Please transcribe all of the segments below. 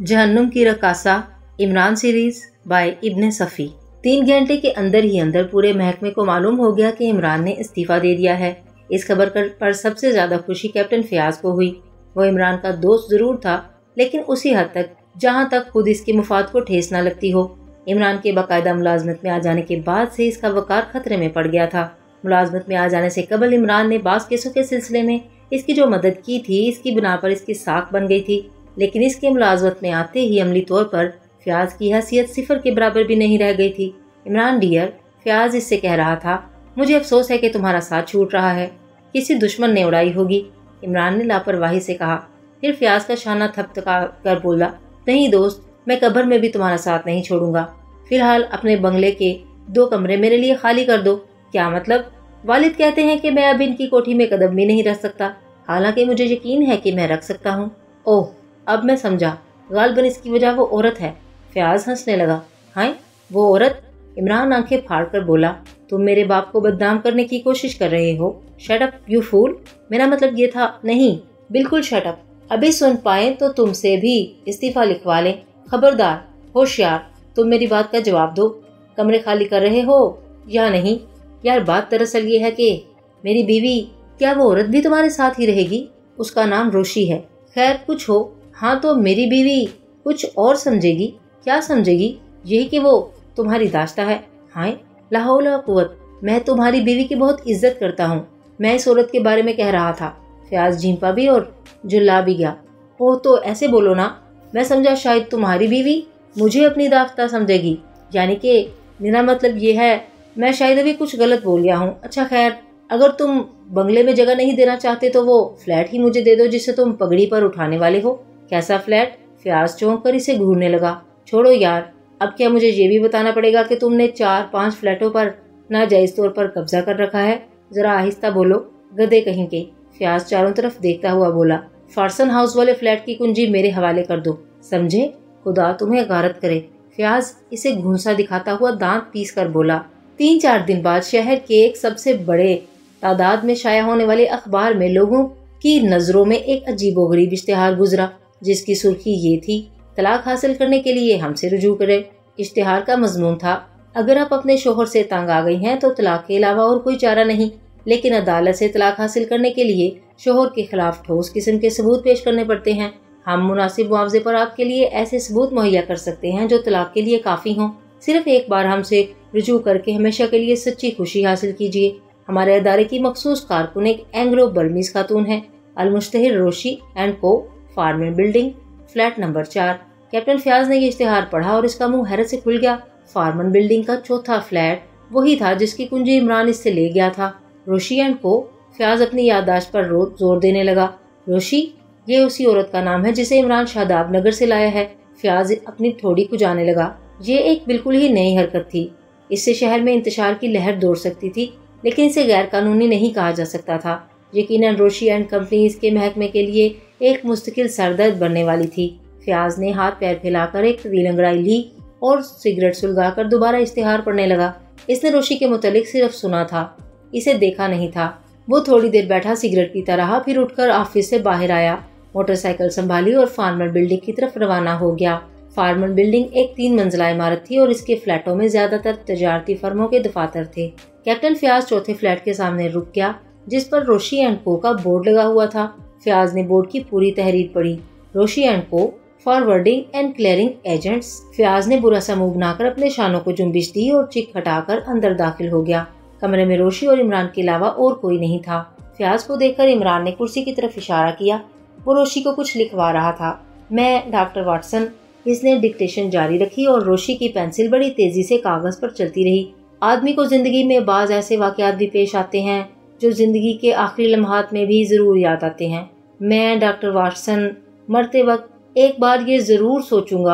जहन्नुम की रकासा, इमरान सीरीज बाय इब्ने सफ़ी। 3 घंटे के अंदर ही अंदर पूरे महकमे को मालूम हो गया कि इमरान ने इस्तीफा दे दिया है। इस खबर पर सबसे ज्यादा खुशी कैप्टन फयाज को हुई। वो इमरान का दोस्त जरूर था, लेकिन उसी हद तक जहां तक खुद इसके मुफाद को ठेस न लगती हो। इमरान के बाकायदा मुलाजमत में आ जाने के बाद से इसका वकार खतरे में पड़ गया था। मुलाजमत में आ जाने से कबल इमरान ने बास केसों के सिलसिले में इसकी जो मदद की थी, इसकी बिना पर इसकी साख बन गई थी। लेकिन इसके मुलाजमत में आते ही अमली तौर पर फयाज की हैसियत सिफर के बराबर भी नहीं रह गई थी। इमरान डियर, फयाज इससे कह रहा था, मुझे अफसोस है कि तुम्हारा साथ छूट रहा है, किसी दुश्मन ने उड़ाई होगी। इमरान ने लापरवाही से कहा। फिर फयाज का शाना थपथपा कर बोला, नहीं दोस्त, मैं कब्र में भी तुम्हारा साथ नहीं छोड़ूंगा। फिलहाल अपने बंगले के 2 कमरे मेरे लिए खाली कर दो। क्या मतलब? वालिद कहते हैं कि मैं अब इनकी कोठी में कदम भी नहीं रख सकता, हालांकि मुझे यकीन है कि मैं रख सकता हूँ। ओह, अब मैं समझा, गालबन इसकी वजह वो औरत है। फयाज हंसने लगा। हाय, वो औरत? इमरान आंखें फाड़ कर बोला, तुम मेरे बाप को बदनाम करने की कोशिश कर रहे हो। Shut up you fool. मेरा मतलब ये था। नहीं, बिल्कुल शट अप। अभी सुन पाए तो तुमसे भी इस्तीफा लिखवा लें। खबरदार, होशियार, तुम मेरी बात का जवाब दो। कमरे खाली कर रहे हो या नहीं? यार, बात दरअसल ये है कि मेरी बीवी, क्या वो औरत भी तुम्हारे साथ ही रहेगी? उसका नाम रोशी है। खैर कुछ हो, हाँ तो मेरी बीवी कुछ और समझेगी। क्या समझेगी? यही कि वो तुम्हारी दाश्ता है। हाय, ला हौला वला कुव्वत, मैं तुम्हारी बीवी की बहुत इज्जत करता हूँ। मैं इस औरत के बारे में कह रहा था। फयाज झिंपा भी और जुल्ला भी गया। ओह, तो ऐसे बोलो ना। मैं समझा शायद तुम्हारी बीवी मुझे अपनी दाश्ता समझेगी, यानी कि मेरा मतलब ये है, मैं शायद अभी कुछ गलत बोल गया हूँ। अच्छा खैर, अगर तुम बंगले में जगह नहीं देना चाहते तो वो फ्लैट ही मुझे दे दो जिसे तुम पगड़ी पर उठाने वाले हो। कैसा फ्लैट? फयाज चौंक कर इसे घूरने लगा। छोड़ो यार, अब क्या मुझे ये भी बताना पड़ेगा कि तुमने 4-5 फ्लैटों पर नाजायज तौर पर कब्जा कर रखा है? जरा आहिस्ता बोलो, गधे कहीं के। फयाज चारों तरफ देखता हुआ बोला, फारसन हाउस वाले फ्लैट की कुंजी मेरे हवाले कर दो, समझे? खुदा तुम्हें गारत करे। फयाज इसे घूंसा दिखाता हुआ दांत पीस कर बोला। 3-4 दिन बाद शहर के एक सबसे बड़े तादाद में शाया होने वाले अखबार में लोगों की नजरों में एक अजीबोगरीब इश्तिहार गुजरा, जिसकी सुर्खी ये थी, तलाक हासिल करने के लिए हमसे रुजू करें। इश्तिहार का मजमून था, अगर आप अपने शोहर से तंग आ गई हैं तो तलाक के अलावा और कोई चारा नहीं, लेकिन अदालत से तलाक हासिल करने के लिए शोहर के खिलाफ ठोस किस्म के सबूत पेश करने पड़ते हैं। हम मुनासिब मुआवजे पर आपके लिए ऐसे सबूत मुहैया कर सकते हैं जो तलाक के लिए काफी हों। सिर्फ एक बार हमसे रुजू करके हमेशा के लिए सच्ची खुशी हासिल कीजिए। हमारे अदारे की मखसूस कारकुन एक एंग्लो बर्मीज खातून है, अल-मुश्तहिर Roshi and co, Farman building, flat number 4। Captain Fayaz ने ये इश्तिहार पढ़ा और इसका मुंह हैरत से खुल गया। फार्मन बिल्डिंग का 4था फ्लैट वही था जिसकी कुंजी इमरान इससे ले गया था। रोशी एंड को। फयाज अपनी याददाश्त पर जोर देने लगा। रोशी, ये उसी औरत का नाम है जिसे इमरान शादाब नगर से लाया है। फयाज अपनी थोड़ी कुजाने लगा। ये एक बिल्कुल ही नई हरकत थी। इससे शहर में इंतशार की लहर दौड़ सकती थी, लेकिन इसे गैर कानूनी नहीं कहा जा सकता था। यकीनन रोशी एंड कंपनी इसके महकमे के लिए एक मुस्तकिल सरदर्द बनने वाली थी। फयाज ने हाथ पैर फैलाकर एक तवील अंगड़ाई ली और सिगरेट सुलगाकर दोबारा इश्तिहार पढ़ने लगा। इसने रोशी के मुतालिक सिर्फ सुना था, इसे देखा नहीं था। वो थोड़ी देर बैठा सिगरेट पीता रहा, फिर उठकर ऑफिस से बाहर आया, मोटरसाइकिल संभाली और फार्मर बिल्डिंग की तरफ रवाना हो गया। फार्मर बिल्डिंग एक 3 मंजिला इमारत थी और इसके फ्लैटों में ज्यादातर तजारती फर्मों के दफातर थे। कैप्टन फयाज चौथे फ्लैट के सामने रुक गया, जिस पर रोशी एंड को का बोर्ड लगा हुआ था। फयाज ने बोर्ड की पूरी तहरीर पढ़ी। Roshi and co, forwarding and clearing agents. Fayaz ने बुरा सा मुंह बनाकर अपने शानों को जुम्बिश दी और चिक हटाकर अंदर दाखिल हो गया। कमरे में रोशी और इमरान के अलावा और कोई नहीं था। फयाज को देखकर इमरान ने कुर्सी की तरफ इशारा किया। वो रोशी को कुछ लिखवा रहा था। मैं डॉक्टर वाटसन। इसने डिक्टेशन जारी रखी और रोशी की पेंसिल बड़ी तेजी से कागज पर चलती रही। आदमी को जिंदगी में बाज ऐसे वाकयात भी पेश आते हैं जो जिंदगी के आखिरी लम्हात में भी जरूर याद आते हैं। मैं डॉक्टर वाटसन मरते वक्त एक बार ये जरूर सोचूंगा,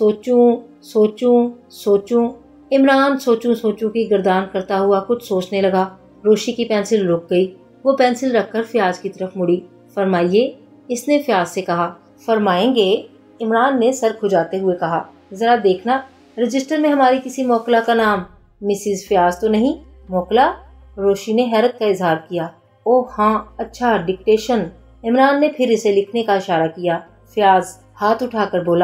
सोचूं। इमरान सोचूं की गर्दान करता हुआ कुछ सोचने लगा। रोशी की पेंसिल रुक गई। वो पेंसिल रखकर फयाज की तरफ मुड़ी। फरमाइए, इसने फयाज से कहा। फरमाएंगे, इमरान ने सर खुजाते हुए कहा। जरा देखना, रजिस्टर में हमारी किसी मोकला का नाम मिसिज फयाज तो नहीं? मोकला? रोशी ने हैरत का इजहार किया। ओह हाँ, अच्छा, डिक्टेशन। इमरान ने फिर इसे लिखने का इशारा किया। फयाज हाथ उठाकर बोला,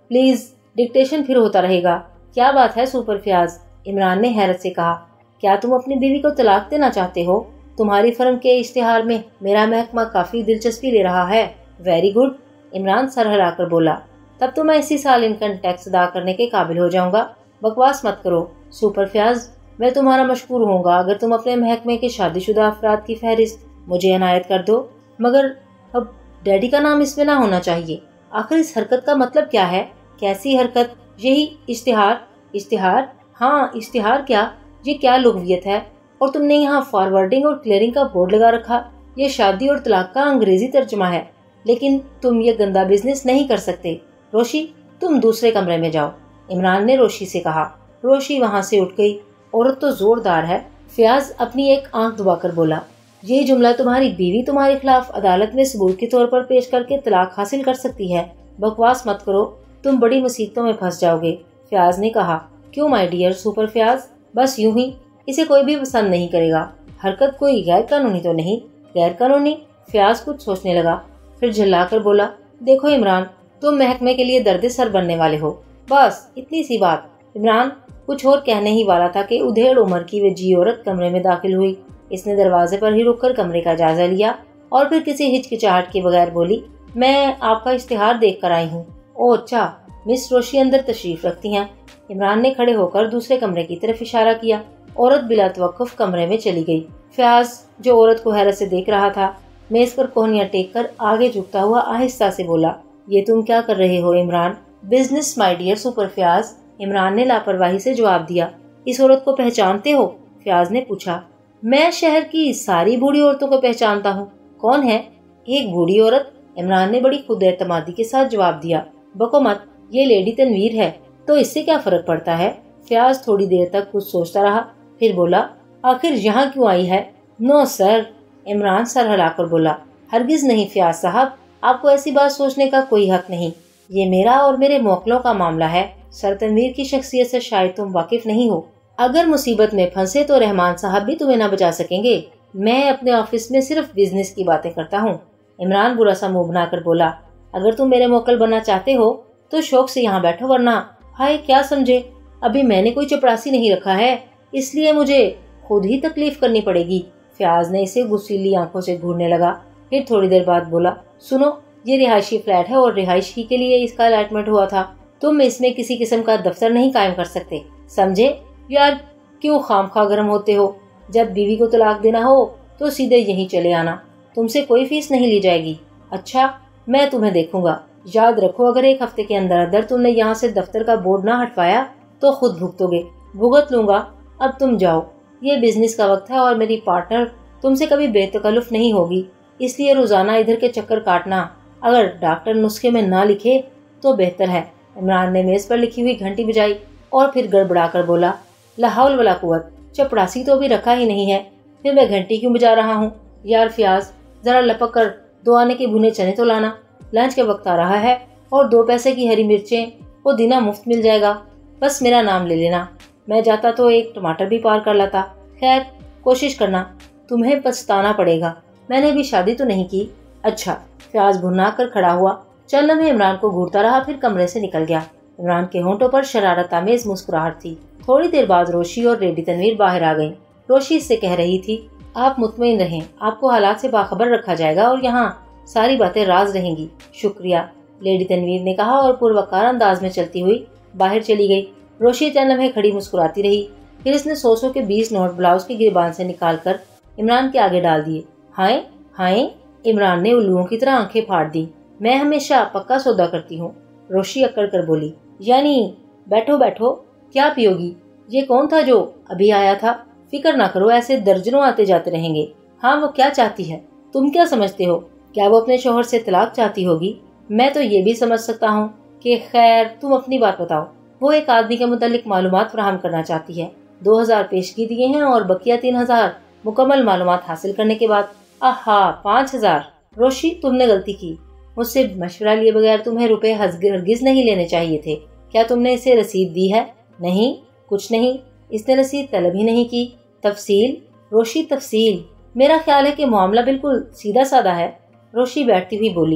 प्लीज डिक्टेशन फिर होता रहेगा। क्या बात है सुपर फयाज, इमरान ने हैरत से कहा। क्या तुम अपनी बीवी को तलाक देना चाहते हो? तुम्हारी फर्म के इश्तिहार में मेरा महकमा काफी दिलचस्पी ले रहा है। वेरी गुड, इमरान सर हिलाकर बोला। तब तो मैं इसी साल इनकम टैक्स अदा करने के काबिल हो जाऊंगा। बकवास मत करो सुपर फयाज, मैं तुम्हारा मशकूर होऊंगा अगर तुम अपने महकमे के शादीशुदा अफराद की फहरिस्त मुझे इनायत कर दो। मगर अब डैडी का नाम इसमें ना होना चाहिए। आखिर इस हरकत का मतलब क्या है? कैसी हरकत? यही इश्तिहार। इश्तिहार? हाँ इश्तिहार क्या? ये क्या लुग़वियत है? और तुमने यहाँ फॉरवर्डिंग और क्लियरिंग का बोर्ड लगा रखा। ये शादी और तलाक का अंग्रेजी तर्जुमा है। लेकिन तुम ये गंदा बिजनेस नहीं कर सकते। रोशी, तुम दूसरे कमरे में जाओ, इमरान ने रोशी से कहा। रोशी वहाँ से उठ गई। औरत तो जोरदार है। फयाज अपनी एक आंख दबाकर बोला, ये जुमला तुम्हारी बीवी तुम्हारे खिलाफ अदालत में सबूत के तौर पर पेश करके तलाक हासिल कर सकती है। बकवास मत करो, तुम बड़ी मुसीबतों में फंस जाओगे, फयाज ने कहा। क्यों माय डियर सुपर फयाज? बस यूं ही, इसे कोई भी पसंद नहीं करेगा। हरकत कोई गैर कानूनी तो नहीं? गैर कानूनी? फयाज कुछ सोचने लगा, फिर झल्लाकर बोला, देखो इमरान, तुम महकमे के लिए दर्द सर बनने वाले हो। बस इतनी सी बात। इमरान कुछ और कहने ही वाला था कि उधेड़ उम्र की वे जी औरत कमरे में दाखिल हुई। इसने दरवाजे पर ही रुककर कमरे का जायजा लिया और फिर किसी हिचकिचाहट के बगैर बोली, मैं आपका इश्तिहार देख कर आई हूँ। ओह अच्छा, मिस रोशी अंदर तशरीफ रखती हैं। इमरान ने खड़े होकर दूसरे कमरे की तरफ इशारा किया। औरत बिला तवक्कुफ कमरे में चली गई। फयाज, जो औरत को हैरत से देख रहा था, मेज पर कोहनियां टेक कर आगे झुकता हुआ आहिस्ता से बोला, ये तुम क्या कर रहे हो Imran? Business my dear super Fayaz, Imran ने लापरवाही से जवाब दिया। इस औरत को पहचानते हो? फयाज ने पूछा। मैं शहर की सारी बूढ़ी औरतों को पहचानता हूँ। कौन है? एक बूढ़ी औरत, इमरान ने बड़ी खुद एतमादी के साथ जवाब दिया। बको मत, ये लेडी तनवीर है। तो इससे क्या फर्क पड़ता है? फयाज थोड़ी देर तक कुछ सोचता रहा, फिर बोला, आखिर यहाँ क्यों आई है? नो सर, इमरान सर हिलाकर बोला। हरगिज नहीं फयाज साहब, आपको ऐसी बात सोचने का कोई हक नहीं। ये मेरा और मेरे मौकलों का मामला है। सर तनवीर की शख्सियत से शायद तुम वाकिफ नहीं हो। अगर मुसीबत में फंसे तो रहमान साहब भी तुम्हें न बचा सकेंगे। मैं अपने ऑफिस में सिर्फ बिजनेस की बातें करता हूँ। इमरान बुरा सा मुंह बनाकर बोला, अगर तुम मेरे मोकल बनना चाहते हो तो शौक से यहाँ बैठो, वरना हाय क्या समझे, अभी मैंने कोई चपरासी नहीं रखा है, इसलिए मुझे खुद ही तकलीफ करनी पड़ेगी। फयाज ने इसे गुस्सीली आंखों से घूरने लगा। फिर थोड़ी देर बाद बोला, सुनो, ये रिहायशी फ्लैट है और रिहाइश ही के लिए इसका अलॉटमेंट हुआ था। तुम इसमें किसी किस्म का दफ्तर नहीं कायम कर सकते, समझे? यार क्यों खामखा गर्म होते हो? जब बीवी को तलाक देना हो तो सीधे यहीं चले आना, तुमसे कोई फीस नहीं ली जाएगी। अच्छा, मैं तुम्हें देखूंगा। याद रखो, अगर एक हफ्ते के अंदर अंदर तुमने यहाँ से दफ्तर का बोर्ड ना हटवाया तो खुद भुगतोगे। भुगत लूंगा। अब तुम जाओ, ये बिजनेस का वक्त है और मेरी पार्टनर तुमसे कभी बेतकल्लुफ नहीं होगी, इसलिए रोजाना इधर के चक्कर काटना। अगर डॉक्टर नुस्खे में ना लिखे तो बेहतर है। इमरान ने मेज पर लिखी हुई घंटी बजाई और फिर गड़बड़ा कर बोला, ला हौल वला कुव्वत, चपड़ासी तो अभी रखा ही नहीं है, फिर मैं घंटी क्यों बजा रहा हूँ? यार फयाज, जरा लपक कर 2 आने के भुने चने तो लाना। लंच का वक्त आ रहा है और 2 पैसे की हरी मिर्चें पुदीना मुफ्त मिल जाएगा। बस मेरा नाम ले लेना। मैं जाता तो एक टमाटर भी पार कर लाता। खैर कोशिश करना, तुम्हें पछताना पड़ेगा। मैंने अभी शादी तो नहीं की। अच्छा। फयाज भुना कर खड़ा हुआ, चंद लम्हे इमरान को घूरता रहा, फिर कमरे से निकल गया। इमरान के होंठों पर शरारत आमेज मुस्कुराहट थी। थोड़ी देर बाद रोशी और लेडी तनवीर बाहर आ गईं। रोशी इससे कह रही थी, आप मुतमईन रहें, आपको हालात से बाखबर रखा जाएगा और यहाँ सारी बातें राज रहेंगी। शुक्रिया, लेडी तनवीर ने कहा और पुरवकार अंदाज में चलती हुई बाहर चली गई। रोशी चंद लम्हे खड़ी मुस्कुराती रही, फिर इसने 100 के 20 नोट ब्लाउज की गिरबान से निकालकर इमरान के आगे डाल दिए। हाय हाय, इमरान ने उल्लुओं की तरह आंखें फाड़ दी। मैं हमेशा पक्का सौदा करती हूँ, रोशी अकड़ कर बोली। यानी बैठो बैठो, क्या पियोगी? ये कौन था जो अभी आया था? फिक्र ना करो, ऐसे दर्जनों आते जाते रहेंगे। हाँ, वो क्या चाहती है? तुम क्या समझते हो? क्या वो अपने शौहर से तलाक चाहती होगी? मैं तो ये भी समझ सकता हूँ कि खैर तुम अपनी बात बताओ। वो एक आदमी के मुतालिक मालूमात फराहम करना चाहती है। 2000 पेशगी दिए हैं और बकिया 3000 मुकम्मल मालूमात हासिल करने के बाद। आहा, 5000। रोशी, तुमने गलती की। मुझसे मशवरा लिए बगैर तुम्हें रुपए हरगिज नहीं लेने चाहिए थे। क्या तुमने इसे रसीद दी है? नहीं, कुछ नहीं, इसने रसीद तलब ही नहीं की। तफसील? रोशी, तफसील? मेरा ख्याल है कि मामला बिल्कुल सीधा साधा है। रोशी बैठती हुई बोली।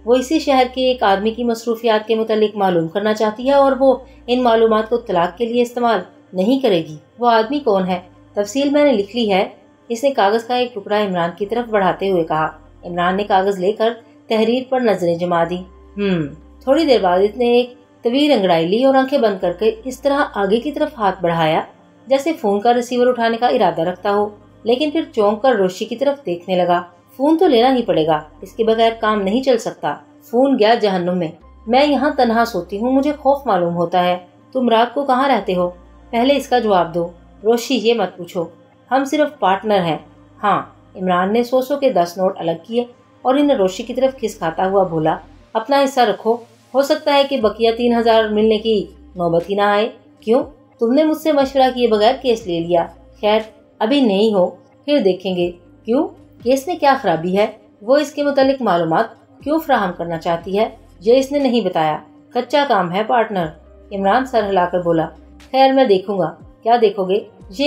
وہ اسی شہر کے ایک آدمی کی مصروفیات کے متعلق معلوم کرنا چاہتی ہے اور وہ ان معلومات کو طلاق کے لیے استعمال نہیں کرے گی۔ وہ آدمی کون ہے؟ تفصیل میں نے لکھ لی ہے، اس نے کاغذ کا ایک ٹکڑا عمران کی طرف بڑھاتے ہوئے کہا۔ عمران نے کاغذ لے کر تحریر پر نظریں جما دی۔ تھوڑی دیر بعد اس نے ایک طویل انگڑائی لی اور آنکھیں بند کر کے اس طرح آگے کی طرف ہاتھ بڑھایا جیسے فون کا ریسیور اٹھانے کا ارادہ رکھتا ہو، لیکن پھر چونک کر روشی کی طرف دیکھنے لگا۔ فون تو لینا ہی پڑے گا، اس کے بغیر کام نہیں چل سکتا۔ فون گیا جہنم میں یہاں تنہا سوتی ہوں، مجھے خوف معلوم ہوتا ہے۔ تم رات کو کہاں رہتے ہو؟ پہلے اس کا جواب دو۔ روشی یہ مت پوچھو، ہم صرف پارٹنر ہیں۔ ہاں۔ عمران نے 100 کے 10 نوٹ الگ کیے اور انہیں روشی کی طرف کھسکاتا ہوا بولا، اپنا حصہ رکھو، ہو سکتا ہے کہ بقیہ 3000 ملنے کی نوبت ہی نہ آئے۔ کیوں؟ تم نے مجھ سے مشورہ کیے بغیر کیس لے لیا۔ خیر ابھی نہیں ہو، پھر دیکھیں گے۔ کیوں؟ کیس میں کیا خرابی ہے؟ وہ اس کے متعلق معلومات کیوں فراہم کرنا چاہتی ہے؟ یہ اس نے نہیں بتایا۔ کچا کام ہے پارٹنر۔ عمران سر ہلا کر بولا، خیر میں دیکھوں گا۔ کیا دیکھو گے؟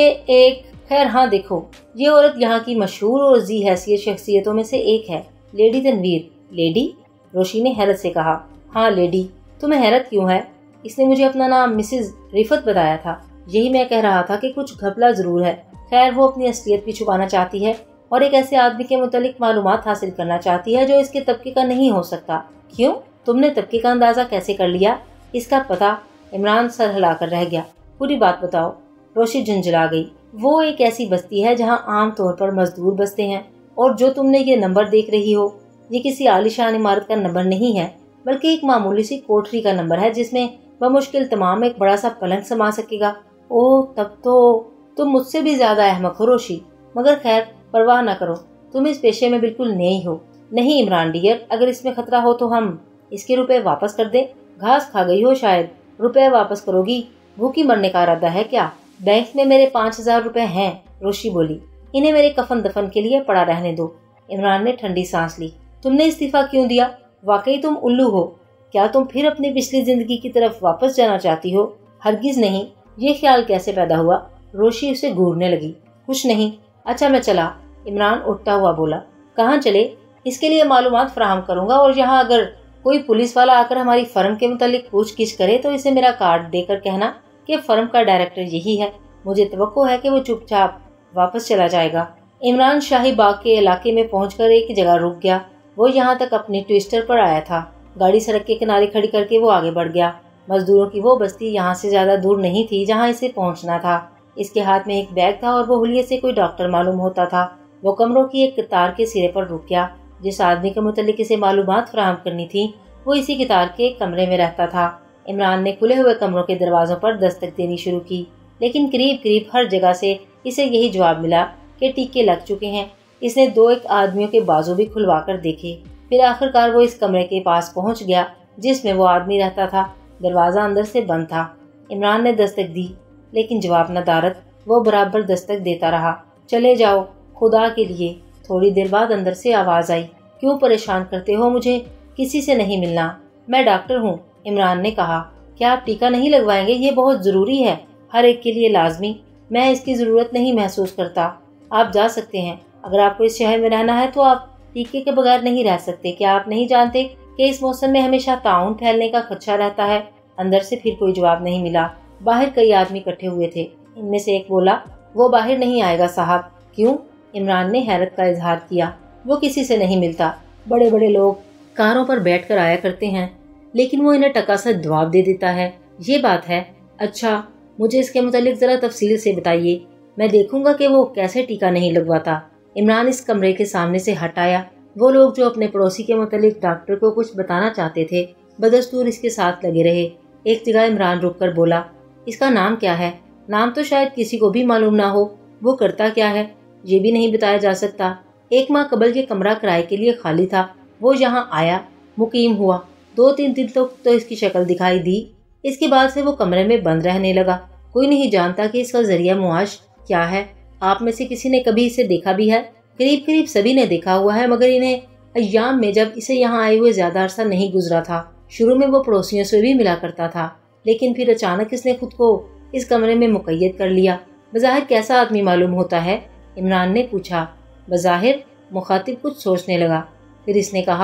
خیر ہاں دیکھو، یہ عورت یہاں کی مشہور اور ذی حیثیت شخصیتوں میں سے ایک ہے، لیڈی تنویر۔ لیڈی؟ روشی نے حیرت سے کہا۔ ہاں لیڈی۔ تمہیں حیرت کیوں ہے؟ اس نے مجھے اپنا نام مسز رفت بتایا تھا، یہی میں کہہ رہا تھا کہ کچھ گھپلا ضرور ہے۔ خیر وہ اپنی اصلیت بھی چھپانا چاہتی ہے اور ایک ایسے آدمی کے متعلق معلومات حاصل کرنا چاہتی ہے جو اس کے طبقے کا نہیں ہو سکتا۔ کیوں؟ تم نے طبقے کا اندازہ کیسے کر لیا؟ اس کا پتہ؟ عمران سر ہلا کر رہ گیا۔ پوری بات بتاؤ۔ روشی جھنجھلا گئی۔ وہ ایک ایسی بستی ہے جہاں عام طور پر مزدور بستے ہیں، اور جو تم نے یہ نمبر دیکھ رہی ہو یہ کسی عالیشان عمارت کا نمبر نہیں ہے، بلکہ ایک معمولی سی کوٹری کا نمبر ہے جس میں بمشکل تمام ایک بڑا سا پلنگ سما سکے گا۔ اوہ تب تو تم مجھ سے بھی زیادہ احمق ہو روشی، مگر خیر پرواہ نہ کرو، تم اس پیشے میں بالکل نئی ہو۔ نہیں عمران ڈیئر، اگر اس میں خطرہ ہو تو ہم اس کے روپے واپس کر دیں۔ گھاس کھا گئی ہو شاید، روپے واپس کرو گی؟ بھوکی مرنے کا ارادہ ہے کیا؟ بینک میں میرے 5000 روپے ہیں، روشی بولی، انہیں میرے کفن دفن کے لیے پڑا رہنے دو۔ عمران نے ٹھنڈی سانس لی۔ تم نے استعفیٰ کیوں دیا؟ واقعی تم الو ہو؟ کیا تم پھر اپنی پچھلی زندگی کی طرف واپس جانا چاہتی ہو؟ ہرگز نہیں۔ یہ خیال کیسے پیدا ہوا؟ روشی اسے گھورنے لگی۔ کچھ نہیں۔ اچھا میں چلا، عمران اٹھتا ہوا بولا۔ کہاں چلے؟ اس کے لیے معلومات فراہم کروں گا، اور یہاں اگر کوئی پولیس والا آ کر ہماری فرم کے متعلق پوچھ گچھ کرے تو اسے میرا کارڈ دے کر کہنا کہ فرم کا ڈائریکٹر یہی ہے۔ مجھے توقع ہے کہ وہ چپ چاپ واپس چلا جائے گا۔ عمران شاہی باغ کے علاقے میں پہنچ کر ایک جگہ رک گیا۔ وہ یہاں تک اپنی ٹویسٹر پر آیا تھا۔ گاڑی سڑک کے کنارے کھڑی کر کے وہ آگے بڑھ گیا۔ مزدوروں کی وہ بستی یہاں سے زیادہ دور نہیں تھی جہاں اسے پہنچنا تھا۔ اس کے ہاتھ میں ایک بیگ تھا اور وہ حلیے سے کوئی ڈاکٹر معلوم ہوتا تھا۔ وہ کمروں کی ایک قطار کے سرے پر رک گیا۔ جس آدمی کے متعلق اسے معلومات فراہم کرنی تھی وہ اسی قطار کے ایک کمرے میں رہتا تھا۔ عمران نے کھلے ہوئے کمروں کے دروازوں پر دستک دینی شروع کی، لیکن قریب ہر جگہ سے اسے یہی جواب ملا کہ ٹیکے لگ چکے ہیں۔ اس نے 2 آدمیوں کے بازو بھی کھلوا کر دیکھے۔ پھر آخرکار وہ اس کمرے کے پاس پہنچ گیا جس میں وہ آدمی رہتا تھا۔ دروازہ اندر سے بند تھا۔ عمران نے دستک دی، لیکن جواب ندارت۔ وہ برابر دستک دیتا رہا۔ چلے جاؤ خدا کے لیے۔ تھوڑی دیر بعد اندر سے آواز آئی، کیوں پریشان کرتے ہو مجھے؟ کسی سے نہیں ملنا۔ میں ڈاکٹر ہوں، عمران نے کہا۔ کیا آپ ٹیکہ نہیں لگوائیں گے؟ یہ بہت ضروری ہے، ہر ایک کے لیے لازمی۔ میں اس کی ضرورت نہیں محسوس کرتا۔ آپ جا سکتے ہیں۔ اگر آپ کو اس شہر میں رہنا ہے تو آپ ٹیکے کے بغیر نہیں رہ سکتے۔ کیا آپ نہیں جانتے کہ اس موسم میں ہمیشہ طاعون پھیلنے کا خدشہ رہتا ہے؟ اندر سے پھر کوئی جواب نہیں ملا۔ باہر کئی آدمی اکٹھے ہوئے تھے۔ ان میں سے ایک بولا، وہ باہر نہیں آئے گا صاحب۔ کیوں؟ عمران نے حیرت کا اظہار کیا۔ وہ کسی سے نہیں ملتا۔ بڑے بڑے لوگ کاروں پر بیٹھ کر آیا کرتے ہیں، لیکن وہ انہیں ٹکا سا جواب دے دیتا ہے۔ یہ بات ہے؟ اچھا مجھے اس کے متعلق ذرا تفصیل سے بتائیے، میں دیکھوں گا کہ وہ کیسے ٹیکہ نہیں لگواتا۔ عمران اس کمرے کے سامنے سے ہٹ آیا۔ وہ لوگ جو اپنے پڑوسی کے متعلق ڈاکٹر کو کچھ بتانا چاہتے تھے بدستور اس کے ساتھ لگے رہے۔ ایک جگہ عمران رک کر بولا، اس کا نام کیا ہے؟ نام تو شاید کسی کو بھی معلوم نہ ہو۔ وہ کرتا کیا ہے یہ بھی نہیں بتایا جا سکتا۔ 1 ماہ قبل یہ کمرہ کرائے کے لیے خالی تھا۔ وہ یہاں آیا، مقیم ہوا، 2-3 دن تک تو اس کی شکل دکھائی دی۔ اس کے بعد سے وہ کمرے میں بند رہنے لگا۔ کوئی نہیں جانتا کہ اس کا ذریعہ معاش کیا ہے۔ آپ میں سے کسی نے کبھی اسے دیکھا بھی ہے؟ قریب سبھی نے دیکھا ہوا ہے، مگر انہیں ایام میں جب اسے یہاں آئے ہوئے زیادہ عرصہ نہیں گزرا تھا۔ شروع میں وہ پڑوسیوں سے بھی ملا کرتا تھا، لیکن پھر اچانک اس نے خود کو اس کمرے میں مقید کر لیا۔ بظاہر کیسا آدمی معلوم ہوتا ہے؟ عمران نے پوچھا۔ بظاہر؟ مخاطب کچھ سوچنے لگا، پھر اس نے کہا،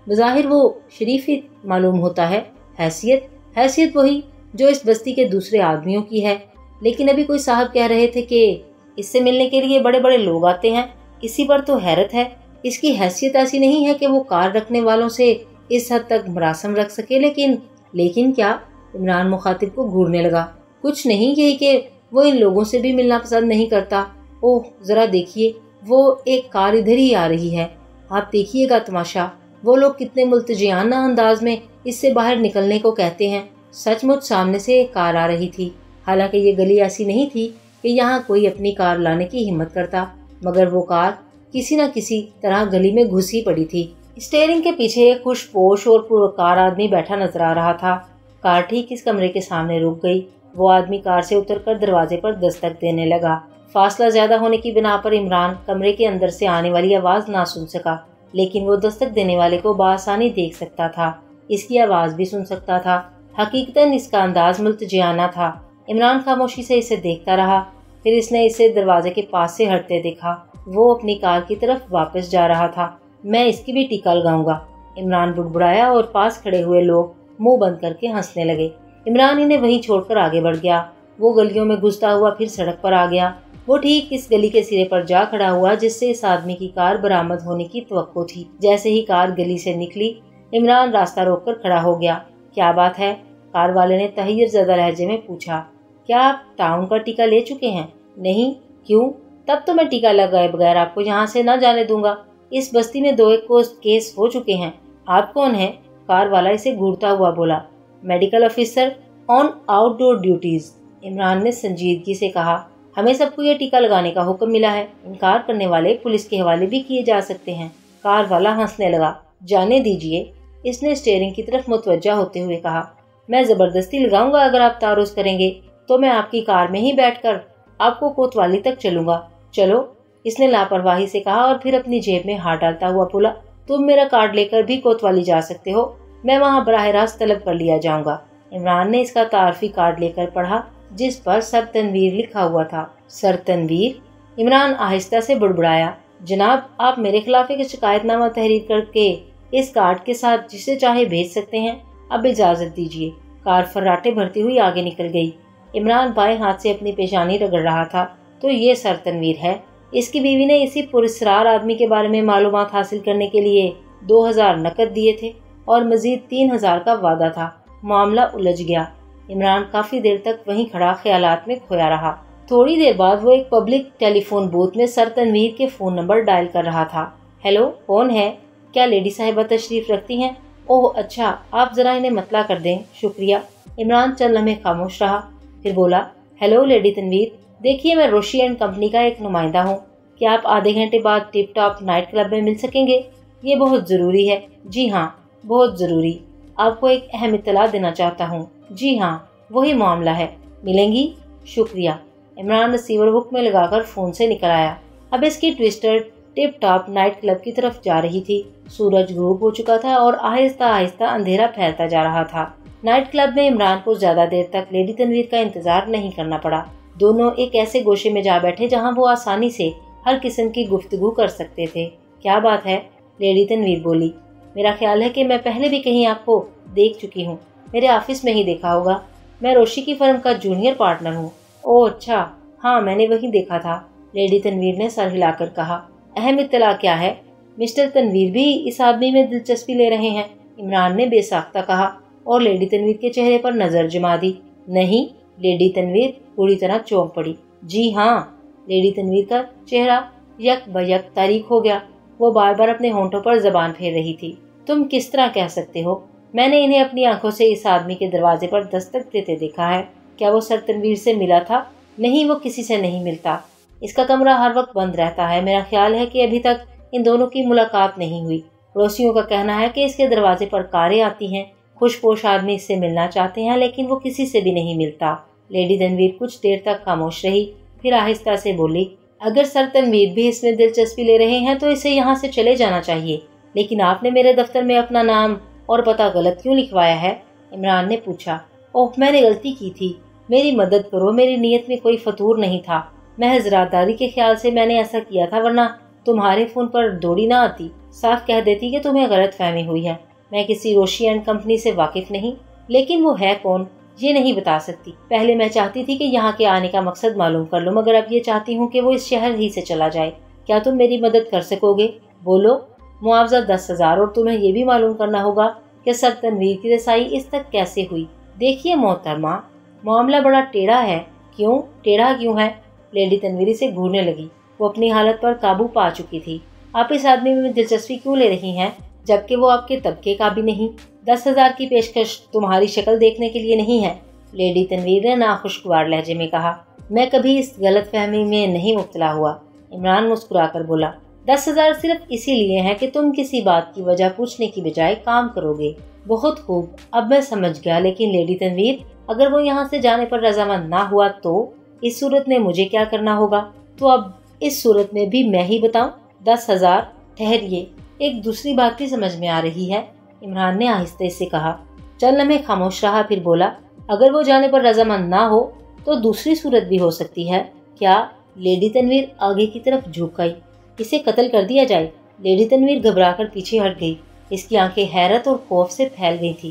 बज़ाहिर वो शरीफ ही मालूम होता है। हैसियत वही जो इस बस्ती के दूसरे आदमियों की है। लेकिन अभी कोई साहब कह रहे थे कि इससे मिलने के लिए बड़े बड़े लोग आते हैं। इसी पर तो हैरत है। इसकी हैसियत ऐसी नहीं है कि वो कार रखने वालों से इस हद तक मरासम रख सके। लेकिन क्या? इमरान मुखातिब को घूरने लगा। कुछ नहीं, यही कि वो इन लोगों से भी मिलना पसंद नहीं करता। ओह जरा देखिए, वो एक कार इधर ही आ रही है। आप देखिएगा तमाशा। वो लोग कितने मुल्तजियाना अंदाज में इससे बाहर निकलने को कहते हैं। सचमुच सामने से एक कार आ रही थी। हालांकि ये गली ऐसी नहीं थी कि यहाँ कोई अपनी कार लाने की हिम्मत करता, मगर वो कार किसी न किसी तरह गली में घुस ही पड़ी थी। स्टीयरिंग के पीछे एक खुशपोश और पुरकार आदमी बैठा नजर आ रहा था। कार ठीक इस कमरे के सामने रुक गई। वो आदमी कार से उतरकर दरवाजे पर दस्तक देने लगा। फासला ज्यादा होने की बिना पर इमरान कमरे के अंदर से आने वाली आवाज ना सुन सका, लेकिन वो दस्तक देने वाले को बासानी देख सकता था। इसकी आवाज भी सुन सकता था। हकीकतन इसका अंदाज मुल्तजियाना था। इमरान खामोशी से इसे देखता रहा। फिर इसने इसे दरवाजे के पास से हटते देखा। वो अपनी कार की तरफ वापस जा रहा था। मैं इसकी भी टीका लगाऊंगा, इमरान बुड़बुड़ाया और पास खड़े हुए लोग मुंह बंद करके हंसने लगे। इमरान इन्हें वहीं छोड़कर आगे बढ़ गया। वो गलियों में घुसता हुआ फिर सड़क पर आ गया। वो ठीक इस गली के सिरे पर जा खड़ा हुआ जिससे इस आदमी की कार बरामद होने की तवक्को थी। जैसे ही कार गली से निकली, इमरान रास्ता रोककर खड़ा हो गया। क्या बात है? कार वाले ने तहय्युर ज़दा लहजे में पूछा। क्या आप टाउन का टीका ले चुके हैं? नहीं। क्यों? तब तो मैं टीका लगाए बगैर आपको यहाँ से न जाने दूंगा। इस बस्ती में 2-1 केस हो चुके हैं। आप कौन हैं? कार वाला इसे घूरता हुआ बोला। Medical officer on outdoor duties, Imran ने संजीदगी से कहा। हमें सबको ये टीका लगाने का हुक्म मिला है। इनकार करने वाले पुलिस के हवाले भी किए जा सकते हैं। कार वाला हंसने लगा। जाने दीजिए, इसने स्टीयरिंग की तरफ मुतवज्जा होते हुए कहा। मैं जबरदस्ती लगाऊंगा। अगर आप तारुज़ करेंगे तो मैं आपकी कार में ही बैठकर आपको कोतवाली तक चलूंगा। चलो, इसने लापरवाही से कहा और फिर अपनी जेब में हाथ डालता हुआ बोला। तुम मेरा कार्ड लेकर भी कोतवाली जा सकते हो। मैं वहाँ बराह रास्त तलब कर लिया जाऊंगा। इमरान ने इसका तारफी कार्ड लेकर पढ़ा जिस पर सर तनवीर लिखा हुआ था। सर तनवीर? इमरान आहिस्ता से बुड़बुड़ाया। जनाब, आप मेरे खिलाफ एक शिकायतनामा तहरीर करके इस कार्ड के साथ जिसे चाहे भेज सकते हैं। अब इजाजत दीजिए। कार फर्राटे भरती हुई आगे निकल गई। इमरान बाएं हाथ से अपनी पेशानी रगड़ रहा था। तो ये सर तनवीर है। इसकी बीवी ने इसी पुरस्कार आदमी के बारे में मालूमात हासिल करने के लिए 2000 नकद दिए थे और मजीद 3000 का वादा था। मामला उलझ गया। इमरान काफी देर तक वहीं खड़ा ख्यालात में खोया रहा। थोड़ी देर बाद वो एक पब्लिक टेलीफोन बूथ में सर तनवीर के फोन नंबर डायल कर रहा था। हेलो, कौन है? क्या लेडी साहिबा तशरीफ रखती हैं? ओह अच्छा, आप जरा इन्हें मतला कर दें। शुक्रिया। इमरान चंद लम्हे खामोश रहा, फिर बोला। हेलो लेडी तनवीर, देखिए मैं रोशी एंड कंपनी का एक नुमाइंदा हूँ। क्या आप आधे घंटे बाद टिप टॉप नाइट क्लब में मिल सकेंगे? ये बहुत ज़रूरी है। जी हाँ, बहुत ज़रूरी। आपको एक अहम इत्तला देना चाहता हूँ। जी हाँ, वही मामला है। मिलेंगी? शुक्रिया। इमरान रिसीवर हुक में लगाकर फ़ोन से निकल आया। अब इसकी twister tip top night club की तरफ जा रही थी। सूरज ग्रूब हो चुका था और आहिस्ता आहिस्ता अंधेरा फैलता जा रहा था। नाइट क्लब में इमरान को ज्यादा देर तक लेडी तनवीर का इंतजार नहीं करना पड़ा। दोनों एक ऐसे गोशे में जा बैठे जहां वो आसानी से हर किस्म की गुफ्तगू कर सकते थे। क्या बात है? लेडी तनवीर बोली। मेरा ख्याल है कि मैं पहले भी कहीं आपको देख चुकी हूँ। मेरे ऑफिस में ही देखा होगा। मैं रोशी की फर्म का जूनियर पार्टनर हूँ। ओह अच्छा, हाँ मैंने वही देखा था। लेडी तनवीर ने सर हिलाकर कहा। अहम इत्तला क्या है? मिस्टर तनवीर भी इस आदमी में दिलचस्पी ले रहे हैं, इमरान ने बेसाख्ता कहा और लेडी तनवीर के चेहरे पर नजर जमा दी। नहीं, लेडी तनवीर पूरी तरह चौंक पड़ी। जी हाँ। लेडी तनवीर का चेहरा यक बयक तारीख हो गया। वो बार बार अपने होंठों पर जबान फेर रही थी। तुम किस तरह कह सकते हो? मैंने इन्हें अपनी आंखों से इस आदमी के दरवाजे पर दस्तक देते देखा है। क्या वो सर तनवीर से मिला था? नहीं, वो किसी से नहीं मिलता। इसका कमरा हर वक्त बंद रहता है। मेरा ख्याल है कि अभी तक इन दोनों की मुलाकात नहीं हुई। पड़ोसियों का कहना है कि इसके दरवाजे पर कारें आती हैं। खुशपोश आदमी इससे मिलना चाहते हैं लेकिन वो किसी से भी नहीं मिलता। लेडी तनवीर कुछ देर तक खामोश रही, फिर आहिस्ता से बोली। अगर सर तनवीर भी इसमें दिलचस्पी ले रहे हैं तो इसे यहाँ से चले जाना चाहिए। लेकिन आपने मेरे दफ्तर में अपना नाम और पता गलत क्यों लिखवाया है? इमरान ने पूछा। ओह, मैंने गलती की थी। मेरी मदद करो। मेरी नीयत में कोई फतूर नहीं था। महज रादारी के ख्याल से मैंने ऐसा किया था, वरना तुम्हारे फोन पर दौड़ी ना आती, साफ कह देती कि तुम्हें गलत फहमी हुई है। मैं किसी रोशी एंड कंपनी से वाकिफ नहीं, लेकिन वो है कौन ये नहीं बता सकती। पहले मैं चाहती थी कि यहाँ के आने का मकसद मालूम कर लूं, मगर अब ये चाहती हूँ कि वो इस शहर ही से चला जाए। क्या तुम मेरी मदद कर सकोगे? बोलो। मुआवजा 10,000, और तुम्हें ये भी मालूम करना होगा कि सर तनवीर की रसाई इस तक कैसे हुई। देखिए मोहतरमा, मामला बड़ा टेढ़ा है। क्यों टेढ़ा क्यों है? लेडी तनवीर से घूरने लगी। वो अपनी हालत पर काबू पा चुकी थी। आप इस आदमी में दिलचस्पी क्यों ले रही हैं, जबकि वो आपके तबके का भी नहीं? 10,000 की पेशकश तुम्हारी शक्ल देखने के लिए नहीं है, लेडी तनवीर ने नाखुशगवार लहजे में कहा। मैं कभी इस गलत फहमी में नहीं मुब्तला हुआ, इमरान मुस्कुराकर बोला। 10,000 सिर्फ इसीलिए है कि तुम किसी बात की वजह पूछने की बजाय काम करोगे। बहुत खूब, अब मैं समझ गया। लेकिन लेडी तनवीर, अगर वो यहाँ से जाने पर रजामंद ना हुआ तो इस सूरत में मुझे क्या करना होगा? तो अब इस सूरत में भी मैं ही बताऊं? 10,000? ठहरिए, एक दूसरी बात भी समझ में आ रही है, इमरान ने आहिस्ते से कहा। चंद लम्हे खामोश रहा, फिर बोला, अगर वो जाने पर रजामंद ना हो तो दूसरी सूरत भी हो सकती है। क्या? लेडी तनवीर आगे की तरफ झुक गई। इसे कत्ल कर दिया जाए। लेडी तनवीर घबराकर पीछे हट गई। इसकी आंखें हैरत और खौफ से फैल गई थी।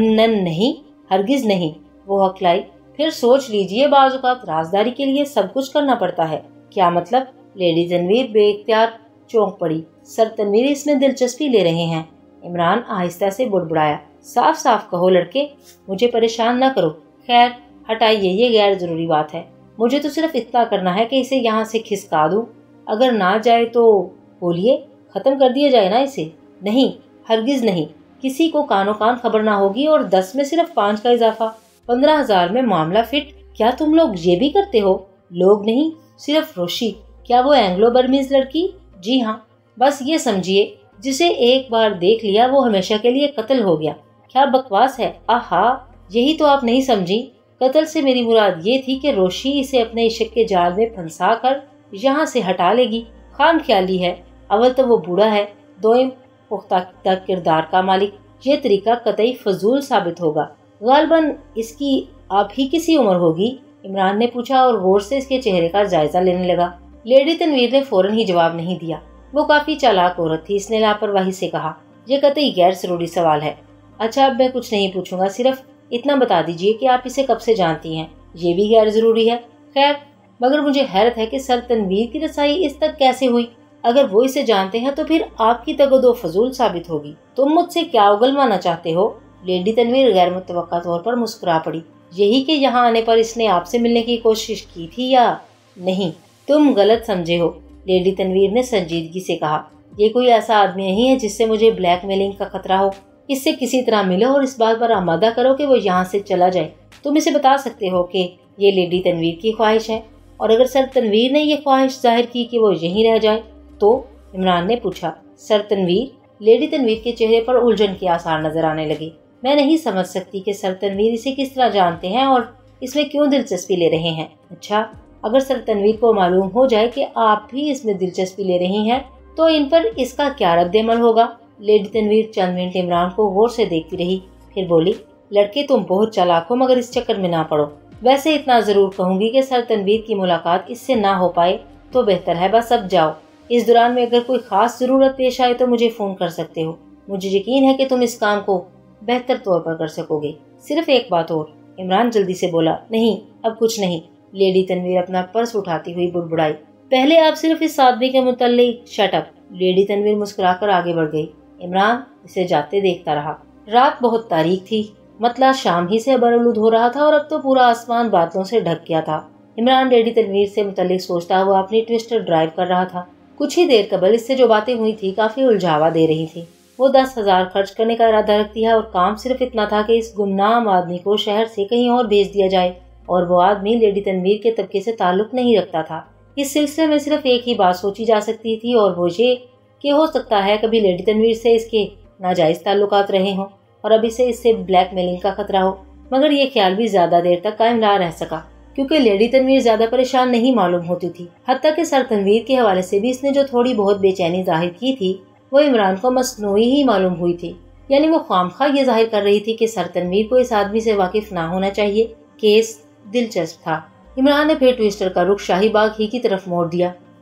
नहीं, हरगिज नहीं, वो हकलाई। फिर सोच लीजिए, बाज़ औक़ात राजदारी के लिए सब कुछ करना पड़ता है। क्या मतलब? लेडी तनवीर बेइख्तियार चौंक पड़ी। सर तनवीर इसमें दिलचस्पी ले रहे हैं, इमरान आहिस्ता से बुड़बुड़ाया। साफ साफ कहो लड़के, मुझे परेशान न करो। खैर हटाइए, ये गैर जरूरी बात है। मुझे तो सिर्फ इतना करना है कि इसे यहाँ से खिसका दूं। अगर ना जाए तो बोलिए, खत्म कर दिया जाए ना इसे। नहीं, हरगिज नहीं, किसी को कानो कान खबर ना होगी, और 10 में सिर्फ 5 का इजाफा। 15,000 में मामला फिट। क्या तुम लोग ये भी करते हो? लोग नहीं, सिर्फ रोशी। क्या वो एंग्लो बर्मीज लड़की? जी हाँ। बस ये समझिए, जिसे एक बार देख लिया वो हमेशा के लिए कत्ल हो गया। क्या बकवास है। आहा, यही तो आप नहीं समझी। कत्ल से मेरी मुराद ये थी कि रोशी इसे अपने इश्क के जाल में फंसा कर यहाँ से हटा लेगी। खाम ख्याली है। अव्वल तो वो बूढ़ा है, दोइम पुख्ता किरदार का मालिक। ये तरीका कतई फजूल साबित होगा। गालबन इसकी आप ही किसी उम्र होगी? इमरान ने पूछा और गौर से इसके चेहरे का जायजा लेने लगा। लेडी तनवीर ने फौरन ही जवाब नहीं दिया। वो काफी चालाक औरत थी। इसने लापरवाही से कहा, यह कतई गैर जरूरी सवाल है। अच्छा, अब मैं कुछ नहीं पूछूंगा, सिर्फ इतना बता दीजिए कि आप इसे कब से जानती हैं। ये भी गैर जरूरी है। खैर, मगर मुझे हैरत है कि सर तनवीर की रसाई इस तक कैसे हुई। अगर वो इसे जानते हैं तो फिर आपकी तगदो फजूल साबित होगी। तुम मुझसे क्या उगलवाना चाहते हो? लेडी तनवीर गैर मुतवक्का तौर पर मुस्कुरा पड़ी। यही कि यहाँ आने पर इसने आपसे मिलने की कोशिश की थी या नहीं? तुम गलत समझे हो, लेडी तनवीर ने संजीदगी से कहा। ये कोई ऐसा आदमी नहीं है जिससे मुझे ब्लैकमेलिंग का खतरा हो। इससे किसी तरह मिलो और इस बात पर आमादा करो कि वो यहाँ से चला जाए। तुम इसे बता सकते हो कि ये लेडी तनवीर की ख्वाहिश है, और अगर सर तनवीर ने ये ख्वाहिश जाहिर की कि वो यहीं रह जाए तो? इमरान ने पूछा। सर तनवीर? लेडी तनवीर के चेहरे पर उलझन के आसार नजर आने लगे। मैं नहीं समझ सकती कि सर तनवीर इसे किस तरह जानते हैं और इसमें क्यों दिलचस्पी ले रहे हैं। अच्छा, अगर सर तनवीर को मालूम हो जाए कि आप भी इसमें दिलचस्पी ले रही हैं तो इन पर इसका क्या रद्द-ए-अमल होगा? लेडी तनवीर चंद मिनट इमरान को गौर से देखती रही, फिर बोली, लड़के तुम बहुत चालाक हो, मगर इस चक्कर में ना पड़ो। वैसे इतना जरूर कहूंगी कि सर तनवीर की मुलाकात इससे ना हो पाए तो बेहतर है। बस अब जाओ। इस दौरान में अगर कोई खास जरूरत पेश आए तो मुझे फोन कर सकते हो। मुझे यकीन है कि तुम इस काम को बेहतर तौर पर कर सकोगे। सिर्फ एक बात और, इमरान जल्दी से बोला। नहीं, अब कुछ नहीं। लेडी तनवीर अपना पर्स उठाती हुई बुड़बुड़ाई। पहले आप सिर्फ इस आदमी के मुतल्लिक शट अप। लेडी तनवीर मुस्कुराकर आगे बढ़ गई। इमरान इसे जाते देखता रहा। रात बहुत तारीख थी, मतलब शाम ही से बरआलूद हो रहा था और अब तो पूरा आसमान बादलों से ढक गया था। इमरान लेडी तनवीर से मुतल्लिक सोचता हुआ अपनी ट्विस्टर ड्राइव कर रहा था। कुछ ही देर कबल इससे जो बातें हुई थी काफी उलझावा दे रही थी। वो 10,000 खर्च करने का इरादा रखती है और काम सिर्फ इतना था कि इस गुमनाम आदमी को शहर से कहीं और भेज दिया जाए, और वो आदमी लेडी तनवीर के तबके से ताल्लुक नहीं रखता था। इस सिलसिले में सिर्फ एक ही बात सोची जा सकती थी, और वो ये कि हो सकता है कभी लेडी तनवीर से इसके नाजायज ताल्लुकात रहे हों और अब इसे इससे ब्लैकमेलिंग का खतरा हो। मगर ये ख्याल भी ज्यादा देर तक कायम ना रह सका, क्योंकि लेडी तनवीर ज्यादा परेशान नहीं मालूम होती थी। हत्ता कि सर तनवीर के हवाले से भी इसने जो थोड़ी बहुत बेचैनी जाहिर की थी वो इमरान को मसनूई ही मालूम हुई थी। यानी वो खामखा ये जाहिर कर रही थी कि सर तनवीर को इस आदमी से वाकिफ ना होना चाहिए। केस दिलचस्प था। इमरान ने फिर ट्विस्टर का रुख शाही बाग ही की तरफ मोड़ दिया।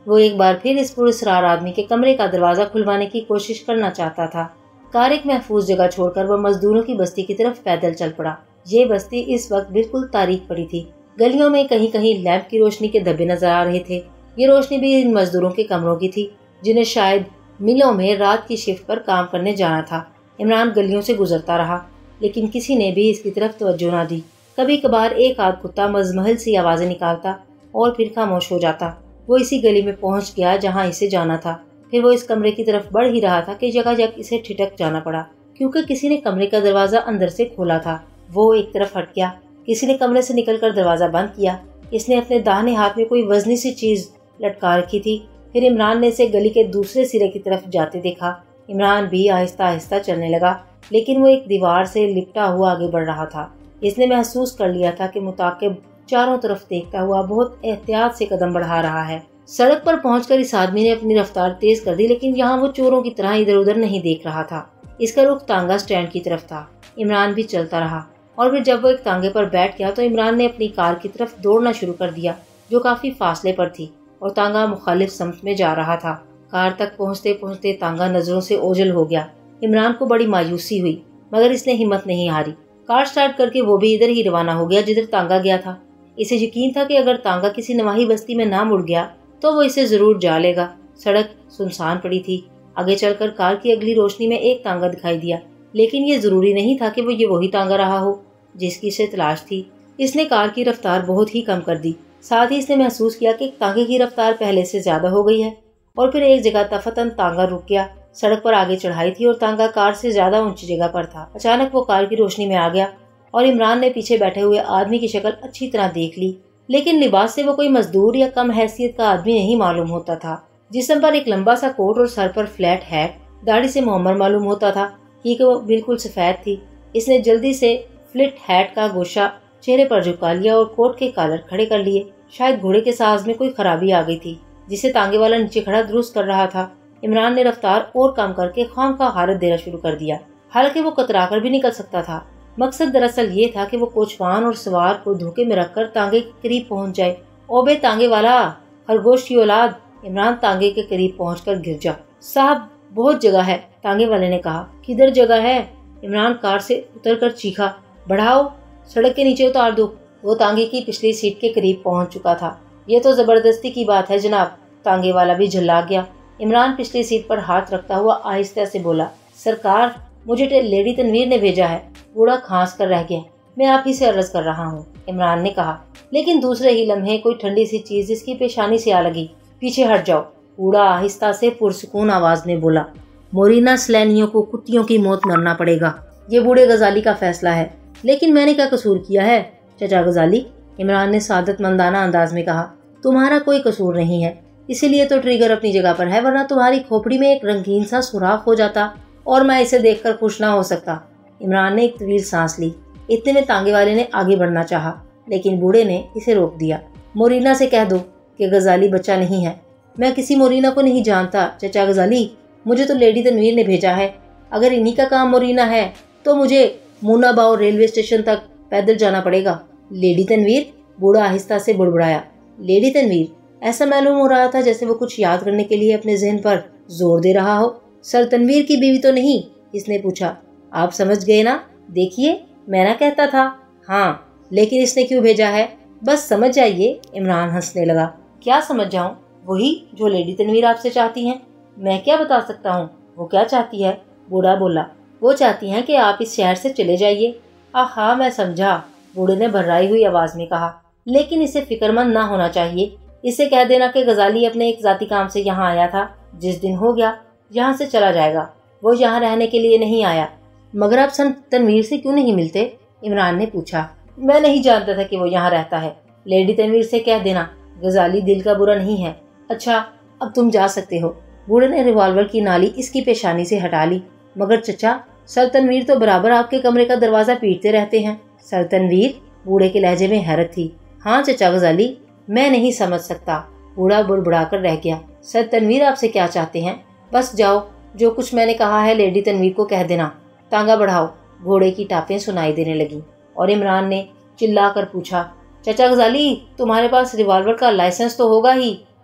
वो एक बार फिर इस पुरस्कार आदमी के कमरे का दरवाजा खुलवाने की कोशिश करना चाहता था। कार एक महफूज जगह छोड़कर वह मजदूरों की बस्ती की तरफ पैदल चल पड़ा। ये बस्ती इस वक्त बिल्कुल तारीक पड़ी थी। गलियों में कहीं कहीं लैंप की रोशनी के धब्बे नजर आ रहे थे। ये रोशनी भी इन मजदूरों के कमरों की थी, जिन्हें शायद मिलों में रात की शिफ्ट पर काम करने जाना था। इमरान गलियों से गुजरता रहा, लेकिन किसी ने भी इसकी तरफ तवज्जो न दी। कभी कभार एक आध कुत्ता मजमहल सी आवाजें निकालता और फिर खामोश हो जाता। वो इसी गली में पहुंच गया जहां इसे जाना था। फिर वो इस कमरे की तरफ बढ़ ही रहा था कि जगह जगह इसे ठिठक जाना पड़ा, क्योंकि किसी ने कमरे का दरवाजा अंदर से खोला था। वो एक तरफ हट गया। किसी ने कमरे से निकलकर दरवाजा बंद किया। इसने अपने दाहिने हाथ में कोई वजनी सी चीज लटका रखी थी। फिर इमरान ने इसे गली के दूसरे सिरे की तरफ जाते देखा। इमरान भी आहिस्ता आहिस्ता चलने लगा, लेकिन वो एक दीवार से लिपटा हुआ आगे बढ़ रहा था। इसने महसूस कर लिया था कि मुताकिब चारों तरफ देखता हुआ बहुत एहतियात से कदम बढ़ा रहा है। सड़क पर पहुंचकर इस आदमी ने अपनी रफ्तार तेज कर दी, लेकिन यहाँ वो चोरों की तरह इधर उधर नहीं देख रहा था। इसका रुख तांगा स्टैंड की तरफ था। इमरान भी चलता रहा और फिर जब वो एक तांगे पर बैठ गया तो इमरान ने अपनी कार की तरफ दौड़ना शुरू कर दिया, जो काफी फासले पर थी और तांगा मुखालिफ समत में जा रहा था। कार तक पहुँचते पहुँचते तांगा नजरों से ओझल हो गया। इमरान को बड़ी मायूसी हुई, मगर इसने हिम्मत नहीं हारी। कार स्टार्ट करके वो भी इधर ही रवाना हो गया जिधर तांगा गया था। इसे यकीन था कि अगर तांगा किसी नवाही बस्ती में ना मुड़ गया तो वो इसे जरूर जा लेगा। सड़क सुनसान पड़ी थी। आगे चलकर कार की अगली रोशनी में एक तांगा दिखाई दिया, लेकिन ये जरूरी नहीं था कि वो ये वही तांगा रहा हो जिसकी इसे तलाश थी। इसने कार की रफ्तार बहुत ही कम कर दी। साथ ही इसने महसूस किया कि तांगे की रफ्तार पहले से ज्यादा हो गई है। और फिर एक जगह तफतन तांगा रुक गया। सड़क पर आगे चढ़ाई थी और तांगा कार से ज्यादा ऊंची जगह पर था। अचानक वो कार की रोशनी में आ गया और इमरान ने पीछे बैठे हुए आदमी की शक्ल अच्छी तरह देख ली, लेकिन लिबास से वो कोई मजदूर या कम हैसियत का आदमी नहीं मालूम होता था। जिस्म पर एक लंबा सा कोट और सर पर फ्लैट हैट, दाढ़ी से मोहम्मद मालूम होता था कि वो बिल्कुल सफेद थी। इसने जल्दी से फ्लिट हैट का गोशा चेहरे पर झुका लिया और कोट के कॉलर खड़े कर लिए। शायद घोड़े के साज में कोई खराबी आ गई थी, जिसे तांगे वाला नीचे खड़ा दुरुस्त कर रहा था। इमरान ने रफ्तार और कम करके खामखा हालत देना शुरू कर दिया। हालांकि वो कतरा कर भी निकल सकता था। मकसद दरअसल ये था कि वो कोचवान और सवार को धोखे में रखकर तांगे के करीब पहुंच जाए। ओबे तांगे वाला, खरगोश की औलाद! इमरान तांगे के करीब पहुंचकर गिर जा। साहब, बहुत जगह है, तांगे वाले ने कहा। किधर जगह है? इमरान कार से उतरकर चीखा। बढ़ाओ, सड़क के नीचे उतार दो। वो तांगे की पिछली सीट के करीब पहुंच चुका था। ये तो जबरदस्ती की बात है जनाब। तांगे वाला भी झल्ला गया। इमरान पिछली सीट पर हाथ रखता हुआ आहिस्ता से बोला, सरकार, मुझे लेडी तनवीर ने भेजा है। बूढ़ा खांस कर रह गया। मैं आप ही से अर्ज कर रहा हूँ, इमरान ने कहा। लेकिन दूसरे ही लम्हे कोई ठंडी सी चीज इसकी पेशानी से आ लगी। पीछे हट जाओ, बूढ़ा आहिस्ता से पुरसुकून आवाज में बोला। मोरीना सैलानियों को कुत्तियों की मौत मरना पड़ेगा। ये बूढ़े गजाली का फैसला है। लेकिन मैंने क्या कसूर किया है चचा गजाली? इमरान ने सादतमंदाना अंदाज में कहा। तुम्हारा कोई कसूर नहीं है, इसीलिए तो ट्रिगर अपनी जगह पर है, वरना तुम्हारी खोपड़ी में एक रंगीन सा सुराख हो जाता और मैं इसे देखकर खुश ना हो सकता। इमरान ने एक तवील सांस ली। इतने में तांगे वाले ने आगे बढ़ना चाहा, लेकिन बूढ़े ने इसे रोक दिया। मोरीना से कह दो कि गजाली बच्चा नहीं है। मैं किसी मोरीना को नहीं जानता चचा गजाली, मुझे तो लेडी तनवीर ने भेजा है। अगर इन्हीं का काम मोरीना है तो मुझे मुनाबाव रेलवे स्टेशन तक पैदल जाना पड़ेगा। लेडी तनवीर? बूढ़ा आहिस्ता से बुड़बुड़ाया। लेडी तनवीर? ऐसा मालूम हो रहा था जैसे वो कुछ याद करने के लिए अपने जहन पर जोर दे रहा हो। सर तनवीर की बीवी तो नहीं? इसने पूछा। आप समझ गए ना? देखिए, मैं ना कहता था। हाँ, लेकिन इसने क्यों भेजा है? बस समझ जाइए। इमरान हंसने लगा। क्या समझ जाऊं? वही जो लेडी तनवीर आपसे चाहती हैं। मैं क्या बता सकता हूँ वो क्या चाहती है? बूढ़ा बोला। वो चाहती हैं कि आप इस शहर से चले जाइए। आहा, मैं समझा, बूढ़े ने भर्राई हुई आवाज में कहा। लेकिन इसे फिक्रमंद ना होना चाहिए। इसे कह देना कि गजाली अपने एक जाती काम से यहाँ आया था। जिस दिन हो गया यहाँ से चला जाएगा। वो यहाँ रहने के लिए नहीं आया। मगर आप सन तनवीर से क्यों नहीं मिलते? इमरान ने पूछा। मैं नहीं जानता था कि वो यहाँ रहता है। लेडी तनवीर से कह देना गजाली दिल का बुरा नहीं है। अच्छा, अब तुम जा सकते हो। बूढ़े ने रिवॉल्वर की नाली इसकी पेशानी से हटा ली। मगर चचा, सर तनवीर तो बराबर आपके कमरे का दरवाजा पीटते रहते हैं। सर तनवीर? बूढ़े के लहजे में हैरत थी। हाँ चचा गजाली, मैं नहीं समझ सकता। बूढ़ा बुड़बुड़ाकर रह गया। सर तनवीर आपसे क्या चाहते हैं? बस जाओ, जो कुछ मैंने कहा है लेडी तनवीर को कह देना। तांगा बढ़ाओ। घोड़े की टापें सुनाई देने लगी और इमरान ने चिल्ला कर पूछा, चचा गजाली, तुम्हारे पास रिवॉल्वर का लाइसेंस तो होगा ही?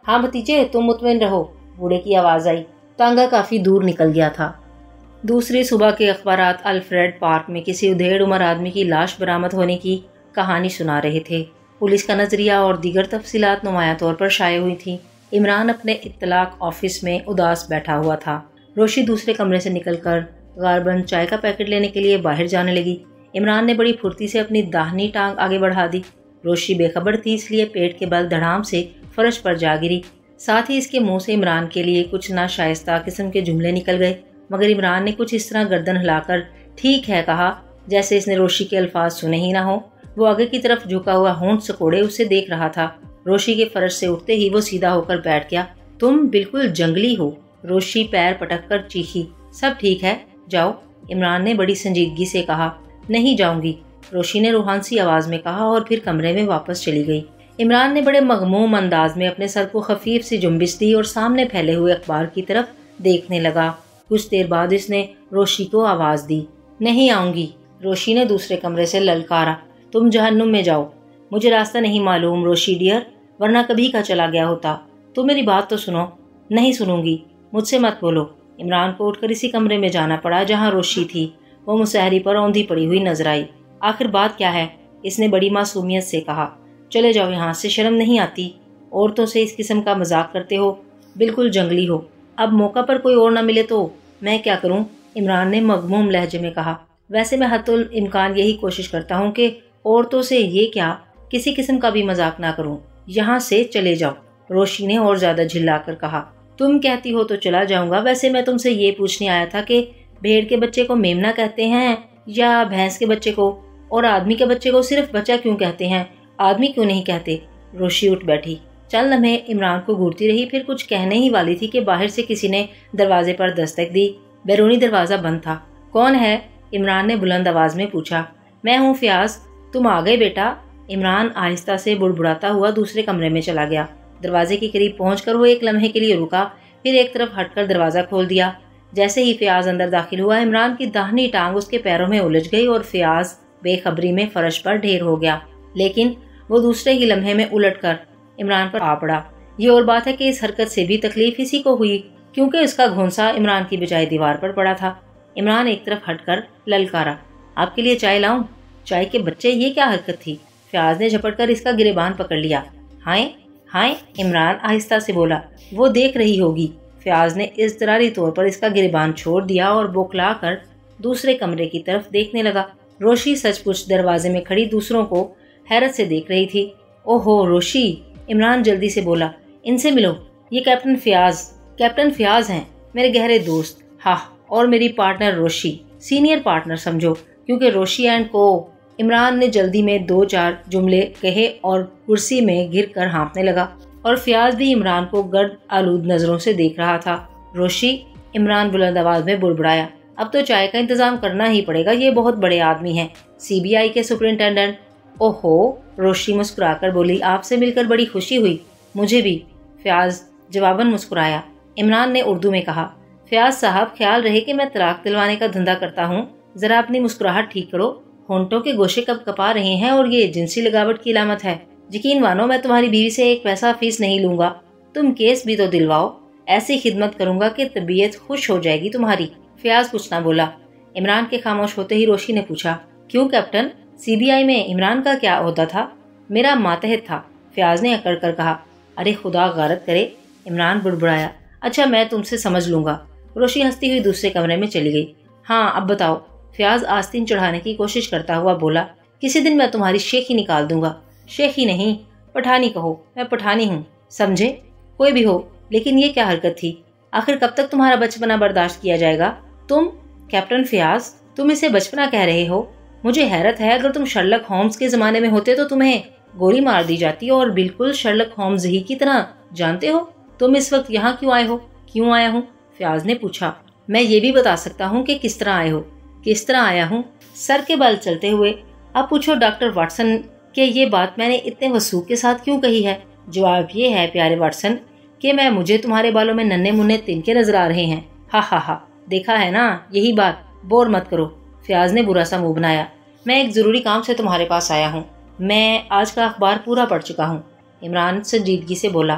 हाँ भतीजे, तुम मुतमईन रहो, बूढ़े की आवाज़ आई। तांगा काफ़ी दूर निकल गया था। दूसरी सुबह के अखबारात अल्फ्रेड पार्क में किसी उधेड़ उम्र आदमी की लाश बरामद होने की कहानी सुना रहे थे। पुलिस का नज़रिया और दीगर तफसीलात नुमाया तौर पर शाये हुई थी। इमरान अपने इत्तलाक ऑफिस में उदास बैठा हुआ था। रोशी दूसरे कमरे से निकलकर गारबंद चाय का पैकेट लेने के लिए बाहर जाने लगी। इमरान ने बड़ी फुर्ती से अपनी दाहिनी टांग आगे बढ़ा दी। रोशी बेखबर थी, इसलिए पेट के बल धड़ाम से फर्श पर जा गिरी। साथ ही इसके मुंह से इमरान के लिए कुछ नाशाइस्ता किस्म के जुमले निकल गए, मगर इमरान ने कुछ इस तरह गर्दन हिलाकर ठीक है कहा जैसे इसने रोशी के अल्फाज सुने ही ना हो। वो आगे की तरफ झुका हुआ होंठ सकोड़े उसे देख रहा था। रोशी के फर्श से उठते ही वो सीधा होकर बैठ गया। तुम बिल्कुल जंगली हो, रोशी पैर पटक कर चीखी। सब ठीक है, जाओ, इमरान ने बड़ी संजीदगी से कहा। नहीं जाऊंगी, रोशी ने रूहानसी आवाज में कहा और फिर कमरे में वापस चली गई। इमरान ने बड़े मगमूम अंदाज में अपने सर को खफीफ सी जुम्बिश दी और सामने फैले हुए अखबार की तरफ देखने लगा। कुछ देर बाद इसने रोशी को आवाज दी। नहीं आऊंगी, रोशी ने दूसरे कमरे से ललकारा। तुम जहन्नुम में जाओ, मुझे रास्ता नहीं मालूम रोशी डियर, वरना कभी का चला गया होता। तुम मेरी बात तो सुनो। नहीं सुनूंगी, मुझसे मत बोलो। इमरान को उठकर इसी कमरे में जाना पड़ा जहाँ रोशी थी। वो मुसहरी पर औंधी पड़ी हुई नजर आई। आखिर बात क्या है, इसने बड़ी मासूमियत से कहा। चले जाओ यहाँ से, शर्म नहीं आती? औरतों से इस किस्म का मजाक करते हो, बिल्कुल जंगली हो। अब मौका पर कोई और ना मिले तो मैं क्या करूं? इमरान ने मगमूम लहजे में कहा। वैसे मैं हतुल इम्कान यही कोशिश करता हूं कि औरतों से ये क्या किसी किस्म का भी मजाक ना करूं। यहाँ से चले जाओ, रोशी ने और ज्यादा झिल्लाकर कहा। तुम कहती हो तो चला जाऊंगा। वैसे मैं तुमसे ये पूछने आया था कि भेड़ के बच्चे को मेमना कहते हैं या भैंस के बच्चे को, और आदमी के बच्चे को सिर्फ बच्चा क्यों कहते हैं, आदमी क्यों नहीं कहते? रोशी उठ बैठी। चल लम्हे इमरान को घूरती रही, फिर कुछ कहने ही वाली थी कि बाहर से किसी ने दरवाजे पर दस्तक दी। बैरूनी दरवाजा बंद था। कौन है? इमरान ने बुलंद आवाज में पूछा। मैं हूँ फयाज, तुम आ गए बेटा। इमरान आहिस्ता से बुड़बुड़ाता हुआ दूसरे कमरे में चला गया। दरवाजे के करीब पहुंचकर वो एक लम्हे के लिए रुका, फिर एक तरफ हटकर दरवाजा खोल दिया। जैसे ही फयाज अंदर दाखिल हुआ, इमरान की दाहिनी टांग उसके पैरों में उलझ गई और फयाज बेखबरी में फर्श पर ढेर हो गया। लेकिन वो दूसरे ही लम्हे में उलटकर इमरान पर आ पड़ा। ये और बात है कि इस हरकत से भी तकलीफ इसी को हुई, क्योंकि इसका घोंसा इमरान की बजाय दीवार पर पड़ा था। इमरान एक तरफ हटकर ललकारा। आपके लिए चाय लाऊं? चाय के बच्चे, ये क्या हरकत थी? फयाज ने झपटकर इसका गिरेबान पकड़ लिया। हाय हाय, इमरान आहिस्ता से बोला। वो देख रही होगी। फयाज ने इज़्तिरारी तौर पर इसका गिरेबान छोड़ दिया और बौखला कर दूसरे कमरे की तरफ देखने लगा। रोशी सचमुच दरवाजे में खड़ी दूसरों को हैरत से देख रही थी। ओहो रोशी, इमरान जल्दी से बोला, इनसे मिलो, ये कैप्टन फयाज हैं, मेरे गहरे दोस्त। हाँ, और मेरी पार्टनर रोशी, सीनियर पार्टनर समझो, क्योंकि रोशी एंड को। इमरान ने जल्दी में 2-4 जुमले कहे और कुर्सी में गिर कर हाँफने लगा, और फयाज भी इमरान को गर्द आलूद नजरों से देख रहा था। रोशी, इमरान बुलंद आवाज में बुड़बुड़ाया, अब तो चाय का इंतजाम करना ही पड़ेगा, ये बहुत बड़े आदमी हैं, CBI के सुपरिंटेंडेंट। ओहो, रोशी मुस्कुराकर बोली, आपसे मिलकर बड़ी खुशी हुई। मुझे भी, फयाज जवाबन मुस्कुराया। इमरान ने उर्दू में कहा, फयाज साहब, ख्याल रहे कि मैं तलाक दिलवाने का धंधा करता हूँ, जरा अपनी मुस्कुराहट ठीक करो, होंठों के गोशे कब कपा रहे हैं और ये जिनसी लगावट की अलामत है। यकीन मानो मैं तुम्हारी बीवी से एक पैसा फीस नहीं लूंगा, तुम केस भी तो दिलवाओ, ऐसी खिदमत करूंगा कि तबीयत खुश हो जाएगी तुम्हारी। फयाज कुछ ना बोला। इमरान के खामोश होते ही रोशी ने पूछा, क्यों कैप्टन, CBI में इमरान का क्या ओहदा था? मेरा मातहत था, फयाज ने अकड़ कर कहा। अरे खुदा गारत करे, इमरान बुड़बुड़ाया। अच्छा, मैं तुमसे समझ लूंगा। रोशी हंसती हुई दूसरे कमरे में चली गई। हाँ अब बताओ, फयाज आस्तीन चढ़ाने की कोशिश करता हुआ बोला। किसी दिन मैं तुम्हारी शेखी निकाल दूंगा। शेखी नहीं, पठानी कहो, मैं पठानी हूँ, समझे? कोई भी हो, लेकिन ये क्या हरकत थी? आखिर कब तक तुम्हारा बचपना बर्दाश्त किया जाएगा? तुम कैप्टन फयाज, तुम इसे बचपना कह रहे हो? मुझे हैरत है, अगर तुम शर्लक होम्स के ज़माने में होते तो तुम्हें गोली मार दी जाती और बिल्कुल शर्लक होम्स ही की तरह। जानते हो तुम इस वक्त यहाँ क्यों आए हो? क्यों आया हूँ? फयाज ने पूछा। मैं ये भी बता सकता हूँ कि किस तरह आए हो। किस तरह आया हूँ? सर के बल चलते हुए। अब पूछो डॉक्टर वाटसन कि ये बात मैंने इतने वसूख के साथ क्यों कही है? जवाब ये है प्यारे वाटसन कि मुझे तुम्हारे बालों में नन्हे मुन्ने तिनके नजर आ रहे हैं। हा हा हा, देखा है ना, यही बात, बोर मत करो। फयाज ने बुरा सा मुंह बनाया। मैं एक ज़रूरी काम से तुम्हारे पास आया हूँ। मैं आज का अखबार पूरा पढ़ चुका हूँ, इमरान संजीदगी से बोला।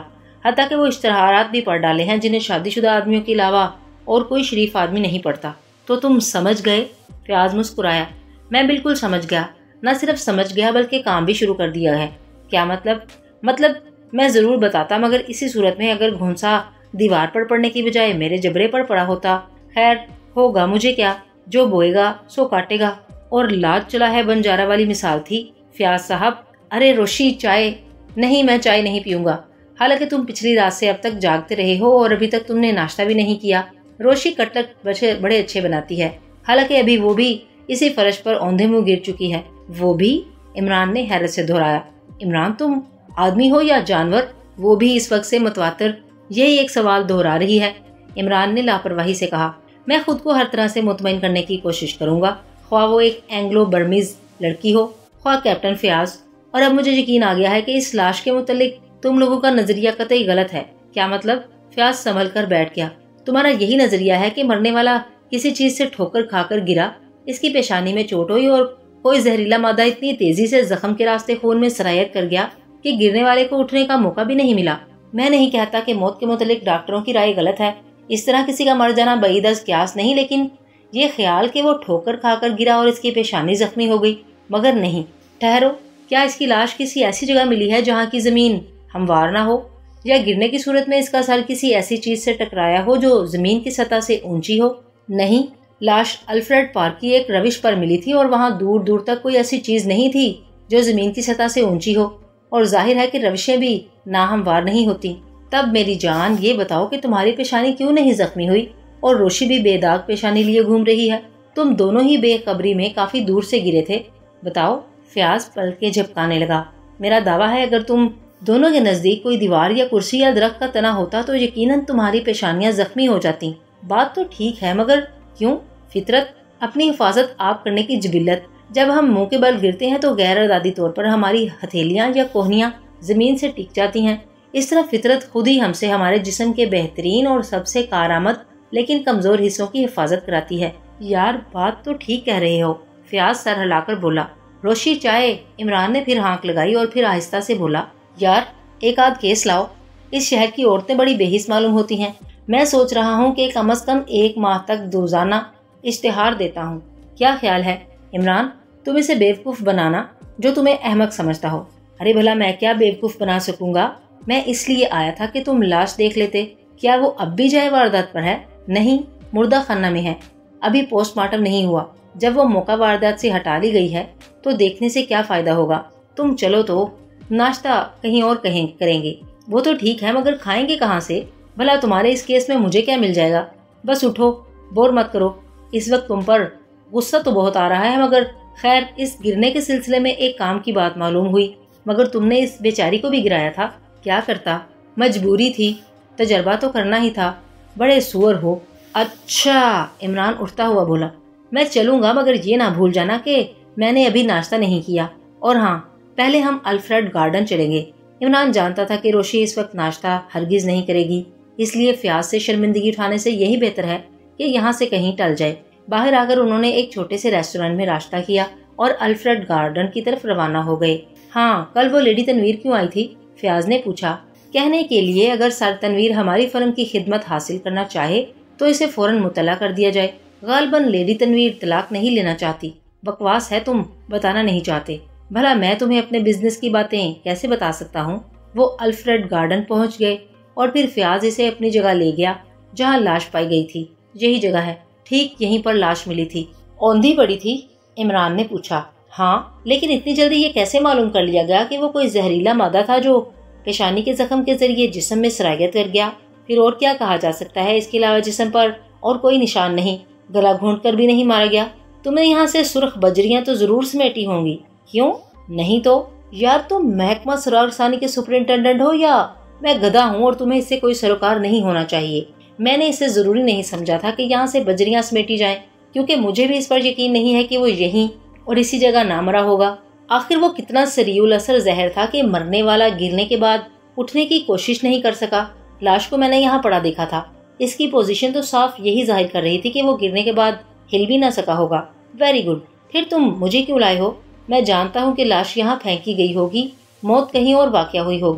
حتیٰ کہ وہ اشتہارات بھی پڑھ ڈالے ہیں جنہیں شادی شدہ آدمیوں کے علاوہ اور کوئی شریف آدمی نہیں پڑھتا۔ تو تم سمجھ گئے؟ فیاض مسکرایا۔ میں بالکل سمجھ گیا، نہ صرف سمجھ گیا بلکہ کام بھی شروع کر دیا ہے۔ کیا مطلب میں ضرور بتاتا، مگر اسی صورت میں اگر گھونسا دیوار پر پڑنے کی بجائے میرے جبرے پر پڑا ہوتا۔ خیر ہوگا، مجھے کیا، جو بوئے گا سو کاٹے گا۔ اور لاد چلا ہے بنجارہ والی مثال تھی۔ فیاض صاحب، ارے روشی، چائے؟ نہیں، میں چائے نہیں پیوں گا، حالانکہ تم پچھلی رات سے اب تک جاگتے رہے ہو اور ابھی تک تم نے ناشتہ بھی نہیں کیا۔ روشی کٹلٹ بڑے اچھے بناتی ہے، حالانکہ ابھی وہ بھی اسی فرش پر اوندھے منہ گر چکی ہے۔ وہ بھی؟ عمران نے حیرت سے دہرایا۔ عمران، تم آدمی ہو یا جانور؟ وہ بھی اس وقت سے متواتر یہی ایک سوال دہرا رہی ہے۔ عمران نے لاپرواہی سے کہا، میں خود کو ہر طرح سے مطمئن کرنے کی کوشش کروں گا، خواہ وہ ایک اینگلو برمیز لڑکی ہو، خواہ کیپٹن فیاض۔ اور اب مجھے یقین آ گیا ہے کہ اس لاش کے متعلق تم لوگوں کا نظریہ قطعی غلط ہے۔ کیا مطلب؟ فیاض سنبھل کر بیٹھ گیا۔ تمہارا یہی نظریہ ہے کہ مرنے والا کسی چیز سے ٹھوکر کھا کر گرا، اس کی پیشانی میں چوٹ ہوئی اور کوئی زہریلا مادہ اتنی تیزی سے زخم کے راستے خون میں سرایت کر گیا کہ گرنے والے کو اٹھنے کا موقع بھی نہیں ملا۔ میں نہیں کہتا کہ موت کے متعلق ڈاکٹروں کی رائے غلط ہے، اس طرح کسی کا مر جانا بعید از قیاس نہیں، لیکن یہ خیال کہ وہ ٹھوکر کھا کر گرا اور اس کی پیشانی زخمی ہو گئی، مگر نہیں۔ ٹھہرو، کیا اس کی لاش کسی ایسی جگہ ملی ہے جہاں کی زمین ہموار نہ ہو، یا گرنے کی صورت میں اس کا سر کسی ایسی چیز سے ٹکرایا ہو جو زمین کی سطح سے اونچی ہو؟ نہیں، لاش الفریڈ پارک کی ایک روش پر ملی تھی اور وہاں دور دور تک کوئی ایسی چیز نہیں تھی جو زمین کی سطح سے اونچی ہو، اور ظاہر ہے کہ روشیں بھی ناہموار نہیں ہوتی۔ تب میری جان، یہ بتاؤ کہ تمہاری پیشانی کیوں نہیں زخمی ہوئی اور روشی بھی بے داغ پیشانی لیے گھوم رہی ہے؟ تم دونوں ہی بے خبری میں کافی دور سے گرے تھے، بتاؤ؟ فیاض پلکیں جھپکانے لگا۔ میرا دعویٰ ہے اگر تم دونوں کے نزدیک کوئی دیوار یا کرسی یا درخت کا تنا ہوتا تو یقیناً تمہاری پیشانیاں زخمی ہو جاتی۔ بات تو ٹھیک ہے، مگر کیوں؟ فطرت، اپنی حفاظت آپ کرنے کی جبلت۔ جب ہم منہ کے بل گرتے ہیں تو غیر ارادی طور پر ہماری ہتھیلیاں یا کوہنیاں زمین سے ٹک جاتی ہیں۔ اس طرح فطرت خود ہی ہم سے ہمارے جسم کے بہترین اور سب سے کارآمد لیکن کمزور حصوں کی حفاظت کراتی ہے۔ یار، بات تو ٹھیک کہہ رہے ہو، فیاض سر ہلا کر بولا۔ روشی، چائے؟ عمران نے پھر ہانک لگائی اور پھر آہستہ سے بولا، یار ایک آدھ کیس لاؤ، اس شہر کی عورتیں بڑی بے حس معلوم ہوتی ہیں۔ میں سوچ رہا ہوں کہ کم از کم 1 ماہ تک روزانہ اشتہار دیتا ہوں، کیا خیال ہے؟ عمران، تم اسے بیوقوف بنانا جو تمہیں احمق سمجھتا ہو۔ ارے بھلا میں کیا بیوقوف بنا سکوں گا؟ میں اس لیے آیا تھا کہ تم لاش دیکھ لیتے۔ کیا وہ اب بھی جائے واردات پر ہے؟ نہیں، مردہ خانہ میں ہے، ابھی پوسٹ مارٹم نہیں ہوا۔ جب وہ موقع واردات سے ہٹا لی گئی ہے تو دیکھنے سے کیا فائدہ ہوگا؟ تم چلو تو ناشتہ کہیں اور کریں گے۔ وہ تو ٹھیک ہے، مگر کھائیں گے کہاں سے؟ بھلا تمہارے اس کیس میں مجھے کیا مل جائے گا؟ بس اٹھو، بور مت کرو، اس وقت تم پر غصہ تو بہت آ رہا ہے، مگر خیر، اس گرنے کے سلسلے میں ایک کام کی بات معلوم ہوئی۔ مگر تم نے اس بیچاری کو بھی گرایا تھا؟ کیا کرتا، مجبوری تھی، تجربہ تو کرنا ہی تھا۔ بڑے سور ہو۔ اچھا، عمران اٹھتا ہوا بولا، میں چلوں گا، مگر یہ نہ بھول جانا کہ میں نے ابھی ناشتہ نہیں کیا، اور ہاں، پہلے ہم الفریڈ گارڈن چلیں گے۔ عمران جانتا تھا کہ روشی اس وقت ناشتہ ہرگز نہیں کرے گی، اس لیے فیاض سے شرمندگی اٹھانے سے یہی بہتر ہے کہ یہاں سے کہیں ٹل جائے۔ باہر آ کر انہوں نے ایک چھوٹے سے ریسٹورینٹ میں ناشتہ کیا اور الفریڈ گارڈن کی طرف روانہ ہو گئے۔ ہاں، کل وہ لیڈی تنویر کیوں آئی تھی؟ فیاض نے پوچھا۔ کہنے کے لیے اگر سر تنویر ہماری فرم کی خدمت حاصل کرنا چاہے تو اسے فوراً مطلع کر دیا جائے۔ غالباً لیڈی تنویر طلاق نہیں لینا چاہتی۔ بکواس ہے، تم بتانا نہیں چاہتے۔ بھلا میں تمہیں اپنے بزنس کی باتیں کیسے بتا سکتا ہوں؟ وہ الفریڈ گارڈن پہنچ گئے اور پھر فیاض اسے اپنی جگہ لے گیا جہاں لاش پائی گئی تھی۔ یہی جگہ ہے، ٹھیک یہیں پر لاش ملی تھی۔ اوندھی پڑی تھی؟ عمران نے پوچھا۔ ہاں، لیکن اتنی جلدی یہ کیسے معلوم کر لیا گیا کہ وہ کوئی زہریلا مادہ تھا جو پیشانی کے زخم کے ذریعے جسم میں سرایت کر گیا؟ پھر اور کیا کہا جا سکتا ہے؟ اس کے علاوہ جسم پر اور کوئی نشان نہیں، گلا گھونٹ کر بھی نہیں مارا گیا۔ تم نے یہاں سے سرخ بجریاں تو ضرور سمیٹی ہوں گی، کیوں؟ نہیں تو یار، تم محکمہ سراغ ثانی کے سپرنٹینڈنٹ ہو یا میں گدھا ہوں اور تمہیں اس سے کوئی سروکار نہیں ہونا چاہیے؟ میں نے اسے ضروری نہیں سمجھا تھا کہ یہاں سے بجریاں سمیٹی جائیں، کیونکہ مجھے بھی اس پر یقین نہیں ہے کہ وہ یہیں اور اسی جگہ نہ مرا ہوگا۔ آخر وہ کتنا سریع الاثر زہر تھا کہ مرنے والا گرنے کے بعد اٹھنے کی کوشش نہیں کر سکا۔ لاش کو میں نے یہاں پڑا دیکھا تھا، اس کی پوزیشن تو صاف یہی ظاہر کر رہی تھی کہ وہ گرنے کے بعد ہل بھی نہ سکا ہوگا۔ ویری گڈ، پھر تم مجھے کیوں لائے ہو؟ میں جانتا ہوں کہ لاش یہاں پھینکی گئی ہوگی، موت کہیں اور واقع ہوئی ہوگی۔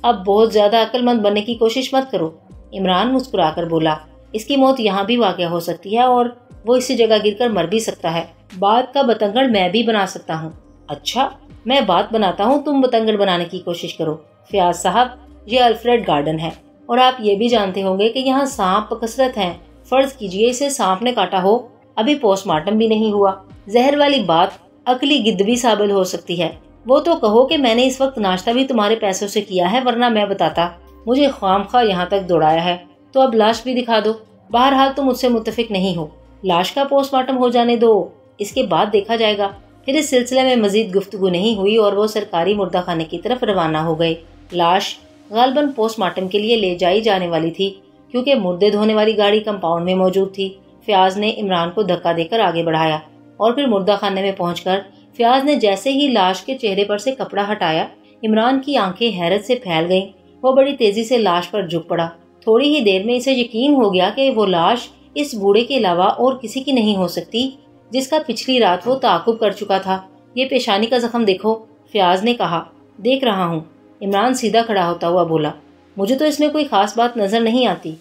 अब बहुत ज्यादा अक्लमंद बनने की कोशिश मत करो। इमरान मुस्कुराकर बोला, इसकी मौत यहाँ भी वाक़या हो सकती है और वो इसी जगह गिरकर मर भी सकता है। बात का बतंगड़ मैं भी बना सकता हूँ। अच्छा, मैं बात बनाता हूँ, तुम बतंगड़ बनाने की कोशिश करो। फयाज साहब, ये अल्फ्रेड गार्डन है और आप ये भी जानते होंगे कि यहाँ सांप कसरत हैं। फर्ज कीजिए इसे सांप ने काटा हो, अभी पोस्टमार्टम भी नहीं हुआ। जहर वाली बात अकली गिद्ध भी साबित हो सकती है। वो तो कहो कि मैंने इस वक्त नाश्ता भी तुम्हारे पैसों से किया है, वरना मैं बताता। मुझे ख्वामखा यहाँ तक दौड़ाया है, तो अब लाश भी दिखा दो। बहरहाल तुम मुझसे मुत्तफिक नहीं हो। लाश का पोस्टमार्टम हो जाने दो, इसके बाद देखा जाएगा। फिर इस सिलसिले में मजीद गुफ्तगू नहीं हुई और वो सरकारी मुर्दा खाने की तरफ रवाना हो गए। लाश गालबन पोस्टमार्टम के लिए ले जाई जाने वाली थी, क्योंकि मुर्दे धोने वाली गाड़ी कंपाउंड में मौजूद थी। फयाज ने इमरान को धक्का देकर आगे बढ़ाया और फिर मुर्दा खाने में पहुंचकर फयाज ने जैसे ही लाश के चेहरे पर से कपड़ा हटाया, इमरान की आंखें हैरत से फैल गईं। वो बड़ी तेजी से लाश पर झुक पड़ा। थोड़ी ही देर में इसे यकीन हो गया कि वो लाश इस बूढ़े के अलावा और किसी की नहीं हो सकती, जिसका पिछली रात वो ताकुब कर चुका था। ये पेशानी का जख्म देखो, फयाज ने कहा। देख रहा हूँ। इमरान सीधा खड़ा होता हुआ बोला, मुझे तो इसमें कोई खास बात नजर नहीं आती।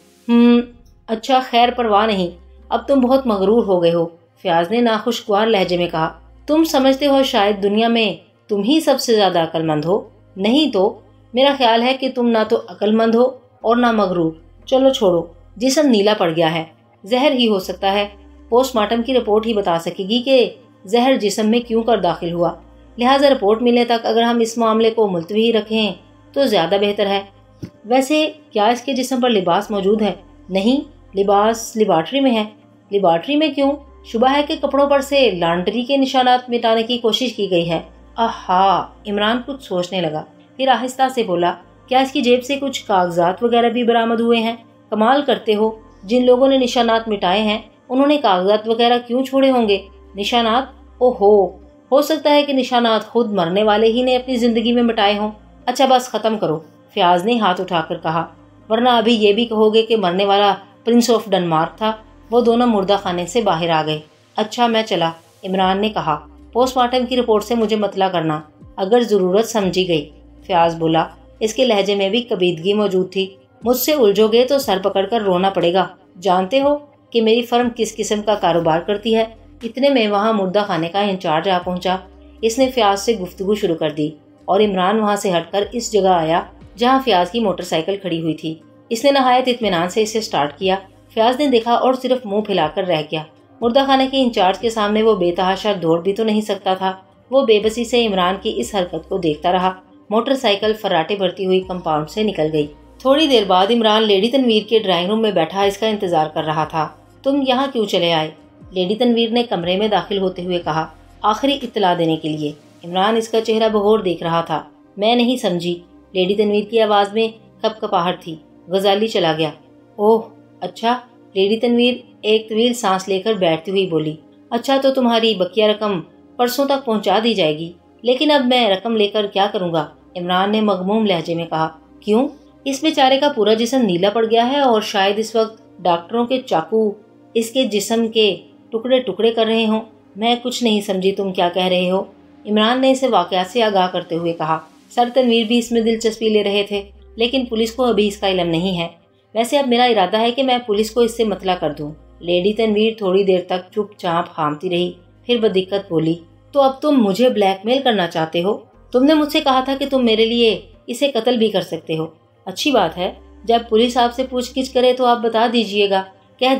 अच्छा, खैर परवाह नहीं, अब तुम बहुत मगरूर हो गए हो, फयाज ने नाखुशगवार लहजे में कहा। तुम समझते हो शायद दुनिया में तुम ही सबसे ज्यादा अक्लमंद हो, नहीं तो मेरा ख्याल है कि तुम ना तो अक्लमंद हो और ना मगरूर। चलो छोड़ो, जिस्म नीला पड़ गया है, जहर ही हो सकता है। पोस्टमार्टम की रिपोर्ट ही बता सकेगी कि जहर जिस्म में क्यों कर दाखिल हुआ। लिहाजा रिपोर्ट मिलने तक अगर हम इस मामले को मुलतवी रखें तो ज्यादा बेहतर है। वैसे क्या इसके जिस्म पर लिबास मौजूद है? नहीं, लिबास लिबार्ट्री में है। लिबार्ट्री में क्यों? शुबा है कि कपड़ों पर से लॉन्ड्री के निशानात मिटाने की कोशिश की गई है। आहा, इमरान कुछ सोचने लगा, फिर आहिस्ता से बोला, क्या इसकी जेब से कुछ कागजात वगैरह भी बरामद हुए हैं? कमाल करते हो, जिन लोगों ने निशानात मिटाए हैं उन्होंने कागजात वगैरह क्यों छोड़े होंगे? निशानात? ओहो, हो सकता है कि निशानात खुद मरने वाले ही ने अपनी जिंदगी में मिटाए हों। अच्छा बस खत्म करो, फयाज ने हाथ उठाकर कहा, वरना अभी ये भी कहोगे कि मरने वाला प्रिंस ऑफ डेनमार्क था। वो दोनों मुर्दा खाने से बाहर आ गए। अच्छा मैं चला, इमरान ने कहा। पोस्टमार्टम की रिपोर्ट से मुझे मतला करना, अगर जरूरत समझी गई, फयाज बोला। इसके लहजे में भी कबीदगी मौजूद थी। मुझसे उलझोगे तो सर पकड़कर रोना पड़ेगा। जानते हो कि मेरी फर्म किस किस्म का कारोबार करती है? इतने में वहाँ मुर्दा खाने का इंचार्ज आ पहुंचा। इसने फयाज से गुफ्तगू शुरू कर दी और इमरान वहाँ से हटकर इस जगह आया जहाँ फयाज की मोटरसाइकिल खड़ी हुई थी। इसने नहायत इत्मीनान से इसे स्टार्ट किया। फयाज ने देखा और सिर्फ मुंह फैलाकर रह गया। मुर्दा खाने के इंचार्ज के सामने वो बेतहाशा दौड़ भी तो नहीं सकता था। वो बेबसी से इमरान की इस हरकत को देखता रहा। मोटरसाइकिल फर्राटे भरती हुई कंपाउंड से निकल गई। थोड़ी देर बाद इमरान लेडी तनवीर के ड्राइंग रूम में बैठा इसका इंतजार कर रहा था। तुम यहाँ क्यों चले आए? लेडी तनवीर ने कमरे में दाखिल होते हुए कहा। आखिरी इत्तला देने के लिए। इमरान इसका चेहरा बगौर देख रहा था। मैं नहीं समझी। लेडी तनवीर की आवाज में कपकपाहट थी। गजाली चला गया। ओह अच्छा, लेडी तनवीर एक तवील सांस लेकर बैठती हुई बोली। अच्छा तो तुम्हारी बकिया रकम परसों तक पहुंचा दी जाएगी, लेकिन अब मैं रकम लेकर क्या करूंगा? इमरान ने मगमूम लहजे में कहा। क्यों? इस बेचारे का पूरा जिस्म नीला पड़ गया है और शायद इस वक्त डॉक्टरों के चाकू इसके जिस्म के टुकड़े टुकड़े कर रहे हों। मैं कुछ नहीं समझी तुम क्या कह रहे हो, इमरान ने इसे वाकया से आगाह करते हुए कहा। सर तनवीर भी इसमें दिलचस्पी ले रहे थे, लेकिन पुलिस को अभी इसका इल्म नहीं है। वैसे अब मेरा इरादा है कि मैं पुलिस को इससे मतला कर दूं। लेडी तनवीर थोड़ी देर तक चुपचाप खामती रही, फिर बदिक्कत बोली। तो अब तुम मुझे ब्लैकमेल करना चाहते हो? तुमने मुझसे कहा था कि तुम मेरे लिए इसे कत्ल भी कर सकते हो। अच्छी बात है, जब पुलिस आपसे पूछगिछ करे तो आप बता दीजिएगा, कह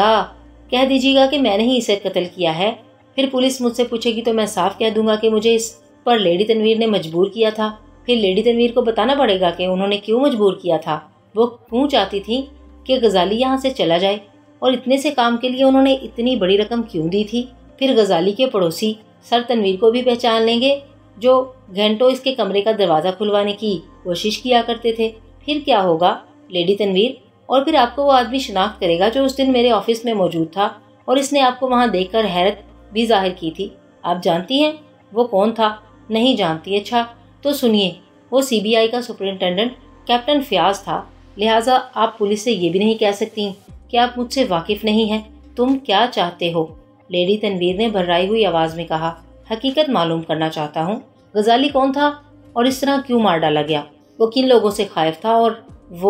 दीजिएगा कि मैंने ही इसे कत्ल किया है। फिर पुलिस मुझसे पूछेगी तो मैं साफ कह दूंगा कि मुझे इस पर लेडी तनवीर ने मजबूर किया था। फिर लेडी तनवीर को बताना पड़ेगा कि उन्होंने क्यों मजबूर किया था। वो क्यों चाहती थी कि गजाली यहाँ से चला जाए और इतने से काम के लिए उन्होंने इतनी बड़ी रकम क्यों दी थी। फिर गजाली के पड़ोसी सर तनवीर को भी पहचान लेंगे, जो घंटों इसके कमरे का दरवाज़ा खुलवाने की कोशिश किया करते थे। फिर क्या होगा लेडी तनवीर, और फिर आपको वो आदमी शिनाख्त करेगा जो उस दिन मेरे ऑफिस में मौजूद था और इसने आपको वहाँ देखकर हैरत भी जाहिर की थी। आप जानती हैं वो कौन था? नहीं जानती? अच्छा तो सुनिए, वो CBI का सुपरिंटेंडेंट कैप्टन फयाज था। लिहाजा आप पुलिस से ये भी नहीं कह सकती कि आप मुझसे वाकिफ नहीं हैं। तुम क्या चाहते हो? लेडी तनवीर ने भर्राई हुई आवाज में कहा। हकीकत मालूम करना चाहता हूँ। गजाली कौन था और इस तरह क्यों मार डाला गया? वो किन लोगों से खाइफ था और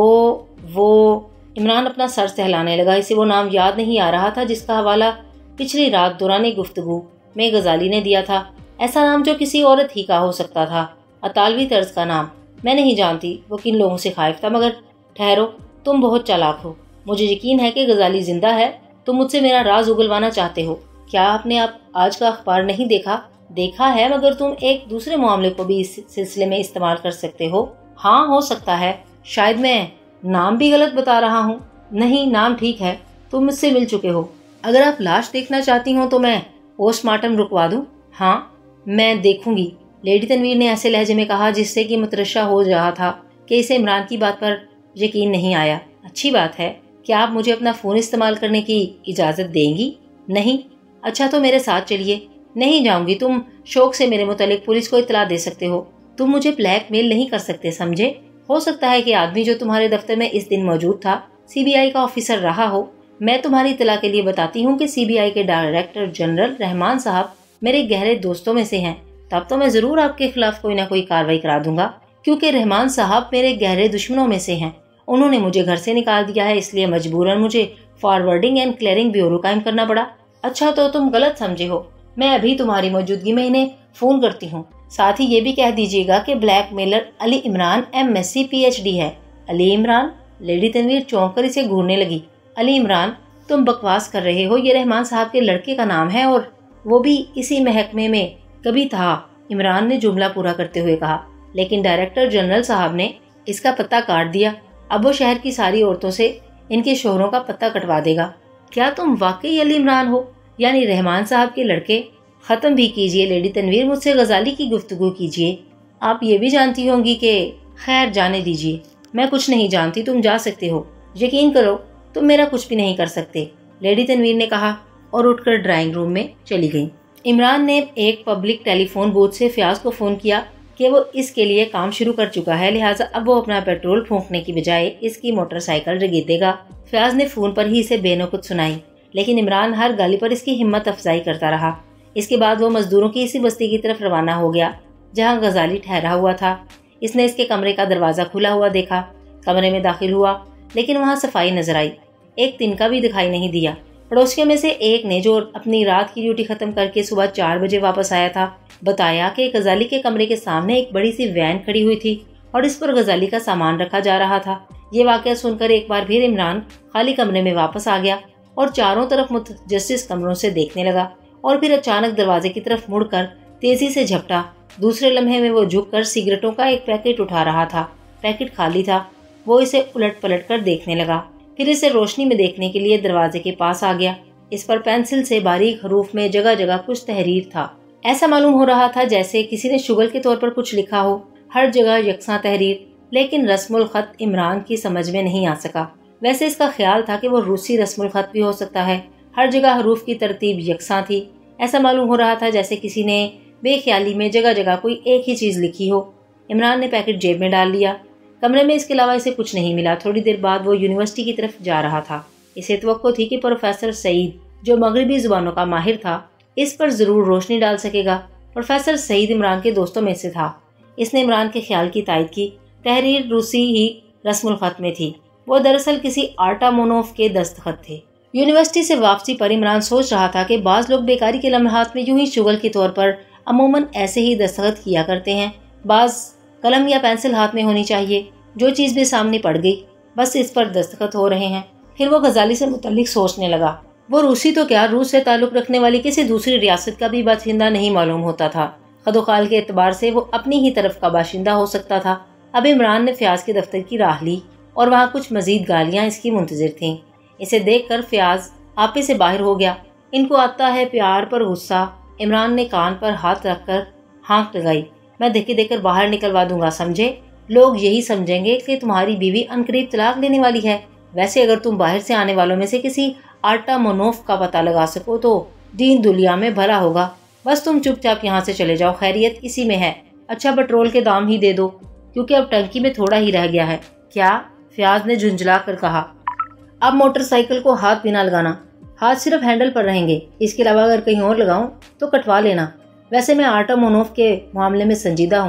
वो इमरान अपना सर सहलाने लगा। इसे वो नाम याद नहीं आ रहा था जिसका हवाला पिछली रात दौरान गुफ्तगू में गजाली ने दिया था। ऐसा नाम जो किसी औरत ही का हो सकता था, अतालवी तर्ज का नाम। मैं नहीं जानती वो किन लोगों से खाइफ था, मगर ठहरो, तुम बहुत चालाक हो। मुझे यकीन है कि गजाली जिंदा है। तुम मुझसे मेरा राज उगलवाना चाहते हो। क्या आपने आज का अखबार नहीं देखा? देखा है, मगर तुम एक दूसरे मामले को भी इस सिलसिले में इस्तेमाल कर सकते हो। हाँ, हो सकता है। शायद मैं नाम भी गलत बता रहा हूँ। नहीं, नाम ठीक है। तुम मुझसे मिल चुके हो। अगर आप लाश देखना चाहती हो तो मैं पोस्टमार्टम रुकवा दूँ? हाँ, मैं देखूंगी, लेडी तनवीर ने ऐसे लहजे में कहा जिससे कि मुतरशा हो रहा था कि इसे इमरान की बात पर यकीन नहीं आया। अच्छी बात है। क्या आप मुझे अपना फ़ोन इस्तेमाल करने की इजाज़त देंगी? नहीं। अच्छा, तो मेरे साथ चलिए। नहीं जाऊंगी। तुम शौक से मेरे मुतालिक पुलिस को इतला दे सकते हो। तुम मुझे ब्लैकमेल नहीं कर सकते, समझे? हो सकता है कि आदमी जो तुम्हारे दफ्तर में इस दिन मौजूद था CBI का ऑफिसर रहा हो। मैं तुम्हारी इतला के लिए बताती हूँ कि CBI के डायरेक्टर जनरल रहमान साहब मेरे गहरे दोस्तों में से हैं। तब तो मैं ज़रूर आपके खिलाफ कोई ना कोई कार्रवाई करा दूंगा, क्योंकि रहमान साहब मेरे गहरे दुश्मनों में से हैं। उन्होंने मुझे घर से निकाल दिया है, इसलिए मजबूरन मुझे फॉरवर्डिंग एंड क्लियरिंग ब्यूरो कायम करना पड़ा। अच्छा, तो तुम गलत समझे हो। मैं अभी तुम्हारी मौजूदगी में इन्हें फ़ोन करती हूँ। साथ ही ये भी कह दीजिएगा कि blackmailer Ali Imran MSc PhD है। अली इमरान? लेडी तनवीर चौंक कर इसे घूरने लगी। अली इमरान? तुम बकवास कर रहे हो। ये रहमान साहब के लड़के का नाम है और वो भी इसी महकमे में कभी था। इमरान ने जुमला पूरा करते हुए कहा, लेकिन डायरेक्टर जनरल साहब ने इसका पत्ता काट दिया। अब वो शहर की सारी औरतों से इनके शोहरों का पत्ता कटवा देगा। क्या तुम वाकई अली इमरान हो, यानी रहमान साहब के लड़के? ख़त्म भी कीजिए लेडी तनवीर, मुझसे गजाली की गुफ्तगू कीजिए। आप ये भी जानती होंगी कि खैर जाने दीजिए, मैं कुछ नहीं जानती। तुम जा सकते हो। यकीन करो, तुम मेरा कुछ भी नहीं कर सकते, लेडी तनवीर ने कहा और उठकर ड्राइंग रूम में चली गई। इमरान ने एक पब्लिक टेलीफोन बूथ से फयाज को फ़ोन किया कि वो इसके लिए काम शुरू कर चुका है, लिहाजा अब वो अपना पेट्रोल फूंकने की बजाय इसकी मोटरसाइकिल रगीदेगा। फयाज ने फ़ोन पर ही इसे बेनौकत सुनाई, लेकिन इमरान हर गाली पर इसकी हिम्मत अफजाई करता रहा। इसके बाद वो मजदूरों की इसी बस्ती की तरफ रवाना हो गया जहाँ गजाली ठहरा हुआ था। इसने इसके कमरे का दरवाज़ा खुला हुआ देखा। कमरे में दाखिल हुआ, लेकिन वहाँ सफाई नजर आई। एक तिनका भी दिखाई नहीं दिया। पड़ोसियों में से एक ने, जो अपनी रात की ड्यूटी खत्म करके सुबह 4 बजे वापस आया था, बताया कि गजाली के कमरे के सामने एक बड़ी सी वैन खड़ी हुई थी और इस पर गजाली का सामान रखा जा रहा था। ये वाकया सुनकर एक बार फिर इमरान खाली कमरे में वापस आ गया और चारों तरफ मुतजस्सिस कमरों से देखने लगा और फिर अचानक दरवाजे की तरफ मुड़कर तेजी से झपटा। दूसरे लम्हे में वो झुककर सिगरेटों का एक पैकेट उठा रहा था। पैकेट खाली था। वो इसे उलट पलट कर देखने लगा, फिर इसे रोशनी में देखने के लिए दरवाजे के पास आ गया। इस पर पेंसिल से बारीक हरूफ में जगह जगह कुछ तहरीर था। ऐसा मालूम हो रहा था जैसे किसी ने शुगल के तौर पर कुछ लिखा हो। हर जगह यकसा तहरीर, लेकिन रस्मुल खत इमरान की समझ में नहीं आ सका। वैसे इसका ख्याल था कि वो रूसी रस्मुल खत भी हो सकता है। हर जगह हरूफ की तरतीब यकसा थी। ऐसा मालूम हो रहा था जैसे किसी ने बेख्याली में जगह जगह कोई एक ही चीज़ लिखी हो। इमरान ने पैकेट जेब में डाल लिया। कमरे में इसके अलावा इसे कुछ नहीं मिला। थोड़ी देर बाद वो यूनिवर्सिटी की तरफ जा रहा था। इसे तवक्को थी कि प्रोफेसर सईद, जो मगरबी ज़ुबानों का माहिर था, इस पर ज़रूर रोशनी डाल सकेगा। प्रोफेसर सईद इमरान के दोस्तों में से था। इसने इमरान के ख्याल की तायद की। तहरीर रूसी ही रस्मुल खत में थी। वो दरअसल किसी आर्टामोनोफ के दस्तखत थे। यूनिवर्सिटी से वापसी पर इमरान सोच रहा था कि बाज़ लोग बेकारी के लम्हात में यूं ही शुगल के तौर पर अमूमन ऐसे ही दस्तखत किया करते हैं। बाज़ कलम या पेंसिल हाथ में होनी चाहिए। जो चीज़ भी सामने पड़ गई, बस इस पर दस्तखत हो रहे हैं। फिर वो गजाली से मुतल्लिक सोचने लगा। वो रूसी तो क्या, रूस से ताल्लुक़ रखने वाली किसी दूसरी रियासत का भी बाशिंदा नहीं मालूम होता था। खदोखाल के एतबार से वो अपनी ही तरफ का बाशिंदा हो सकता था। अब इमरान ने फयाज के दफ्तर की राह ली और वहाँ कुछ मजीद गालियाँ इसकी मुंतज़िर थीं। इसे देख कर फयाज आपे से बाहर हो गया। इनको आता है प्यार पर गुस्सा। इमरान ने कान पर हाथ रखकर हाँक लगाई। मैं देखे देकर बाहर निकलवा दूंगा, समझे? लोग यही समझेंगे कि तुम्हारी बीवी अनकरीब तलाक लेने वाली है। वैसे अगर तुम बाहर से आने वालों में से किसी आर्टामोनोफ का पता लगा सको तो दीन दुनिया में भला होगा। बस तुम चुपचाप यहाँ से चले जाओ, खैरियत इसी में है। अच्छा, पेट्रोल के दाम ही दे दो, क्योंकि अब टंकी में थोड़ा ही रह गया है। क्या? फयाज ने झुंझला कर कहा। अब मोटरसाइकिल को हाथ भी ना लगाना, हाथ सिर्फ हैंडल पर रहेंगे। इसके अलावा अगर कहीं और लगाऊं तो कटवा लेना। वैसे मैं आर्टामोनोफ के मामले में संजीदा हूँ।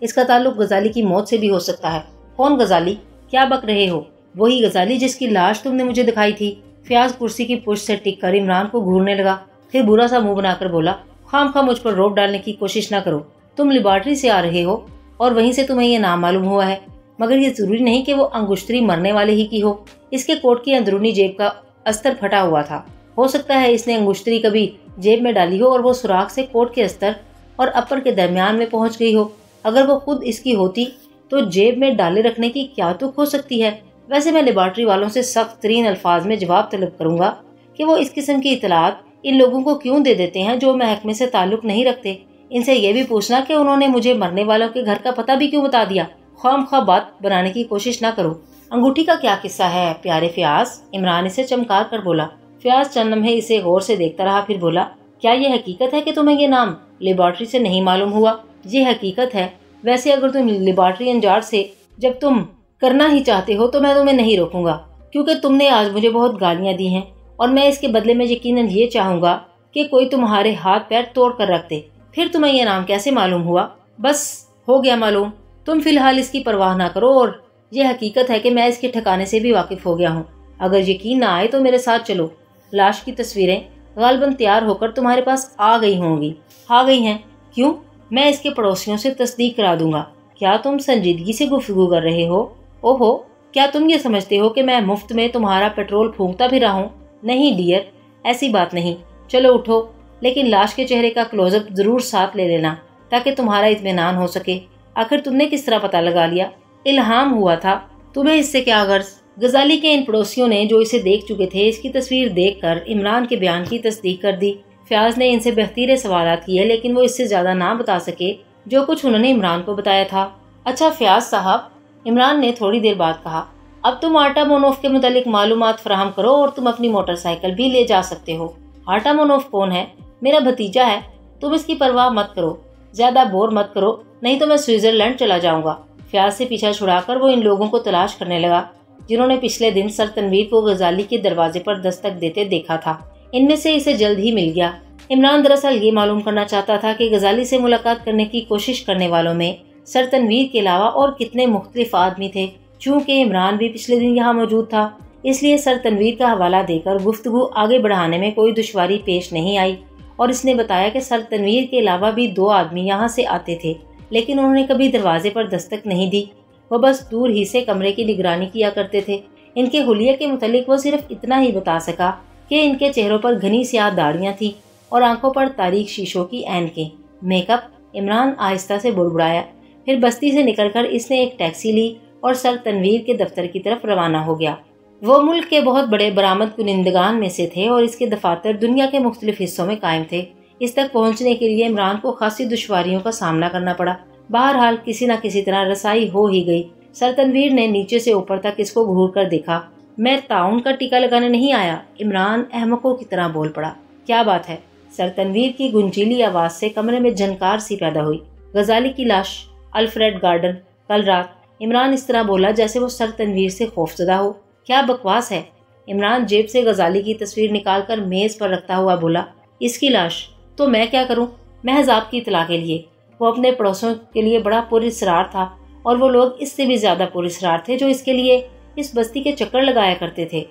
اس کا تعلق غزالی کی موت سے بھی ہو سکتا ہے۔ کون غزالی؟ کیا بک رہے ہو؟ وہی غزالی جس کی لاش تم نے مجھے دکھائی تھی۔ فیاض کرسی کی پشت سے ٹک کر عمران کو گھورنے لگا، پھر برا سا منہ بنا کر بولا، خام خواہ مجھ پر روب ڈالنے کی کوشش نہ کرو۔ تم لیبارٹری سے آ رہے ہو اور وہیں سے تمہیں یہ نام معلوم ہوا ہے، مگر یہ ضروری نہیں کہ وہ انگشتری مرنے والے ہی کی ہو۔ اس کے کوٹ کی اندرونی جیب کا استر پھٹا ہوا تھا، ہو سکتا ہے اس نے انگشتری کبھی جیب میں ڈالی ہو اور وہ سوراخ سے کوٹ کے استر اور اپر کے درمیان میں پہنچ گئی ہو۔ اگر وہ خود اس کی ہوتی تو جیب میں ڈالے رکھنے کی کیا تک ہو سکتی ہے؟ ویسے میں لیبارٹری والوں سے سخت ترین الفاظ میں جواب طلب کروں گا کہ وہ اس قسم کی اطلاعات ان لوگوں کو کیوں دے دیتے ہیں جو محکمے سے تعلق نہیں رکھتے۔ ان سے یہ بھی پوچھنا کہ انہوں نے مجھے مرنے والوں کے گھر کا پتہ بھی کیوں بتا دیا۔ خواہ خواہ بات بنانے کی کوشش نہ کرو۔ انگوٹھی کا کیا قصہ ہے پیارے فیاض؟ عمران اسے چمکار کر بولا۔ فیاض چند لمحے اسے غور سے دیکھتا رہا، پھر بولا، کیا یہ حقیقت ہے کہ تمہیں یہ نام لیبارٹری سے نہیں معلوم ہوا؟ یہ حقیقت ہے۔ ویسے اگر تم لیبارٹری انجارج سے جب تم کرنا ہی چاہتے ہو تو میں تمہیں نہیں روکوں گا، کیونکہ تم نے آج مجھے بہت گالیاں دی ہیں اور میں اس کے بدلے میں یقیناً یہ چاہوں گا کہ کوئی تمہارے ہاتھ پیر توڑ کر رکھ دے۔ پھر تمہیں یہ نام کیسے معلوم ہوا؟ بس ہو گیا معلوم۔ تم فی الحال اس کی پرواہ نہ کرو، اور یہ حقیقت ہے کہ میں اس کے ٹھکانے سے بھی واقف ہو گیا ہوں۔ اگر یقین نہ آئے تو میرے ساتھ چلو۔ لاش کی تصویریں غالباً تیار ہو کر تمہارے پاس آ گئی ہوں گی۔ آ گئی ہیں؟ کیوں؟ میں اس کے پڑوسیوں سے تصدیق کرا دوں گا۔ کیا تم سنجیدگی سے گفتگو کر رہے ہو؟ اوہو، کیا تم یہ سمجھتے ہو کہ میں مفت میں تمہارا پیٹرول پھونکتا بھی رہا ہوں؟ نہیں ڈیئر، ایسی بات نہیں۔ چلو اٹھو، لیکن لاش کے چہرے کا کلوز اپ ضرور ساتھ لے لینا تاکہ تمہارا اطمینان ہو سکے۔ آخر تم نے کس طرح پتہ لگا لیا؟ الہام ہوا تھا۔ تمہیں اس سے کیا غرض؟ غزالی کے ان پڑوسیوں نے جو اسے دیکھ چکے تھے اس کی تصویر دیکھ کر عمران کے بیان کی تصدیق کر دی۔ فیاض نے ان سے بہتیرے سوالات کیے لیکن وہ اس سے زیادہ نہ بتا سکے جو کچھ انہوں نے عمران کو بتایا تھا۔ اچھا فیاض صاحب، عمران نے تھوڑی دیر بعد کہا، اب تم آرٹا مونوف کے متعلق معلومات فراہم کرو اور تم اپنی موٹر سائیکل بھی لے جا سکتے ہو۔ آرٹا مونوف کون ہے؟ میرا بھتیجا ہے۔ تم اس کی پرواہ مت کرو، زیادہ بور مت کرو، نہیں تو میں سوئٹزرلینڈ چلا جاؤں گا۔ فیاض سے پیچھا چھڑا کر وہ ان لوگوں کو تلاش کرنے لگا جنہوں نے پچھلے دن سر تنویر کو غزالی کے دروازے پر دستک دیتے دیکھا تھا۔ ان میں سے اسے جلد ہی مل گیا۔ عمران دراصل یہ معلوم کرنا چاہتا تھا کہ غزالی سے ملاقات کرنے کی کوشش کرنے والوں میں سر تنویر کے علاوہ اور کتنے مختلف آدمی تھے۔ چونکہ عمران بھی پچھلے دن یہاں موجود تھا، اس لیے سر تنویر کا حوالہ دے کر گفتگو آگے بڑھانے میں کوئی دشواری پیش نہیں آئی، اور اس نے بتایا کہ سر تنویر کے علاوہ بھی 2 آدمی یہاں سے آتے تھے، لیکن انہوں نے کبھی دروازے پر دستک نہیں دی۔ وہ بس دور ہی سے کمرے کی نگرانی کیا کرتے تھے۔ ان کے حلیے کے متعلق وہ صرف اتنا ہی بتا سکا کہ ان کے چہروں پر گھنی سیاہ داڑیاں تھیں اور آنکھوں پر تاریک شیشوں کی اینکیں۔ Make up? عمران آہستہ سے بڑبڑایا، پھر بستی سے نکل کر اس نے ایک ٹیکسی لی اور سر تنویر کے دفتر کی طرف روانہ ہو گیا۔ وہ ملک کے بہت بڑے برآمد کنندگان میں سے تھے اور اس کے دفاتر دنیا کے مختلف حصوں میں قائم تھے۔ اس تک پہنچنے کے لیے عمران کو خاصی دشواریوں کا سامنا کرنا پڑا۔ بہرحال کسی نہ کسی طرح رسائی ہو ہی گئی۔ سر تنویر نے نیچے سے اوپر تک اس کو گھور کر دیکھا۔ میں تعاون کا ٹیکہ لگانے نہیں آیا، عمران احمقوں کی طرح بول پڑا۔ کیا بات ہے؟ سر تنویر کی گنجیلی آواز سے کمرے میں جھنکار سی پیدا ہوئی۔ غزالی کی لاش، الفریڈ گارڈن، کل رات۔ عمران اس طرح بولا جیسے وہ سر تنویر سے خوفزدہ ہو۔ کیا بکواس ہے؟ عمران جیب سے غزالی کی تصویر نکال کر میز پر رکھتا ہوا بولا، اس کی لاش؟ تو میں کیا کروں؟ محض آپ کی اطلاع کے لیے۔ وہ اپنے پڑوسوں کے لیے بڑا پراسرار تھا، اور وہ لوگ اس سے بھی زیادہ پراسرار تھے جو اس کے لیے اس بستی کے چکر لگایا کرتے تھے۔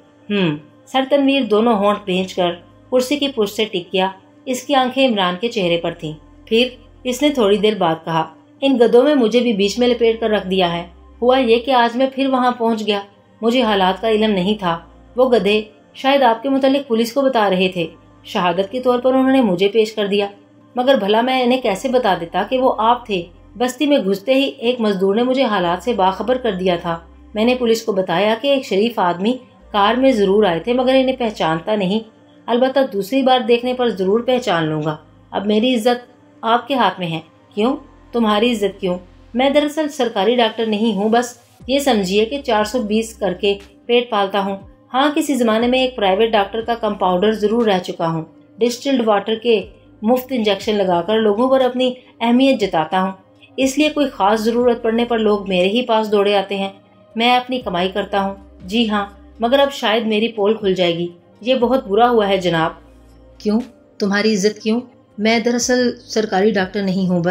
سر تنویر دونوں ہونٹ بھینچ کر کرسی کی پشت سے ٹک گیا۔ اس کی آنکھیں عمران کے چہرے پر تھیں۔ پھر اس نے تھوڑی دیر بعد کہا، ان گدوں میں مجھے بھی بیچ میں لپیٹ کر رکھ دیا ہے۔ ہوا یہ کہ آج میں پھر وہاں پہنچ گیا۔ مجھے حالات کا علم نہیں تھا۔ وہ گدھے شاید آپ کے متعلق پولیس کو بتا رہے تھے۔ شہادت کے طور پر انہوں نے مجھے پیش کر دیا، مگر بھلا میں انہیں کیسے بتا دیتا کہ وہ آپ تھے؟ بستی میں گھستے ہی ایک مزدور نے مجھے حالات سے باخبر کر دیا تھا۔ میں نے پولیس کو بتایا کہ ایک شریف آدمی کار میں ضرور آئے تھے، مگر انہیں پہچانتا نہیں۔ البتہ دوسری بار دیکھنے پر ضرور پہچان لوں گا۔ اب میری عزت آپ کے ہاتھ میں ہے۔ کیوں؟ تمہاری عزت کیوں؟ میں دراصل سرکاری ڈاکٹر نہیں ہوں، بس یہ سمجھیے کہ 420 کر کے پیٹ پالتا ہوں۔ ہاں، کسی زمانے میں ایک پرائیویٹ ڈاکٹر کا کمپاؤنڈر ضرور رہ چکا ہوں۔ ڈسٹلڈ واٹر کے مفت انجیکشن لگا کر لوگوں پر اپنی اہمیت جتاتا ہوں، اس لیے کوئی خاص ضرورت پڑنے پر لوگ میرے ہی پاس دوڑے آتے ہیں۔ میں اپنی کمائی کرتا ہوں۔ جی ہاں، مگر اب شاید میری پول کھل جائے گی۔ یہ بہت برا ہوا ہے جناب۔ کیوں؟ تمہاری عزت کیوں؟ میں دراصل سرکاری ڈاکٹر نہیں ہوں، بس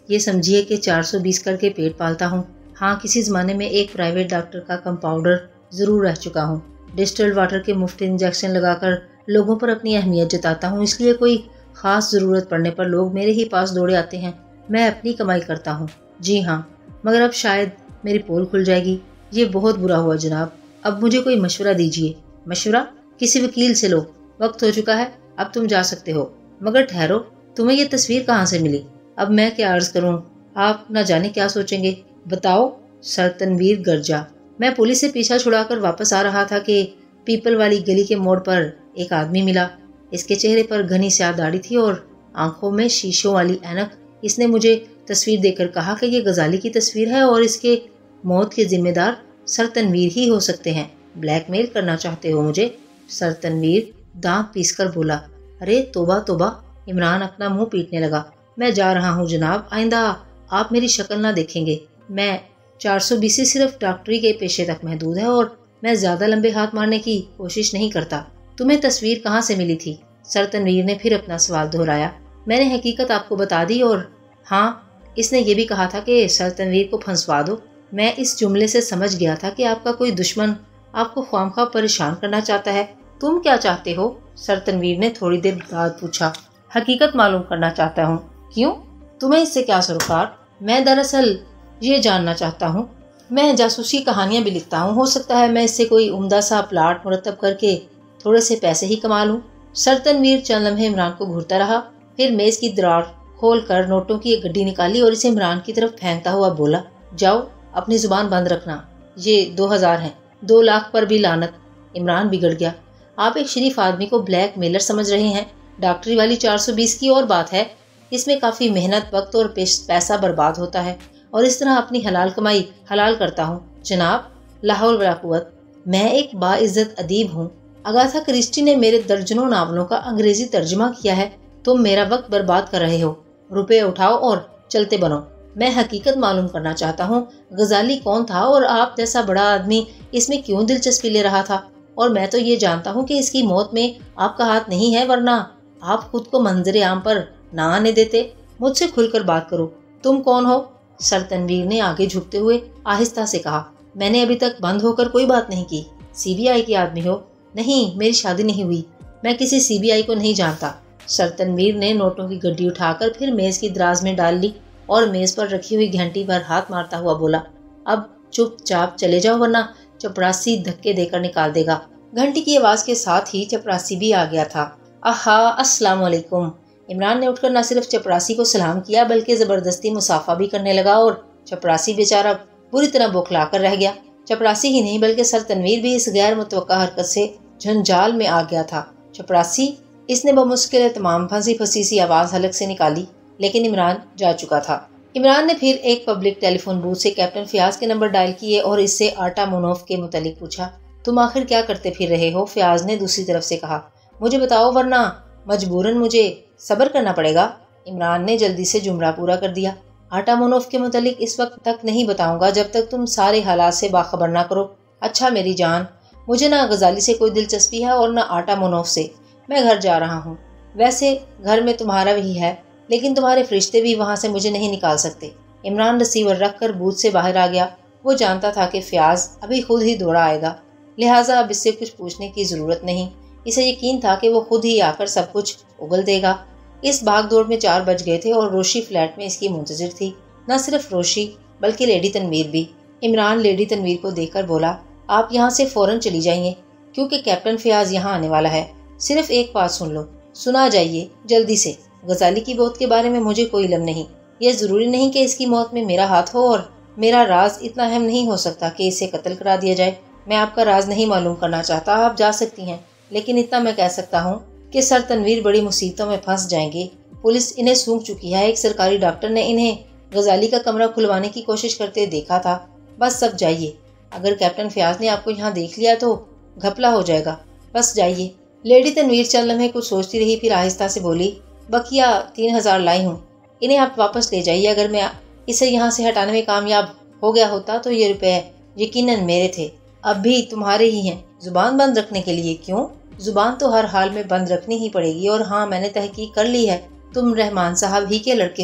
ये समझिए कि 420 करके पेट पालता हूँ। हाँ, किसी ज़माने में एक प्राइवेट डॉक्टर का कंपाउंडर ज़रूर रह चुका हूँ। डिस्टिल्ड वाटर के मुफ्त इंजेक्शन लगाकर लोगों पर अपनी अहमियत जताता हूँ, इसलिए कोई ख़ास ज़रूरत पड़ने पर लोग मेरे ही पास दौड़े आते हैं। मैं अपनी कमाई करता हूँ। जी हाँ, मगर अब शायद मेरी पोल खुल जाएगी। ये बहुत बुरा हुआ जनाब, अब मुझे कोई मशवरा दीजिए। मशवरा? किसी वकील से लो, वक्त हो चुका है, अब तुम जा सकते हो। मगर ठहरो, तुम्हें ये तस्वीर कहाँ से मिली? अब मैं क्या अर्ज करूँ, आप न जाने क्या सोचेंगे। बताओ। सर तनवीर गरजा। मैं पुलिस से पीछा छुड़ाकर वापस आ रहा था कि पीपल वाली गली के मोड़ पर एक आदमी मिला। इसके चेहरे पर घनी स्याह दाढ़ी थी और आंखों में शीशों वाली ऐनक। इसने मुझे तस्वीर देकर कहा कि ये गजाली की तस्वीर है और इसके मौत के जिम्मेदार सर तनवीर ही हो सकते हैं। ब्लैकमेल करना चाहते हो मुझे? सर तनवीर दांत पीसकर बोला। अरे तोबा तोबा। इमरान अपना मुंह पीटने लगा। मैं जा रहा हूँ जनाब, आइंदा आप मेरी शक्ल ना देखेंगे। मैं 420 सिर्फ डॉक्टरी के पेशे तक महदूद है और मैं ज्यादा लंबे हाथ मारने की कोशिश नहीं करता। तुम्हें तस्वीर कहाँ से मिली थी? सर तनवीर ने फिर अपना सवाल दोहराया। मैंने हकीकत आपको बता दी और हाँ, इसने ये भी कहा था कि सर तनवीर को फंसवा दो। मैं इस जुमले से समझ गया था कि आपका कोई दुश्मन आपको ख्वामख्वाह परेशान करना चाहता है। तुम क्या चाहते हो? सर तनवीर ने थोड़ी देर बाद पूछा। हकीकत मालूम करना चाहता हूँ। क्यों? तुम्हें इससे क्या सरोकार? मैं दरअसल ये जानना चाहता हूँ। मैं जासूसी कहानियाँ भी लिखता हूँ, हो सकता है मैं इससे कोई उम्दा सा प्लाट मुरतब करके थोड़े से पैसे ही कमा लूँ। सर तनवीर चंद लम्हे इमरान को घूरता रहा, फिर मेज की दरार खोल कर नोटों की एक गड्डी निकाली और इसे इमरान की तरफ फेंकता हुआ बोला, जाओ अपनी जुबान बंद रखना। ये 2000 हैं, 2 लाख पर भी लानत। इमरान बिगड़ गया। आप एक शरीफ आदमी को ब्लैक मेलर समझ रहे हैं। डॉक्टरी वाली 420 की और बात है, इसमें काफ़ी मेहनत, वक्त और पैसा बर्बाद होता है और इस तरह अपनी हलाल कमाई हलाल करता हूँ। जनाब, ला हौल वला कुव्वत, मैं एक बाइज्जत अदीब हूँ। अगाथा क्रिस्टी ने मेरे दर्जनों नावलों का अंग्रेजी तर्जुमा किया है। तुम मेरा वक्त बर्बाद कर रहे हो। रुपए उठाओ और चलते बनो। मैं हकीकत मालूम करना चाहता हूँ, गजाली कौन था और आप जैसा बड़ा आदमी इसमें क्यों दिलचस्पी ले रहा था। और मैं तो ये जानता हूँ कि इसकी मौत में आपका हाथ नहीं है, वरना आप खुद को मंजरे आम पर ना आने देते। मुझसे खुलकर बात करो। तुम कौन हो? सर तनवीर ने आगे झुकते हुए आहिस्ता से कहा। मैंने अभी तक बंद होकर कोई बात नहीं की। सीबीआई की आदमी हो? नहीं, मेरी शादी नहीं हुई। मैं किसी सीबीआई को नहीं जानता। सर तनवीर ने नोटों की गड्डी उठाकर फिर मेज की दराज में डाल ली और मेज पर रखी हुई घंटी पर हाथ मारता हुआ बोला, अब चुपचाप चले जाओ वरना चपरासी धक्के देकर निकाल देगा। घंटी की आवाज के साथ ही चपरासी भी आ गया था। आहा, अस्सलाम वालेकुम। इमरान ने उठकर न सिर्फ चपरासी को सलाम किया बल्कि जबरदस्ती मुसाफा भी करने लगा और चपरासी बेचारा बुरी तरह बौखला कर रह गया। चपरासी ही नहीं बल्कि सर तनवीर भी इस गैर मुतवक्का हरकत से झंझाल में आ गया था। चपरासी, इसने बमुश्किल तमाम फंसी फंसी सी आवाज हलक से निकाली, लेकिन इमरान जा चुका था। इमरान ने फिर एक पब्लिक टेलीफोन बूथ से कैप्टन फयाज के नंबर डायल किए और इससे आटा मुनोफ के मुतालिक पूछा। तुम आखिर क्या करते फिर रहे हो? फयाज ने दूसरी तरफ से कहा। मुझे बताओ वरना मजबूरन मुझे सब्र करना पड़ेगा। इमरान ने जल्दी से जुमला पूरा कर दिया। आटा मुनोफ के मुतालिक इस वक्त तक नहीं बताऊंगा जब तक तुम सारे हालात से बाखबर ना करो। अच्छा मेरी जान, मुझे ना गजाली से कोई दिलचस्पी है और ना आटा मुनोफ से। मैं घर जा रहा हूँ। वैसे घर में तुम्हारा भी है, लेकिन तुम्हारे फरिश्ते भी वहाँ से मुझे नहीं निकाल सकते। इमरान रिसीवर रखकर बूथ से बाहर आ गया। वो जानता था कि फयाज अभी खुद ही दौड़ा आएगा, लिहाजा अब इससे कुछ पूछने की ज़रूरत नहीं। इसे यकीन था कि वो खुद ही आकर सब कुछ उगल देगा। इस भाग दौड़ में 4 बज गए थे और रोशी फ्लैट में इसकी मुंतजिर थी। न सिर्फ रोशी बल्कि लेडी तनवीर भी। इमरान लेडी तनवीर को देखकर बोला, आप यहाँ से फ़ौरन चली जाइए क्योंकि कैप्टन फयाज यहाँ आने वाला है। सिर्फ एक बात सुन लो, सुना जाइए जल्दी से। गजाली की मौत के बारे में मुझे कोई इल्म नहीं। यह ज़रूरी नहीं कि इसकी मौत में मेरा हाथ हो और मेरा राज इतना अहम नहीं हो सकता कि इसे कत्ल करा दिया जाए। मैं आपका राज नहीं मालूम करना चाहता, आप जा सकती हैं, लेकिन इतना मैं कह सकता हूँ कि सर तनवीर बड़ी मुसीबतों में फंस जाएंगे। पुलिस इन्हें सूंघ चुकी है। एक सरकारी डॉक्टर ने इन्हें गजाली का कमरा खुलवाने की कोशिश करते देखा था। बस सब जाइए। अगर कैप्टन फयाज ने आपको यहाँ देख लिया तो घपला हो जाएगा। बस जाइए। लेडी तनवीर चंद लम्हे कुछ सोचती रही, फिर आहिस्ता से बोली, बकिया 3000 लाई हूँ, इन्हें आप वापस ले जाइए। अगर मैं इसे यहाँ से हटाने में कामयाब हो गया होता तो ये रुपए यकीनन मेरे थे, अब भी तुम्हारे ही हैं। जुबान बंद रखने के लिए? क्यों? जुबान तो हर हाल में बंद रखनी ही पड़ेगी। और हाँ, मैंने तहकीक कर ली है, तुम रहमान साहब ही के लड़के हो।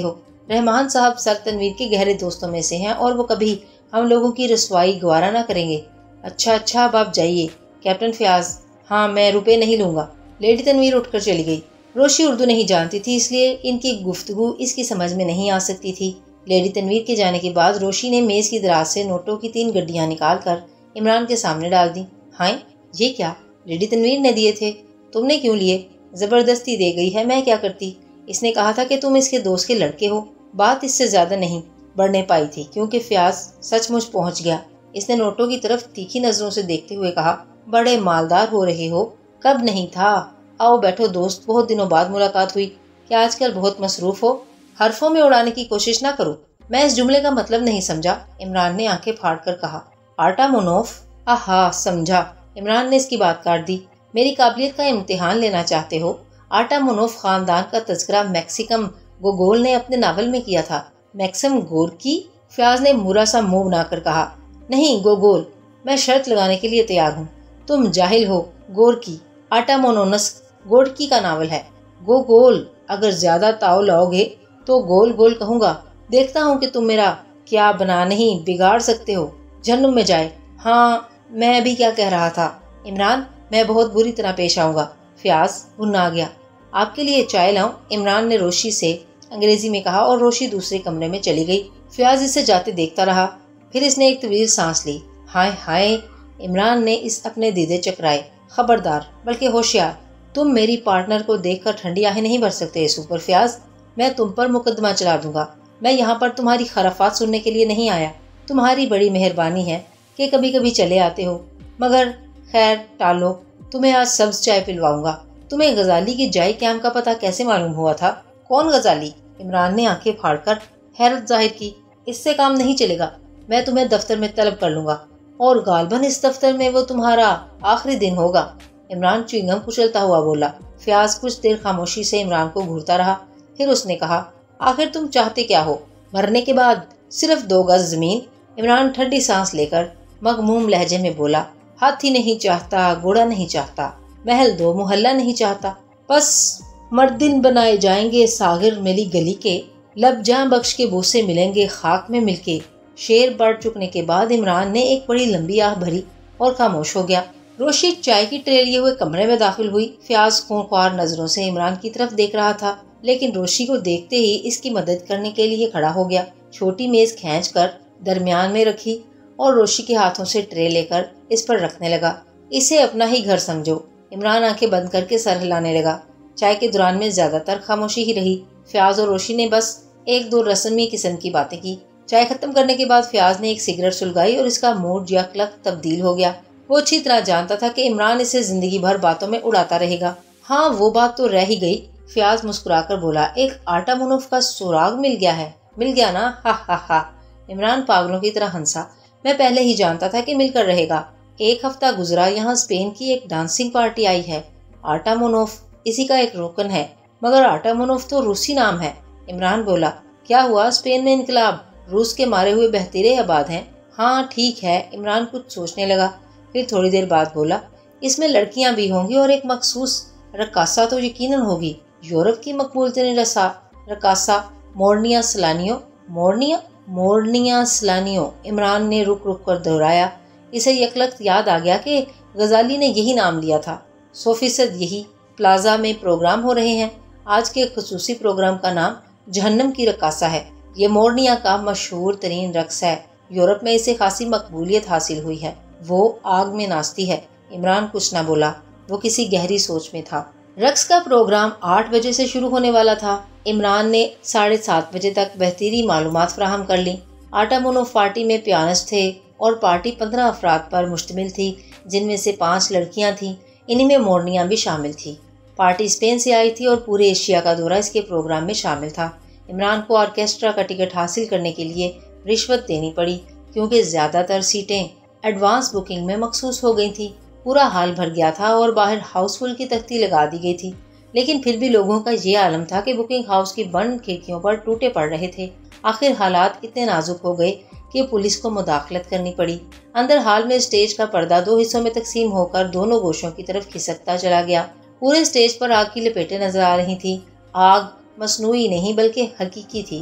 रहमान साहब सर तनवीर के गहरे दोस्तों में से हैं और वो कभी हम लोगों की रसवाई गवारा ना करेंगे। अच्छा अब आप जाइए। कैप्टन फयाज, हाँ मैं रुपए नहीं लूँगा। लेडी तनवीर उठकर चली गई। रोशी उर्दू नहीं जानती थी, इसलिए इनकी गुफ्तगू इसकी समझ में नहीं आ सकती थी। लेडी तनवीर के जाने के बाद रोशी ने मेज़ की दराज से नोटों की 3 गड्डियाँ निकाल कर इमरान के सामने डाल दी। हाय, ये क्या? लेडी तनवीर ने दिए थे। तुमने क्यों लिए? ज़बरदस्ती दे गई है, मैं क्या करती। इसने कहा था कि तुम इसके दोस्त के लड़के हो। बात इससे ज़्यादा नहीं बढ़ने पाई थी क्योंकि फयाज सचमुच पहुंच गया। इसने नोटों की तरफ तीखी नजरों से देखते हुए कहा, बड़े मालदार हो रहे हो, कब नहीं था। आओ बैठो दोस्त, बहुत दिनों बाद मुलाकात हुई। क्या आजकल बहुत मसरूफ हो? हरफों में उड़ाने की कोशिश ना करो, मैं इस जुमले का मतलब नहीं समझा। इमरान ने आंखें फाड़ कर कहा। आटा मोनोफ? आहा, समझा। इमरान ने इसकी बात काट दी। मेरी काबिलियत का इम्तिहान लेना चाहते हो? आटा मोनोफ खानदान का तज़किरा मैक्सिकम गोगोल ने अपने नावल में किया था। Maxim Gorky? फयाज ने मुरा सा मुंह बनाकर कहा। नहीं, गोगोल। मैं शर्त लगाने के लिए तैयार हूँ। तुम जाहिल हो। गोर्की आटा मोनोनस गोर्की का नावल है। गोगोल, अगर ज्यादा ताव लाओगे तो गोल गोल कहूँगा। देखता हूँ कि तुम मेरा क्या बना नहीं बिगाड़ सकते हो। जहन्नुम में जाए। हाँ, मैं अभी क्या कह रहा था। इमरान, मैं बहुत बुरी तरह पेश आऊँगा। फयाज भुन्ना गया। आपके लिए चाय लाऊं? इमरान ने रोशी से अंग्रेजी में कहा और रोशी दूसरे कमरे में चली गई। फयाज इसे जाते देखता रहा। फिर इसने एक तवील सांस ली। हाय हाय, इमरान ने इस अपने दीदे चकराए। खबरदार, बल्कि होशियार, तुम मेरी पार्टनर को देखकर ठंडी आहें नहीं भर सकते। सुपर फयाज, मैं तुम पर मुकदमा चला दूंगा। मैं यहाँ पर तुम्हारी खराफात सुनने के लिए नहीं आया। तुम्हारी बड़ी मेहरबानी है कि कभी कभी चले आते हो, मगर खैर टालो, तुम्हें आज सब्ज चाय पिलवाऊंगा। तुम्हें गजाली की जाय कैम का पता कैसे मालूम हुआ था? कौन गजाली? इमरान ने आंखें फाड़कर हैरत जाहिर की। इससे काम नहीं चलेगा, मैं तुम्हें दफ्तर में तलब कर लूंगा और गालबन इस दफ्तर में वो तुम्हारा आखिरी दिन होगा। इमरान च्युइंगम कुचलता हुआ बोला। फयाज कुछ देर खामोशी से इमरान को घूरता रहा। फिर उसने कहा, आखिर तुम चाहते क्या हो? मरने के बाद सिर्फ 2 गज जमीन। इमरान ठंडी सांस लेकर मगमूम लहजे में बोला, हाथी नहीं चाहता, घोड़ा नहीं चाहता, महल 2 मोहल्ला नहीं चाहता, बस मर्दिन बनाए जाएंगे सागिर मिली गली के, लब जां बख्श के बोसे मिलेंगे खाक में मिलके। शेर बढ़ चुकने के बाद इमरान ने एक बड़ी लंबी आह भरी और खामोश हो गया। रोशी चाय की ट्रे लिए हुए कमरे में दाखिल हुई। फयाज खूंखार नजरों से इमरान की तरफ देख रहा था, लेकिन रोशी को देखते ही इसकी मदद करने के लिए खड़ा हो गया। छोटी मेज खींच कर दरमियान में रखी और रोशी के हाथों से ट्रे लेकर इस पर रखने लगा। इसे अपना ही घर समझो। इमरान आंखें बंद करके सर हिलाने लगा। चाय के दौरान में ज्यादातर खामोशी ही रही। फयाज और रोशी ने बस 1-2 रस्मी किस्म की बातें की। चाय खत्म करने के बाद फयाज ने एक सिगरेट सुलगाई और इसका मूड यकलक तब्दील हो गया। वो अच्छी तरह जानता था कि इमरान इसे जिंदगी भर बातों में उड़ाता रहेगा। हाँ, वो बात तो रह ही गई। फयाज मुस्कुराकर बोला, एक आटा मुनफ का सुराग मिल गया है। मिल गया ना? हा हा हा। इमरान पागलों की तरह हंसा। मैं पहले ही जानता था कि मिलकर रहेगा। 1 हफ्ता गुजरा, यहाँ स्पेन की एक डांसिंग पार्टी आई है। आटा मुनफ इसी का एक रोकन है, मगर आटा मुनफ तो रूसी नाम है। इमरान बोला, क्या हुआ? स्पेन में इनकलाब? रूस के मारे हुए बहतीरे आबाद हैं। हाँ ठीक है। इमरान कुछ सोचने लगा, फिर थोड़ी देर बाद बोला, इसमें लड़कियां भी होंगी और एक मखसूस रकासा तो यकीनन होगी। यूरोप की मकबूल तरीन रकासा मोरनिया सलानियो। मोरनिया सलानियो। इमरान ने रुक रुक कर दोहराया। इसे यकलख्त याद आ गया कि गजाली ने यही नाम लिया था। 100% यही। प्लाजा में प्रोग्राम हो रहे हैं। आज के खुसूसी प्रोग्राम का नाम जहन्नम की रकासा है। ये मोरनिया का मशहूर तरीन रक्स है। यूरोप में इसे खासी मकबूलियत हासिल हुई है। वो आग में नाचती है। इमरान कुछ न बोला, वो किसी गहरी सोच में था। रक्स का प्रोग्राम 8 बजे से शुरू होने वाला था। इमरान ने 7:30 बजे तक बेहतरी मालूमात फराहम कर ली। आटा मुनफ पार्टी में पियानिस्ट थे और पार्टी 15 अफराद पर मुश्तमिल थी, जिनमें से 5 लड़कियां थीं। इन्हीं में मोरनिया भी शामिल थी। पार्टी स्पेन से आई थी और पूरे एशिया का दौरा इसके प्रोग्राम में शामिल था। इमरान को ऑर्केस्ट्रा का टिकट हासिल करने के लिए रिश्वत देनी पड़ी, क्योंकि ज़्यादातर सीटें एडवांस बुकिंग में मखसूस हो गई थी। पूरा हाल भर गया था और बाहर हाउसफुल की तख्ती लगा दी गई थी, लेकिन फिर भी लोगों का ये आलम था कि बुकिंग हाउस की बंद खिड़कियों पर टूटे पड़ रहे थे। आखिर हालात इतने नाजुक हो गए कि पुलिस को मुदाखलत करनी पड़ी। अंदर हाल में स्टेज का पर्दा 2 हिस्सों में तकसीम होकर दोनों गोशों की तरफ खिसकता चला गया। पूरे स्टेज पर आग की लपेटें नजर आ रही थी। आग मसनूई नहीं बल्कि हकीकी थी,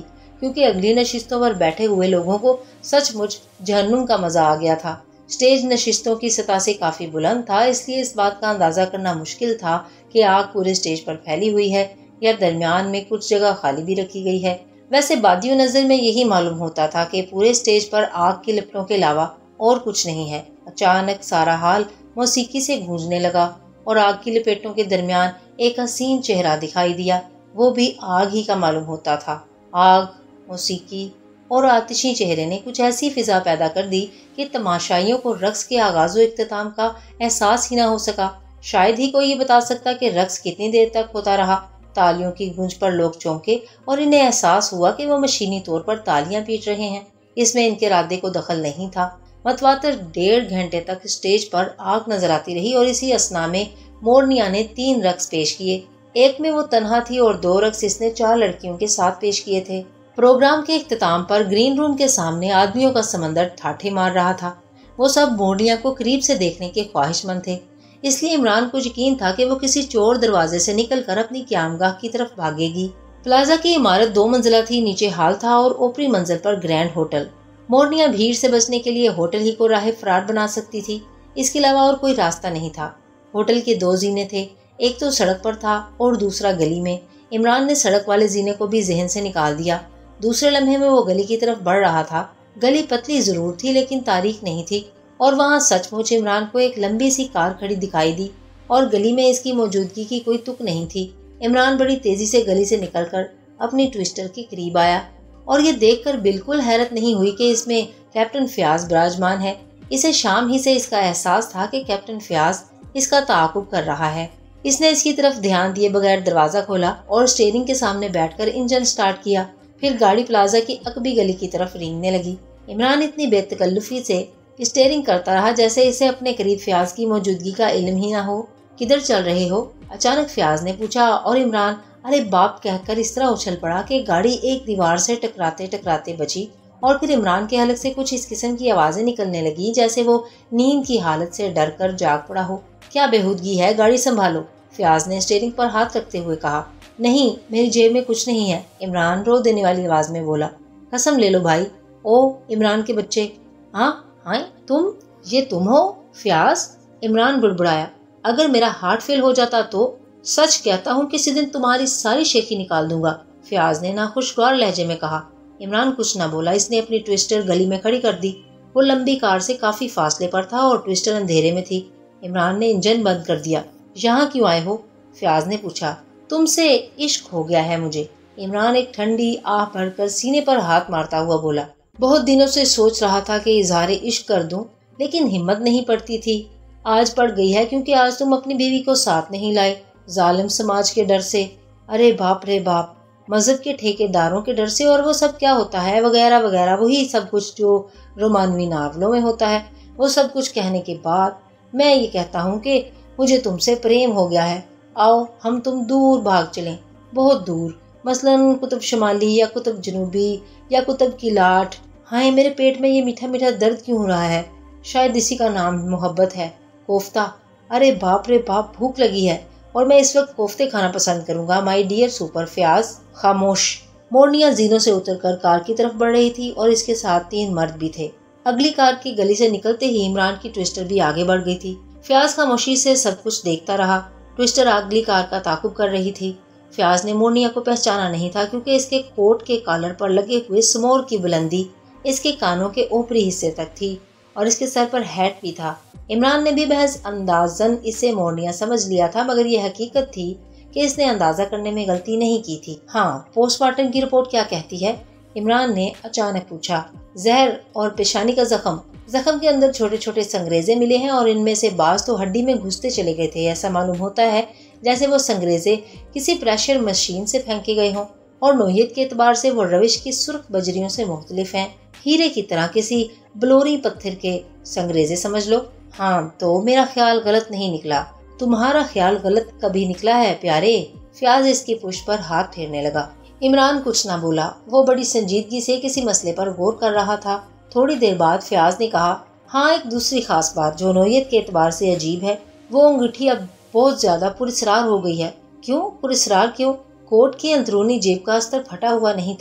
क्योंकि अगली नशिस्तों पर बैठे हुए लोगों को सचमुच जहन्नुम का मजा आ गया था। स्टेज नशिस्तों की सतह से काफी बुलंद था, इसलिए इस बात का अंदाजा करना मुश्किल था कि आग पूरे स्टेज पर फैली हुई है या दरमियान में कुछ जगह खाली भी रखी गई है। वैसे बादियों नजर में यही मालूम होता था कि पूरे स्टेज पर आग की लपटों के अलावा और कुछ नहीं है। अचानक सारा हाल मौसीकी से गूंजने लगा और आग की लपेटों के दरमियान एक हसीन चेहरा दिखाई दिया। वो भी आग ही का मालूम होता था। आग, मौसीकी और आतिशी चेहरे ने कुछ ऐसी फिजा पैदा कर दी कि तमाशाइयों को रक्स के आगाज़ो इख्तिताम का एहसास ही ना हो सका। शायद ही कोई ये बता सकता कि रक्स कितनी देर तक होता रहा। तालियों की गूंज पर लोग चौंके और इन्हें एहसास हुआ कि वो मशीनी तौर पर तालियां पीट रहे हैं। इसमें इनके इरादे को दखल नहीं था। मतवातर 1.5 घंटे तक स्टेज पर आग नजर आती रही और इसी असना में मोरनिया ने 3 रक्स पेश किए। एक में वो तन्हा थी और 2 रक्स इसने 4 लड़कियों के साथ पेश किए थे। प्रोग्राम के इख्तिताम पर ग्रीन रूम के सामने आदमियों का समंदर ठाठे मार रहा था। वो सब मोरनिया को करीब से देखने के ख्वाहिशमंद थे, इसलिए इमरान को यकीन था कि वो किसी चोर दरवाजे से निकलकर अपनी क़यामगाह की तरफ भागेगी। प्लाजा की इमारत 2 मंजिला थी, नीचे हाल था और ऊपरी मंजिल पर ग्रैंड होटल। मोरनिया भीड़ से बचने के लिए होटल ही को राह फरार बना सकती थी, इसके अलावा और कोई रास्ता नहीं था। होटल के 2 जीने थे, एक तो सड़क पर था और दूसरा गली में। इमरान ने सड़क वाले जीने को भी जहन से निकाल दिया। दूसरे लम्हे में वो गली की तरफ बढ़ रहा था। गली पतली जरूर थी लेकिन तारीख नहीं थी और वहाँ सचमुच इमरान को एक लंबी सी कार खड़ी दिखाई दी और गली में इसकी मौजूदगी की कोई तुक नहीं थी। इमरान बड़ी तेजी से गली से निकलकर अपनी ट्विस्टर के करीब आया और ये देखकर बिल्कुल हैरत नहीं हुई कि इसमें कैप्टन फयाज विराजमान है। इसे शाम ही से इसका एहसास था कि कैप्टन फयाज इसका ताक़ुब कर रहा है। इसने इसकी तरफ ध्यान दिए बगैर दरवाजा खोला और स्टीयरिंग के सामने बैठकर इंजन स्टार्ट किया। फिर गाड़ी प्लाजा की अकबी गली की तरफ रेंगने लगी। इमरान इतनी बेतकल्लुफी से स्टीयरिंग करता रहा जैसे इसे अपने करीब फयाज की मौजूदगी का इल्म ही ना हो। किधर चल रहे हो? अचानक फयाज ने पूछा और इमरान अरे बाप कहकर इस तरह उछल पड़ा कि गाड़ी एक दीवार से टकराते टकराते बची और फिर इमरान के हलक से कुछ इस किस्म की आवाजें निकलने लगी जैसे वो नींद की हालत से डर कर जाग पड़ा हो। क्या बेहूदगी है, गाड़ी संभालो, फयाज ने स्टीयरिंग पर हाथ रखते हुए कहा। नहीं, मेरी जेब में कुछ नहीं है, इमरान रो देने वाली आवाज में बोला। कसम ले लो भाई। ओ इमरान के बच्चे। हाँ हाँ तुम, ये तुम हो फयाज? इमरान बुड़बुड़ाया। अगर मेरा हार्ट फेल हो जाता तो सच कहता हूँ किसी दिन तुम्हारी सारी शेखी निकाल दूंगा, फयाज ने नाखुशगवार लहजे में कहा। इमरान कुछ न बोला। इसने अपनी ट्विस्टर गली में खड़ी कर दी। वो लंबी कार से काफी फासले पर था और ट्विस्टर अंधेरे में थी। इमरान ने इंजन बंद कर दिया। यहाँ क्यों आए हो? फयाज ने पूछा। तुमसे इश्क हो गया है मुझे, इमरान एक ठंडी आह भरकर सीने पर हाथ मारता हुआ बोला। बहुत दिनों से सोच रहा था कि इजहार इश्क कर दूं, लेकिन हिम्मत नहीं पड़ती थी। आज पड़ गई है क्योंकि आज तुम अपनी बीवी को साथ नहीं लाए, जालिम समाज के डर से। अरे बाप रे बाप, मजहब के ठेकेदारों के डर से और वो सब क्या होता है वगैरह वगैरह, वही सब कुछ जो रोमानवी नावलों में होता है। वो सब कुछ कहने के बाद मैं ये कहता हूँ कि मुझे तुमसे प्रेम हो गया है। आओ हम तुम दूर भाग चलें, बहुत दूर, मसलन कुतुब शुमाली या कुतुब जनूबी या कुतुब की लाट। हाय मेरे पेट में ये मीठा मीठा दर्द क्यों हो रहा है? शायद इसी का नाम मोहब्बत है। कोफ्ता, अरे बाप रे बाप, भूख लगी है और मैं इस वक्त कोफ्ते खाना पसंद करूंगा माय डियर सुपर फयाज। खामोश। मोरनिया जीनों से उतरकर कार की तरफ बढ़ रही थी और इसके साथ 3 मर्द भी थे। अगली कार की गली से निकलते ही इमरान की ट्विस्टर भी आगे बढ़ गई थी। फयाज खामोशी से सब कुछ देखता रहा। ट्विस्टर अगली कार का ताकुब कर रही थी। फयाज ने मोरनिया को पहचाना नहीं था क्योंकि इसके कोट के कॉलर पर लगे हुए समोर की बुलंदी इसके कानों के ऊपरी हिस्से तक थी और इसके सर पर हैट भी था। इमरान ने भी महज अंदाजन इसे मोरनिया समझ लिया था, मगर यह हकीकत थी कि इसने अंदाजा करने में गलती नहीं की थी। हाँ, पोस्टमार्टम की रिपोर्ट क्या कहती है? इमरान ने अचानक पूछा। जहर और पेशानी का जख्म के अंदर छोटे छोटे संगरेजे मिले हैं और इनमें से बाज तो हड्डी में घुसते चले गए थे। ऐसा मालूम होता है जैसे वो संगरेजे किसी प्रेशर मशीन से फेंके गए हों और नोयत के एतबार से वो रविश की सुर्ख बजरियों से मुख्तलिफ हैं। हीरे की तरह किसी बलोरी पत्थर के संगरेजे समझ लो। हाँ, तो मेरा ख्याल गलत नहीं निकला। तुम्हारा ख्याल गलत कभी निकला है प्यारे? फयाज इसकी पुष्ट पर हाथ फेरने लगा। इमरान कुछ ना बोला। वो बड़ी संजीदगी से किसी मसले पर गौर कर रहा था। थोड़ी देर बाद फयाज ने कहा, हाँ, एक दूसरी खास बात जो नोयत के एतबार से अजीब है, वो अंगूठी अब बहुत ज्यादा पुरस्रार हो गई है। क्यों पुरस्रार? क्यों? कोट की अंदरूनी जेब का अस्तर फटा हुआ नहीं था,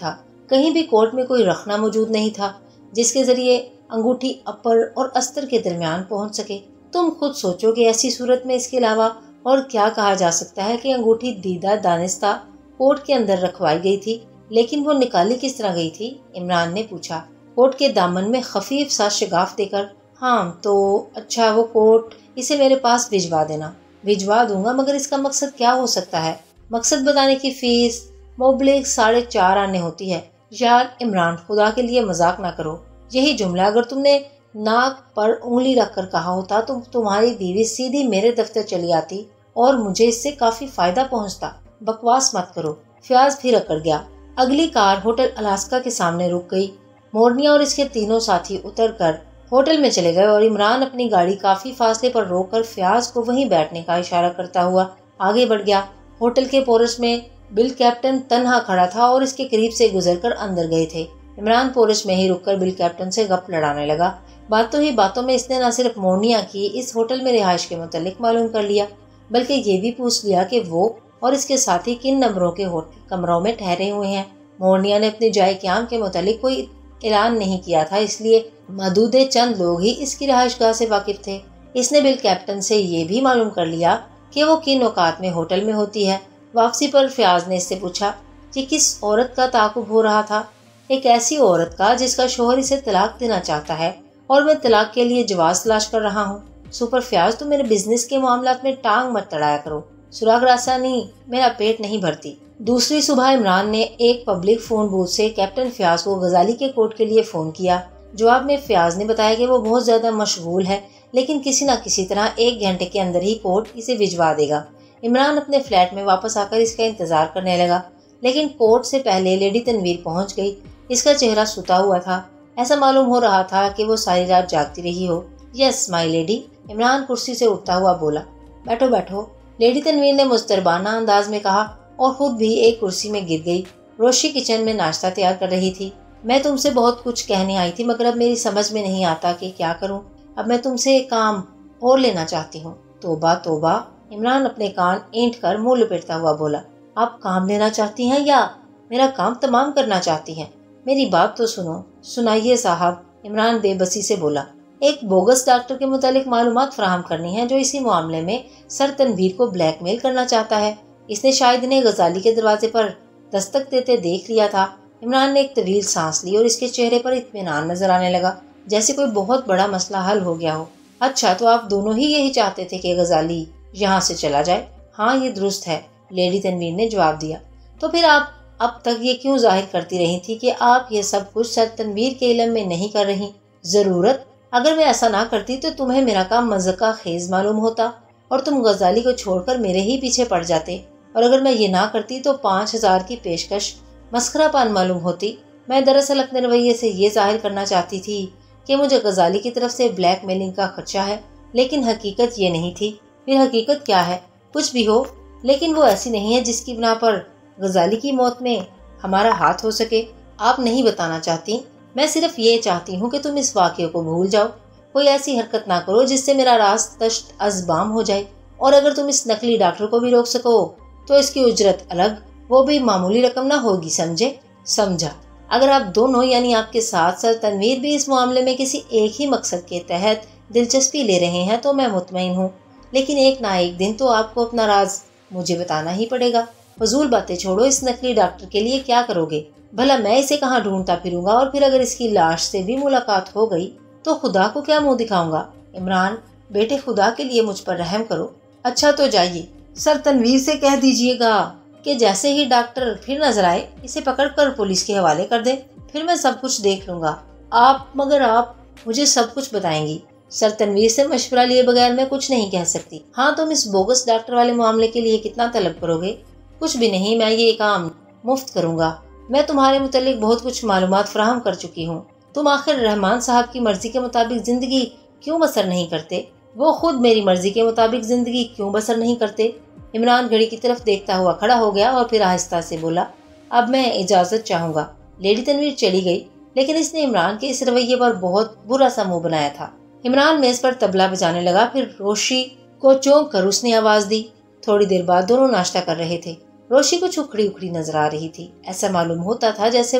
کہیں بھی کوٹ میں کوئی رخنا موجود نہیں تھا جس کے ذریعے انگوٹھی اپر اور استر کے درمیان پہنچ سکے۔ تم خود سوچو کہ ایسی صورت میں اس کے علاوہ اور کیا کہا جا سکتا ہے کہ انگوٹھی دیدہ دانستہ کوٹ کے اندر رکھوائی گئی تھی، لیکن وہ نکالی کس طرح گئی تھی؟ عمران نے پوچھا، کوٹ کے دامن میں خفیف سا شگاف دے کر۔ ہاں تو اچھا، وہ کوٹ اسے میرے پاس بھجوا دینا۔ بھجوا دوں گا، مگر اس کا مقصد کیا ہو سکتا ہے؟ مقصد بتانے کی فیس مبلغ 4.5 آنے ہوتی ہے۔ یار عمران، خدا کے لیے مذاق نہ کرو۔ یہی جملہ اگر تم نے ناک پر انگلی رکھ کر کہا ہوتا تو تمہاری بیوی سیدھی میرے دفتر چلی آتی اور مجھے اس سے کافی فائدہ پہنچتا۔ بکواس مت کرو۔ فیاض پھر اکڑ گیا۔ اگلی کار ہوٹل الاسکا کے سامنے رک گئی۔ مورنیا اور اس کے تینوں ساتھی اتر کر ہوٹل میں چلے گئے اور عمران اپنی گاڑی کافی فاصلے پر روک کر فیاض کو وہیں بیٹھنے کا اشارہ کرتا ہوا آگے بڑھ گیا۔ ہوٹل کے پورش میں بل کیپٹن تنہا کھڑا تھا اور اس کے قریب سے گزر کر اندر گئے تھے۔ عمران پورش میں ہی رک کر بل کیپٹن سے گپ لڑانے لگا۔ باتوں ہی باتوں میں اس نے نہ صرف مورنیا کی اس ہوٹل میں رہائش کے متعلق معلوم کر لیا، بلکہ یہ بھی پوچھ لیا کہ وہ اور اس کے ساتھی کن نمبروں کے کمروں میں ٹھہرے ہوئے ہیں۔ مورنیا نے اپنے جائے قیام کے متعلق کوئی اعلان نہیں کیا تھا، اس لیے محدود چند لوگ ہی اس کی رہائش گاہ سے واقف تھے۔ اس نے بل کیپٹن سے یہ بھی معلوم کر لیا کہ وہ کن اوقات میں ہوٹل میں ہوتی ہے۔ واپسی پر فیاض نے اس سے پوچھا کہ کس عورت کا تعاقب ہو رہا تھا؟ ایک ایسی عورت کا جس کا شوہر اسے طلاق دینا چاہتا ہے اور میں طلاق کے لیے جواز تلاش کر رہا ہوں۔ سپر فیاض، تم میرے بزنس کے معاملات میں ٹانگ مت تڑایا کرو۔ سراغ راسانی میرا پیٹ نہیں بھرتی۔ دوسری صبح عمران نے ایک پبلک فون بوتھ سے کیپٹن فیاض کو غزالی کے کوٹ کے لیے فون کیا۔ جواب میں فیاض نے بتایا کہ وہ بہت زیادہ مشغول ہے، لیکن کسی نہ کسی طرح 1 گھنٹے کے اندر ہی کوٹ اسے بھجوا دے گا۔ عمران اپنے فلیٹ میں واپس آ کر اس کا انتظار کرنے لگا، لیکن کوٹ سے پہلے لیڈی تنویر پہنچ گئی۔ اس کا چہرہ ستا ہوا تھا، ایسا معلوم ہو رہا تھا کہ وہ ساری رات جاگتی رہی ہو۔ یس مائی لیڈی، عمران کرسی سے اٹھتا ہوا بولا۔ بیٹھو بیٹھو، لیڈی تنویر نے مستربانہ انداز میں کہا اور خود بھی ایک کرسی میں گر گئی۔ روشی کچن میں ناشتہ تیار کر رہی تھی۔ میں تم سے بہت کچھ کہنے آئی تھی، مگر اب میری سمجھ میں نہیں آتا کہ کیا کروں۔ اب میں تم سے ایک کام اور لینا چاہتی ہوں۔ توبہ توبہ، عمران اپنے کان اینٹ کر منہ لپیٹتا ہوا بولا۔ آپ کام لینا چاہتی ہیں یا میرا کام تمام کرنا چاہتی ہیں؟ میری بات تو سنو۔ سنائیے صاحب، عمران بے بسی سے بولا۔ ایک بوگس ڈاکٹر کے متعلق معلومات فراہم کرنی ہے جو اسی معاملے میں سر تنویر کو بلیک میل کرنا چاہتا ہے۔ اس نے شاہد نے غزالی کے دروازے پر دستک دیتے دیکھ لیا تھا۔ عمران نے ایک طویل سانس لی اور اس کے چہرے پر اطمینان نظر آنے لگا، جیسے کوئی بہت بڑا مسئلہ حل ہو گیا ہو۔ اچھا، تو آپ دونوں ہی یہی چاہتے تھے کہ غزالی یہاں سے چلا جائے؟ ہاں، یہ درست ہے، لیڈی تنویر نے جواب دیا۔ تو پھر آپ اب تک یہ کیوں ظاہر کرتی رہی تھی کہ آپ یہ سب کچھ سر تنویر کے علم میں نہیں کر رہی؟ ضرورت؟ اگر میں ایسا نہ کرتی تو تمہیں میرا کام مذاق خیز معلوم ہوتا اور تم غزالی کو چھوڑ کر میرے ہی پیچھے پڑ جاتے، اور اگر میں یہ نہ کرتی تو 5000 کی پیشکش مسخرہ پان معلوم ہوتی۔ میں دراصل اپنے رویے سے یہ ظاہر کرنا چاہتی تھی کہ مجھے غزالی کی طرف سے بلیک میلنگ کا خدشہ ہے، لیکن حقیقت یہ نہیں تھی۔ پھر حقیقت کیا ہے؟ کچھ بھی ہو، لیکن وہ ایسی نہیں ہے جس کی بنا پر غزالی کی موت میں ہمارا ہاتھ ہو سکے۔ آپ نہیں بتانا چاہتی، میں صرف یہ چاہتی ہوں کہ تم اس واقعے کو بھول جاؤ۔ کوئی ایسی حرکت نہ کرو جس سے میرا راز تشت از بام ہو جائے، اور اگر تم اس نقلی ڈاکٹر کو بھی روک سکو تو اس کی اجرت الگ، وہ بھی معمولی رقم نہ ہوگی، سمجھے؟ سمجھا۔ اگر آپ دونوں یعنی آپ کے ساتھ سر تنویر بھی اس معاملے میں کسی ایک ہی مقصد کے تحت دلچسپی لے رہے ہیں تو میں مطمئن ہوں، لیکن ایک نہ ایک دن تو آپ کو اپنا راز مجھے بتانا ہی پڑے گا۔ فضول باتیں چھوڑو، اس نقلی ڈاکٹر کے لیے کیا کرو گے؟ بھلا میں اسے کہاں ڈھونڈتا پھروں گا؟ اور پھر اگر اس کی لاش سے بھی ملاقات ہو گئی تو خدا کو کیا منہ دکھاؤں گا؟ عمران بیٹے، خدا کے لیے مجھ پر رحم کرو۔ اچھا تو جائیے، سر تنویر سے کہہ دیجئے گا کہ جیسے ہی ڈاکٹر پھر نظر آئے اسے پکڑ کر پولیس کے حوالے کر دے، پھر میں سب کچھ دیکھ لوں گا۔ مگر آپ مجھے سب کچھ بتائیں گی؟ سر تنویر سے مشورہ لیے بغیر میں کچھ نہیں کہہ سکتی۔ ہاں، تم اس بوگس ڈاکٹر والے معاملے کے لیے کتنا طلب کرو گے؟ کچھ بھی نہیں، میں یہ کام مفت کروں گا۔ میں تمہارے متعلق بہت کچھ معلومات فراہم کر چکی ہوں۔ تم آخر رحمان صاحب کی مرضی کے مطابق زندگی کیوں بسر نہیں کرتے؟ وہ خود میری مرضی کے مطابق زندگی کیوں بسر نہیں کرتے؟ عمران گھڑی کی طرف دیکھتا ہوا کھڑا ہو گیا اور پھر آہستہ سے بولا، اب میں اجازت چاہوں گا۔ لیڈی تنویر چلی گئی، لیکن اس نے عمران کے اس رویے پر بہت برا سا منہ بنایا تھا۔ عمران میز پر طبلہ بجانے لگا، پھر روشی کو چونک کر اس نے آواز دی۔ تھوڑی دیر بعد دونوں ناشتہ کر رہے تھے۔ روشی کچھ اکھڑی اکھڑی نظر آ رہی تھی، ایسا معلوم ہوتا تھا جیسے وہ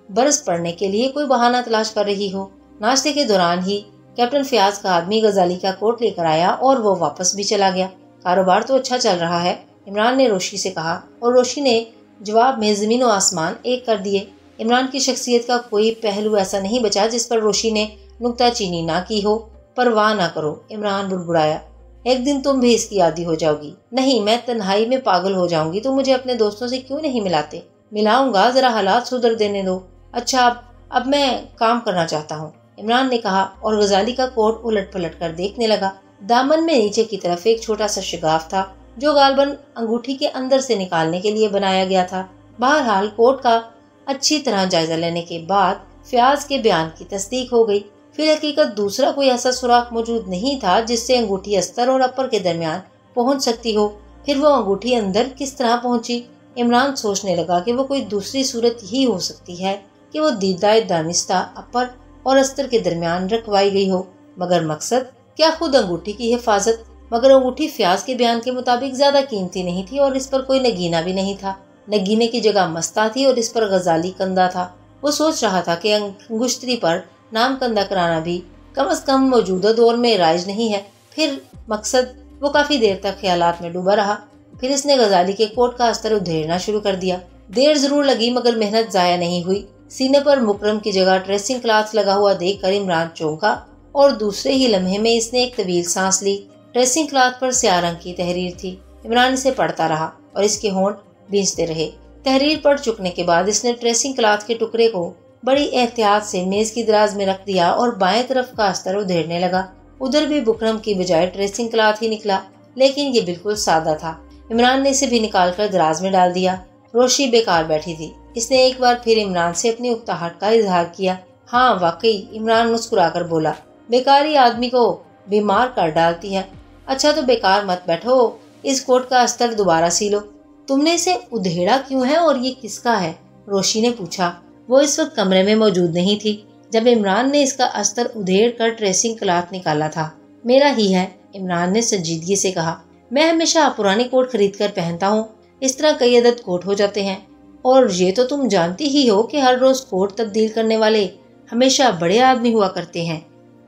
बरस पड़ने के लिए कोई बहाना तलाश कर रही हो। नाश्ते के दौरान ही कैप्टन फयाज का आदमी गजाली का कोट लेकर आया और वो वापस भी चला गया। कारोबार तो अच्छा चल रहा है, इमरान ने रोशी से कहा, और रोशी ने जवाब में जमीन और आसमान एक कर दिए। इमरान की शख्सियत का कोई पहलू ऐसा नहीं बचा जिस पर रोशी ने नुक्ताचीनी ना की हो। परवाह ना करो, इमरान बुड़बुड़ाया, एक दिन तुम भी इसकी आदी हो जाओगी। नहीं, मैं तन्हाई में पागल हो जाऊंगी तो मुझे अपने दोस्तों से क्यों नहीं मिलाते? मिलाऊंगा, जरा हालात सुधर देने दो। अच्छा, अब मैं काम करना चाहता हूँ, इमरान ने कहा और गजाली का कोट उलट पलट कर देखने लगा। दामन में नीचे की तरफ एक छोटा सा शिगाफ था जो गालबन अंगूठी के अंदर से निकालने के लिए बनाया गया था। बहरहाल कोट का अच्छी तरह जायजा लेने के बाद फयाज के बयान की तस्दीक हो गई। फिर हकीकत दूसरा कोई ऐसा सुराख मौजूद नहीं था जिससे अंगूठी अस्तर और अपर के दरमियान पहुंच सकती हो। फिर वो अंगूठी अंदर किस तरह पहुंची? इमरान सोचने लगा कि वो कोई दूसरी सूरत ही हो सकती है कि वो दीदाए दानिस्ता अपर और अस्तर के दरमियान रखवाई गई हो। मगर मकसद क्या? खुद अंगूठी की हिफाजत। मगर अंगूठी फयाज के बयान के मुताबिक ज्यादा कीमती नहीं थी और इस पर कोई नगीना भी नहीं था। नगीने की जगह मस्ता थी और इस पर गजाली कंधा था। वो सोच रहा था कि अंगुश्तरी पर नाम कंधा कराना भी कम से कम मौजूदा दौर में राइज नहीं है। फिर मकसद, वो काफी देर तक ख्यालात में डूबा रहा। फिर इसने गजाली के कोट का अस्तर उधेड़ना शुरू कर दिया। देर जरूर लगी मगर मेहनत जाया नहीं हुई। सीने पर मुकरम की जगह ड्रेसिंग क्लॉथ लगा हुआ देखकर इमरान चौंका और दूसरे ही लम्हे में इसने एक तवील सांस ली। ड्रेसिंग क्लॉथ पर स्याह रंग की तहरीर थी। इमरान इसे पढ़ता रहा और इसके होंठ भींचते रहे। तहरीर पढ़ चुकने के बाद इसने ड्रेसिंग क्लॉथ के टुकड़े को बड़ी एहतियात से मेज की दराज में रख दिया और बाएं तरफ का अस्तर उधेड़ने लगा। उधर भी बुकरम की बजाय ड्रेसिंग क्लॉथ ही निकला, लेकिन ये बिल्कुल सादा था। इमरान ने इसे भी निकालकर दराज में डाल दिया। रोशी बेकार बैठी थी। इसने एक बार फिर इमरान से अपनी उकताहट का इजहार किया। हाँ वाकई, इमरान मुस्कुराकर बोला, बेकारी आदमी को बीमार कर डालती है। अच्छा तो बेकार मत बैठो, इस कोट का अस्तर दोबारा सी लो। तुमने इसे उधेड़ा क्यों है और ये किसका है? रोशी ने पूछा। वो इस वक्त कमरे में मौजूद नहीं थी जब इमरान ने इसका अस्तर उधेड़ कर ड्रेसिंग क्लॉथ निकाला था। मेरा ही है, इमरान ने संजीदगी से कहा। मैं हमेशा पुराने कोट खरीद कर पहनता हूँ। इस तरह कई अदद कोट हो जाते हैं और ये तो तुम जानती ही हो कि हर रोज कोट तब्दील करने वाले हमेशा बड़े आदमी हुआ करते हैं।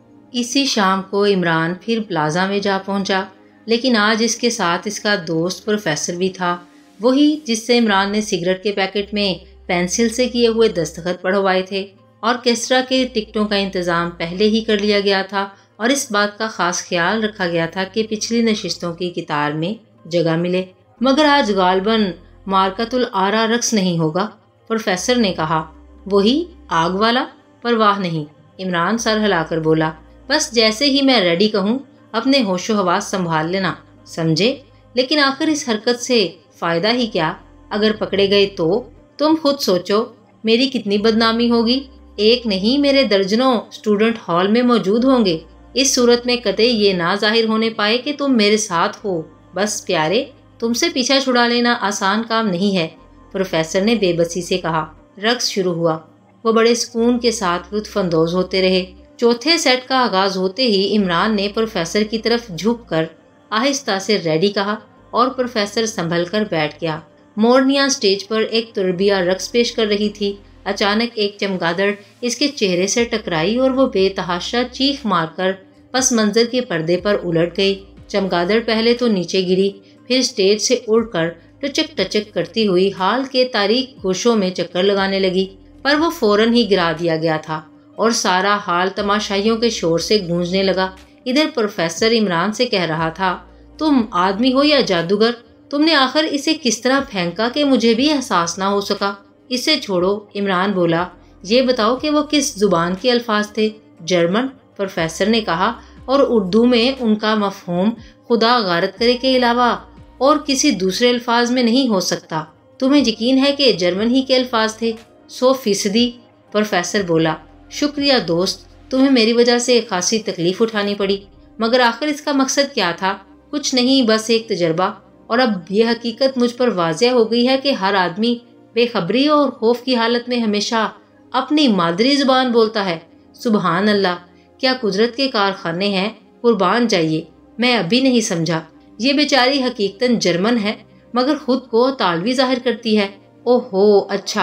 इसी शाम को इमरान फिर प्लाजा में जा पहुंचा, लेकिन आज इसके साथ इसका दोस्त प्रोफेसर भी था, वही जिससे इमरान ने सिगरेट के पैकेट में पेंसिल से किए हुए दस्तखत पढ़वाए थे। ऑर्केस्ट्रा के टिकटों का इंतज़ाम पहले ही कर लिया गया था और इस बात का खास ख्याल रखा गया था कि पिछली नशिस्तों की कतार में जगह मिले। मगर आज गालबन मार्कतुल आरा रक्स नहीं होगा, प्रोफेसर ने कहा। वही आग वाला? परवाह नहीं, इमरान सर हिलाकर बोला। बस जैसे ही मैं रेडी कहूँ अपने होशो हवास संभाल लेना, समझे? लेकिन आखिर इस हरकत से फायदा ही क्या? अगर पकड़े गए तो तुम खुद सोचो मेरी कितनी बदनामी होगी। एक नहीं मेरे दर्जनों स्टूडेंट हॉल में मौजूद होंगे। इस सूरत में कतई ये ना जाहिर होने पाए कि तुम मेरे साथ हो। बस प्यारे, तुमसे पीछा छुड़ा लेना आसान काम नहीं है, प्रोफेसर ने बेबसी से कहा। रक्स शुरू हुआ। वो बड़े सुकून के साथ लुत्फानंदोज होते रहे। चौथे सेट का आगाज होते ही इमरान ने प्रोफेसर की तरफ झुककर आहिस्ता से रेडी कहा और प्रोफेसर संभल कर बैठ गया। मोरनिया स्टेज पर एक तुरबिया रक्स पेश कर रही थी। अचानक एक चमगादड़ इसके चेहरे से टकराई और वो बेतहाशा चीख मारकर पस मंजर के पर्दे पर उलट गई। चमगादड़ पहले तो नीचे गिरी, फिर स्टेज से उड़कर टचक टचक करती हुई हाल के तारीक गोशों में चक्कर लगाने लगी, पर वो फौरन ही गिरा दिया गया था और सारा हाल तमाशाइयों के शोर से गूंजने लगा। इधर प्रोफेसर इमरान से कह रहा था, तुम आदमी हो या जादूगर? तुमने आखिर इसे किस तरह फेंका कि मुझे भी एहसास ना हो सका? इसे छोड़ो, इमरान बोला। ये बताओ कि वो किस जुबान के अल्फाज थे? जर्मन, प्रोफेसर ने कहा, और उर्दू में उनका मफहूम खुदा गारत करे के अलावा और किसी दूसरे अल्फाज में नहीं हो सकता। तुम्हें यकीन है कि जर्मन ही के अल्फाज थे? 100%, प्रोफेसर बोला। शुक्रिया दोस्त, तुम्हें मेरी वजह से खासी तकलीफ उठानी पड़ी, मगर आखिर इसका मकसद क्या था? कुछ नहीं, बस एक तजर्बा। और अब यह हकीकत मुझ पर वाज़ेह हो गई है कि हर आदमी बेखबरी और खौफ की हालत में हमेशा अपनी मादरी जुबान बोलता है। सुबहान अल्लाह, क्या कुदरत के कारखाने हैं, कुर्बान जाइए। मैं अभी नहीं समझा। ये बेचारी हकीकतन जर्मन है मगर खुद को तालवी जाहिर करती है। ओहो अच्छा,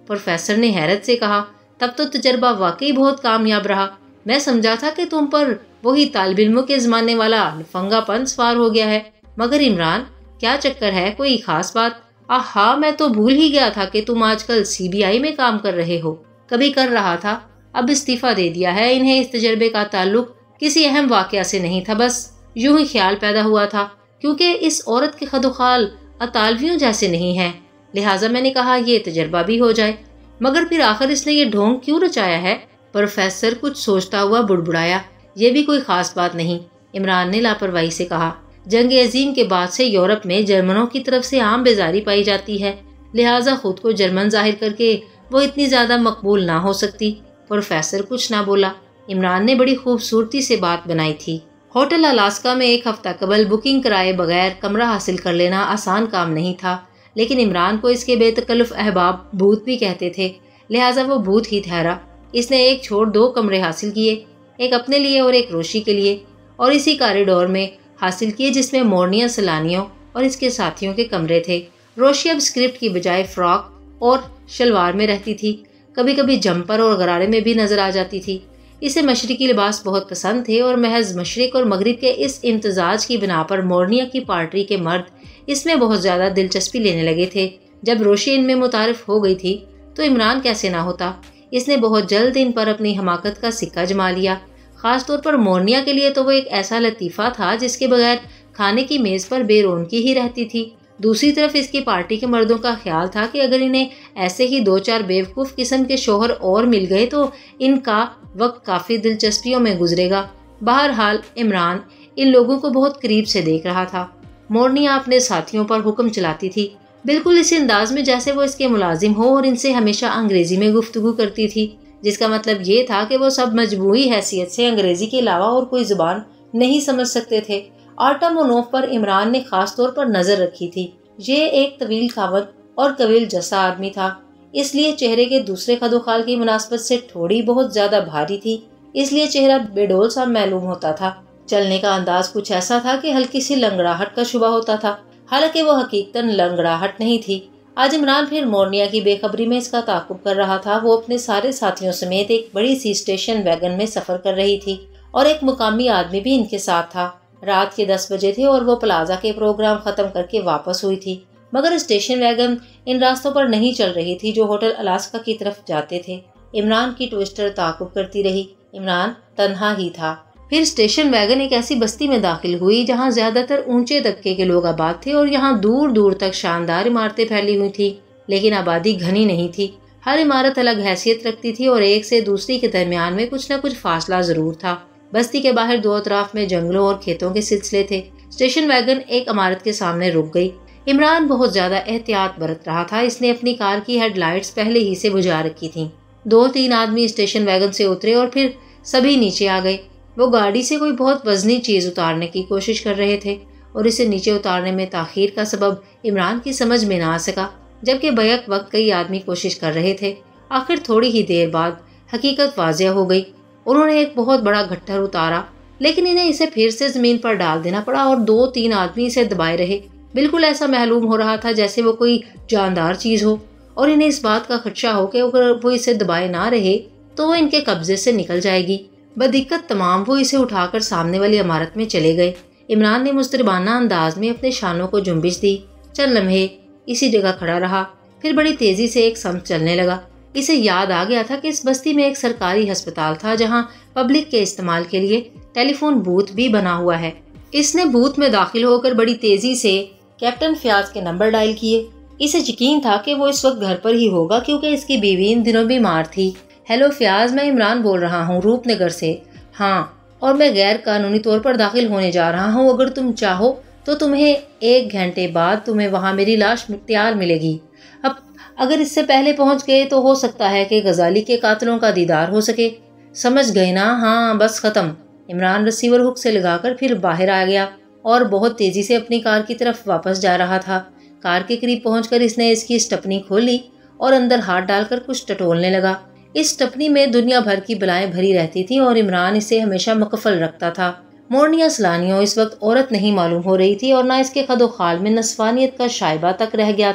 پروفیسر نے حیرت سے کہا۔ تب تو تجربہ واقعی بہت کامیاب رہا۔ میں سمجھا تھا کہ تم پر وہی طالب علموں کے زمانے والا لفنگا پن سوار ہو گیا ہے۔ مگر عمران، کیا چکر ہے؟ کوئی خاص بات؟ آہا، میں تو بھول ہی گیا تھا کہ تم آج کل CBI میں کام کر رہے ہو۔ کبھی کر رہا تھا، اب استعفیٰ دے دیا ہے۔ انہیں اس تجربے کا تعلق کسی اہم واقعہ سے نہیں تھا، بس یوں ہی خیال پیدا ہوا تھا، کیونکہ اس عورت کے خد و خال اطالویوں جیسے نہیں ہیں، لہٰذا میں نے کہا یہ تجربہ بھی ہو جائے۔ مگر پھر آخر اس نے یہ ڈھونگ کیوں رچایا ہے؟ پروفیسر کچھ سوچتا ہوا بڑبڑایا۔ یہ بھی کوئی خاص بات نہیں، عمران نے لاپرواہی سے کہا۔ جنگ عظیم کے بعد سے یورپ میں جرمنوں کی طرف سے عام بیزاری پائی جاتی ہے، لہٰذا خود کو جرمن ظاہر کر کے وہ اتنی زیادہ مقبول نہ ہو سکتی۔ پروفیسر کچھ نہ بولا۔ عمران نے بڑی خوبصورتی سے بات بنائی تھی۔ ہوٹل الاسکا میں ایک ہفتہ قبل بکنگ کرائے بغیر کمرہ حاصل کر لینا آسان کام نہیں تھا، لیکن عمران کو اس کے بے تکلف احباب بھوت بھی کہتے تھے، لہٰذا وہ بھوت ہی ٹھہرا۔ اس نے ایک چھوڑ 2 کمرے حاصل کیے، ایک اپنے لیے اور ایک روشی کے لیے، اور اسی کاریڈور میں حاصل کیے جس میں مورنیا سلانیوں اور اس کے ساتھیوں کے کمرے تھے۔ روشی اب اسکرپٹ کی بجائے فراک اور شلوار میں رہتی تھی، کبھی کبھی جمپر اور غرارے میں بھی نظر آ جاتی تھی۔ اسے مشرقی لباس بہت پسند تھے اور محض مشرق اور مغرب کے اس امتزاج کی بنا پر مورنیا کی پارٹی کے مرد اس میں بہت زیادہ دلچسپی لینے لگے تھے۔ جب روشی ان میں متعارف ہو گئی تھی تو عمران کیسے نہ ہوتا۔ اس نے بہت جلد ان پر اپنی حماقت کا سکہ جما لیا۔ خاص طور پر مورنیا کے لیے تو وہ ایک ایسا لطیفہ تھا جس کے بغیر کھانے کی میز پر بے رونقی ہی رہتی تھی۔ دوسری طرف اس کی پارٹی کے مردوں کا خیال تھا کہ اگر انہیں ایسے ہی 2-4 بیوقوف قسم کے شوہر اور مل گئے تو ان کا وقت کافی دلچسپیوں میں گزرے گا۔ بہرحال عمران ان لوگوں کو بہت قریب سے دیکھ رہا تھا۔ مورنیا اپنے ساتھیوں پر حکم چلاتی تھی، بالکل اسی انداز میں جیسے وہ اس کے ملازم ہو، اور ان سے ہمیشہ انگریزی میں گفتگو کرتی تھی، جس کا مطلب یہ تھا کہ وہ سب مجموعی حیثیت سے انگریزی کے علاوہ اور کوئی زبان نہیں سمجھ سکتے تھے۔ آرٹامونوف پر عمران نے خاص طور پر نظر رکھی تھی۔ یہ ایک طویل قامت اور قویل جسا آدمی تھا، اس لیے چہرے کے دوسرے خد و خال کی مناسبت سے ٹھوڑی بہت زیادہ بھاری تھی، اس لیے چہرہ بے ڈول سا معلوم ہوتا تھا۔ چلنے کا انداز کچھ ایسا تھا کہ ہلکی سی لنگڑاہٹ کا شبہ ہوتا تھا، حالانکہ وہ حقیقتاً لنگڑاہٹ نہیں تھی۔ آج عمران پھر مورنیا کی بے خبری میں اس کا تعاقب کر رہا تھا۔ وہ اپنے سارے ساتھیوں سمیت ایک بڑی سی اسٹیشن ویگن میں سفر کر رہی تھی، اور ایک مقامی آدمی بھی ان کے ساتھ تھا۔ رات کے 10 بجے تھے اور وہ پلازا کے پروگرام ختم کر کے واپس ہوئی تھی، مگر اسٹیشن ویگن ان راستوں پر نہیں چل رہی تھی جو ہوٹل الاسکا کی طرف جاتے تھے۔ عمران کی ٹوسٹر تعاقب کرتی رہی۔ عمران تنہا ہی تھا۔ پھر اسٹیشن ویگن ایک ایسی بستی میں داخل ہوئی جہاں زیادہ تر اونچے طبقے کے لوگ آباد تھے، اور یہاں دور دور تک شاندار عمارتیں پھیلی ہوئی تھی، لیکن آبادی گھنی نہیں تھی۔ ہر عمارت الگ حیثیت رکھتی تھی اور ایک سے دوسری کے درمیان میں کچھ نہ کچھ فاصلہ ضرور تھا۔ بستی کے باہر 2 اطراف میں جنگلوں اور کھیتوں کے سلسلے تھے۔ اسٹیشن ویگن ایک عمارت کے سامنے رک گئی۔ عمران بہت زیادہ احتیاط برت رہا تھا۔ اس نے اپنی کار کی ہیڈ لائٹس پہلے ہی سے بجھا رکھی تھیں۔ 2-3 آدمی اسٹیشن ویگن سے اترے اور پھر سبھی نیچے آ گئے۔ وہ گاڑی سے کوئی بہت وزنی چیز اتارنے کی کوشش کر رہے تھے، اور اسے نیچے اتارنے میں تاخیر کا سبب عمران کی سمجھ میں نہ آ سکا، جبکہ بیک وقت کئی آدمی کوشش کر رہے تھے۔ آخر تھوڑی ہی دیر بعد حقیقت واضح ہو گئی۔ انہوں نے ایک بہت بڑا گٹھر اتارا، لیکن انہیں اسے پھر سے زمین پر ڈال دینا پڑا، اور 2-3 آدمی اسے دبائے رہے۔ بالکل ایسا معلوم ہو رہا تھا جیسے وہ کوئی جاندار چیز ہو، اور انہیں اس بات کا خدشہ ہو کہ اگر وہ اسے دبائے نہ رہے تو وہ ان کے قبضے سے نکل جائے گی۔ بدقت تمام وہ اسے اٹھا کر سامنے والی عمارت میں چلے گئے۔ عمران نے مضطربانہ انداز میں اپنے شانوں کو جنبش دی، چند لمحے اسی جگہ کھڑا رہا، پھر بڑی تیزی سے ایک سمت چلنے لگا۔ اسے یاد آ گیا تھا کہ اس بستی میں ایک سرکاری ہسپتال تھا جہاں پبلک کے استعمال کے لیے ٹیلی فون بوتھ بھی بنا ہوا ہے۔ اس نے بوتھ میں داخل ہو کر بڑی تیزی سے کیپٹن فیاض کے نمبر ڈائل کیے۔ اسے یقین تھا کہ وہ اس وقت گھر پر ہی ہوگا کیونکہ اس کی بیوی ان دنوں بیمار تھی۔ ہیلو فیاض، میں عمران بول رہا ہوں، روپ نگر سے۔ ہاں، اور میں غیر قانونی طور پر داخل ہونے جا رہا ہوں۔ اگر تم چاہو تو تمہیں 1 گھنٹے بعد تمہیں وہاں میری لاش تیار ملے گی۔ اب اگر اس سے پہلے پہنچ گئے تو ہو سکتا ہے کہ غزالی کے قاتلوں کا دیدار ہو سکے۔ سمجھ گئے نا؟ ہاں بس ختم۔ عمران رسیور ہک سے لگا کر پھر باہر آ گیا اور بہت تیزی سے اپنی کار کی طرف واپس جا رہا تھا۔ کار کے قریب پہنچ کر اس نے اس کی اسٹپنی کھولی اور اندر ہاتھ ڈال کر کچھ ٹٹولنے لگا۔ اس اسٹپنی میں دنیا بھر کی بلائیں بھری رہتی تھیں اور عمران اسے ہمیشہ مقفل رکھتا تھا۔ مورنیا سلانیوں اس وقت عورت نہیں معلوم ہو رہی تھی اور نہ اس کے خد و خال میں نسوانیت کا شائبہ تک رہ گیا تھا۔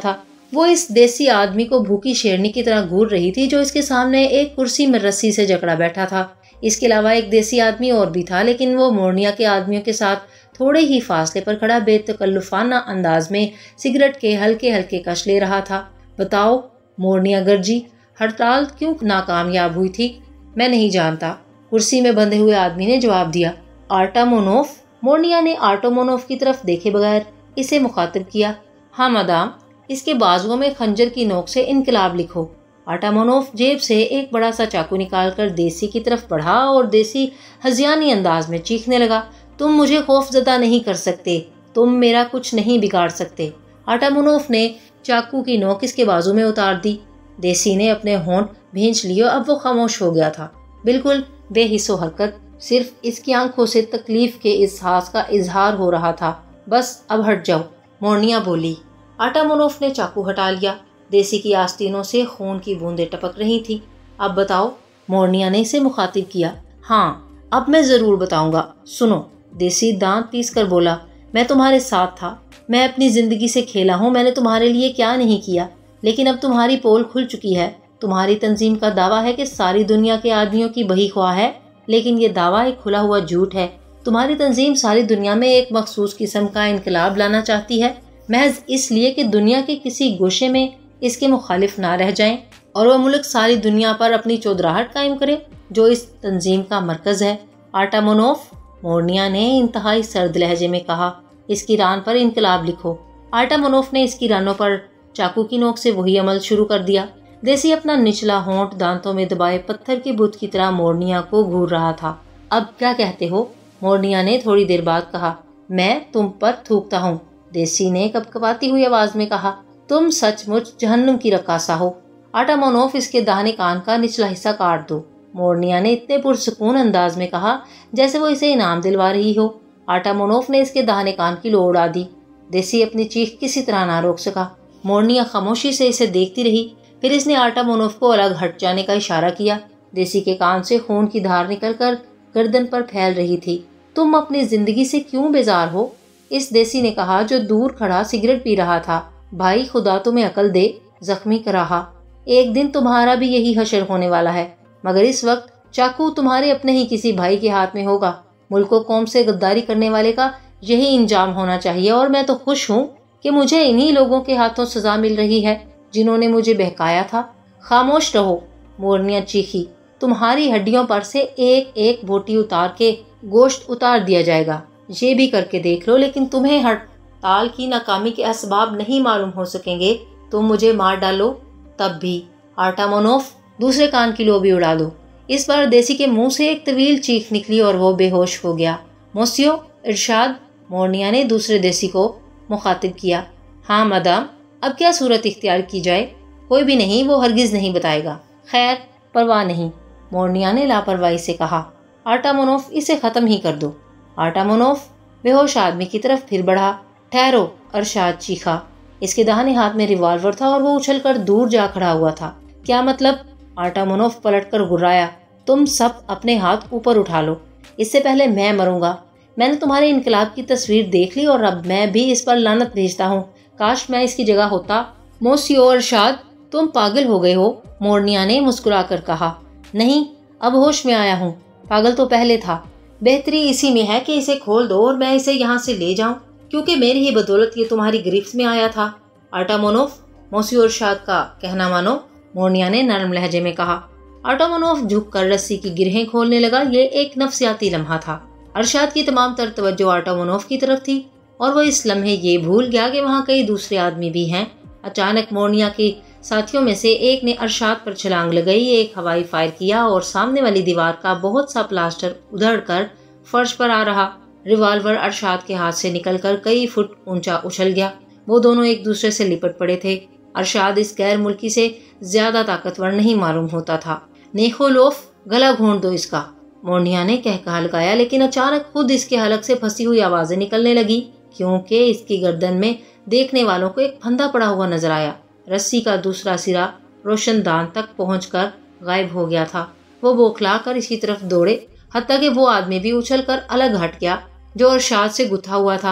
وہ اس دیسی آدمی کو بھوکی شیرنی کی طرح گھور رہی تھی جو اس کے سامنے ایک کرسی میں رسی سے جکڑا بیٹھا تھا۔ اس کے علاوہ ایک دیسی آدمی اور بھی تھا، لیکن وہ مورنیا کے آدمیوں کے ساتھ تھوڑے ہی فاصلے پر کھڑا بے تکلفانہ انداز میں سگریٹ کے ہلکے ہلکے کش لے رہا تھا۔ بتاؤ مورنیا گرجی، ہڑتال کیوں ناکامیاب ہوئی تھی؟ میں نہیں جانتا، کرسی میں بندھے ہوئے آدمی نے جواب دیا۔ آرٹامونوف؟ مورنیا نے آرٹامونوف کی طرف دیکھے بغیر اسے مخاطب کیا۔ ہاں مدام، اس کے بازوؤں میں خنجر کی نوک سے انقلاب لکھو۔ آرٹامونوف جیب سے ایک بڑا سا چاقو نکال کر دیسی کی طرف بڑھا اور دیسی ہذیانی انداز میں چیخنے لگا، تم مجھے خوف زدہ نہیں کر سکتے، تم میرا کچھ نہیں بگاڑ سکتے۔ آرٹامونوف نے چاقو کی نوک اس کے بازو میں اتار دی۔ دیسی نے اپنے ہونٹ بھینچ لیے، اب وہ خاموش ہو گیا تھا، بالکل بے حس و حرکت، صرف اس کی آنکھوں سے تکلیف کے احساس کا اظہار ہو رہا تھا۔ بس اب ہٹ جاؤ، مورنیا بولی۔ آرٹامونوف نے چاقو ہٹا لیا۔ دیسی کی آستینوں سے خون کی بوندیں ٹپک رہی تھی۔ اب بتاؤ، مورنیا نے اسے مخاطب کیا۔ ہاں، اب میں ضرور بتاؤں گا، سنو، دیسی دانت پیس کر بولا، میں تمہارے ساتھ تھا، میں اپنی زندگی سے کھیلا ہوں، میں نے تمہارے لیے کیا نہیں کیا، لیکن اب تمہاری پول کھل چکی ہے۔ تمہاری تنظیم کا دعویٰ ہے کہ ساری دنیا کے آدمیوں کی بہی خواہ ہے، لیکن یہ دعویٰ ایک کھلا ہوا جھوٹ ہے۔ تمہاری تنظیم ساری دنیا میں ایک مخصوص قسم کا انقلاب لانا چاہتی ہے، محض اس لیے کہ دنیا کے کسی گوشے میں اس کے مخالف نہ رہ جائیں اور وہ ملک ساری دنیا پر اپنی چودراہٹ قائم کرے جو اس تنظیم کا مرکز ہے۔ آرٹامونوف، مورنیا نے انتہائی سرد لہجے میں کہا، اس کی ران پر انقلاب لکھو۔ آرٹامونوف نے اس کی رانوں پر چاقو کی نوک سے وہی عمل شروع کر دیا۔ دیسی اپنا نچلا ہونٹ دانتوں میں دبائے پتھر کے بت کی طرح مورنیا کو گھور رہا تھا۔ اب کیا کہتے ہو؟ مورنیا نے تھوڑی دیر بعد کہا۔ میں تم پر تھوکتا ہوں، دیسی نے کپکپاتی ہوئی آواز میں کہا۔ تم سچ مچ جہنم کی رقاصہ ہو۔ آرٹامونوف، اس کے داہنے کان کا نچلا حصہ کاٹ دو، مورنیا نے اتنے پرسکون انداز میں کہا جیسے وہ اسے انعام دلوا رہی ہو۔ آرٹامونوف نے اس کے داہنے کان کی لو اڑا دی۔ دیسی اپنی چیخ کسی طرح نہ روک سکا۔ مورنیا خاموشی سے اسے دیکھتی رہی، پھر اس نے آرٹامونوف کو الگ ہٹ جانے کا اشارہ کیا۔ دیسی کے کان سے خون کی دھار نکل کر گردن پر پھیل رہی تھی۔ تم اپنی زندگی سے کیوں بیزار ہو؟ اس دیسی نے کہا جو دور کھڑا سگریٹ پی رہا تھا۔ بھائی خدا تمہیں عقل دے، زخمی کراہا، ایک دن تمہارا بھی یہی حشر ہونے والا ہے، مگر اس وقت چاقو تمہارے اپنے ہی کسی بھائی کے ہاتھ میں ہوگا۔ ملک و قوم سے غداری کرنے والے کا یہی انجام ہونا چاہیے، اور میں تو خوش ہوں کہ مجھے انہی لوگوں کے ہاتھوں سزا مل رہی ہے جنہوں نے مجھے بہکایا تھا۔ خاموش رہو، مورنیا چیخی، تمہاری ہڈیوں پر سے ایک ایک بوٹی اتار کے گوشت اتار دیا جائے گا، یہ بھی کر کے دیکھ لو، لیکن تمہیں ہڑتال کی ناکامی کے اسباب نہیں معلوم ہو سکیں گے۔ تم مجھے مار ڈالو تب بھی۔ آرٹامونوف، دوسرے کان کی لو بھی اڑا دو۔ اس بار دیسی کے منہ سے ایک طویل چیخ نکلی اور وہ بے ہوش ہو گیا۔ موسیو، ارشاد، مورنیا نے دوسرے دیسی کو مخاطب کیا۔ ہاں مدام، اب کیا صورت اختیار کی جائے؟ کوئی بھی نہیں، وہ ہرگز نہیں بتائے گا۔ خیر، پرواہ نہیں، مورنیا نے لاپرواہی سے کہا۔ آرٹامونوف، اسے ختم ہی کر دو۔ آرٹامونوف بے ہوش آدمی کی طرف پھر بڑھا۔ ٹھہرو، ارشاد چیخا۔ اس کے داہنے ہاتھ میں ریوالور تھا اور وہ اچھل کر دور جا کھڑا ہوا تھا۔ کیا مطلب؟ آرٹامونوف پلٹ کر گھرایا۔ تم سب اپنے ہاتھ اوپر اٹھا لو، اس سے پہلے میں مروں گا۔ میں نے تمہارے انقلاب کی تصویر دیکھ لی اور اب میں بھی اس پر لعنت بھیجتا ہوں، کاش میں اس کی جگہ ہوتا۔ موسیو ارشاد، تم پاگل ہو گئے ہو، مورنیا نے مسکرا کر کہا۔ نہیں، اب ہوش میں آیا ہوں، پاگل تو پہلے تھا۔ بہتری اسی میں ہے کہ اسے کھول دو اور میں اسے یہاں سے لے جاؤں، کیونکہ میری ہی بدولت یہ تمہاری گرفت میں آیا تھا۔ آرٹامونوف، موسیو ارشاد کا کہنا مانو، مورنیا نے نرم لہجے میں کہا۔ آرٹامونوف جھک کر رسی کی گرہیں کھولنے لگا۔ یہ ایک نفسیاتی لمحہ تھا۔ ارشاد کی تمام تر توجہ آرٹامونوف کی طرف تھی اور وہ اس لمحے یہ بھول گیا کہ وہاں کئی دوسرے آدمی بھی ہیں۔ اچانک مورنیا کے ساتھیوں میں سے ایک نے ارشاد پر چھلانگ لگائی، ایک ہوائی فائر کیا اور سامنے والی دیوار کا بہت سا پلاسٹر ادھڑ کر فرش پر آ رہا۔ ریوالور ارشاد کے ہاتھ سے نکل کر کئی فٹ اونچا اچھل گیا۔ وہ دونوں ایک دوسرے سے لپٹ پڑے تھے۔ ارشاد اس غیر ملکی سے زیادہ طاقتور نہیں معلوم ہوتا تھا۔ نیکھولوف، گلا گھونٹ دو اس کا، مورنیا نے کہا لگایا، لیکن اچانک خود اس کے حلق سے پھنسی ہوئی آوازیں نکلنے لگی کیونکہ اس کی گردن میں دیکھنے والوں کو ایک پھندا پڑا ہوا نظر آیا۔ رسی کا دوسرا سرا روشن دان تک پہنچ کر غائب ہو گیا تھا۔ وہ بوکھلا کر اس کی طرف دوڑے، حتیٰ کہ وہ آدمی بھی اچھل کر الگ ہٹ گیا جو ارشاد سے گتھا ہوا تھا۔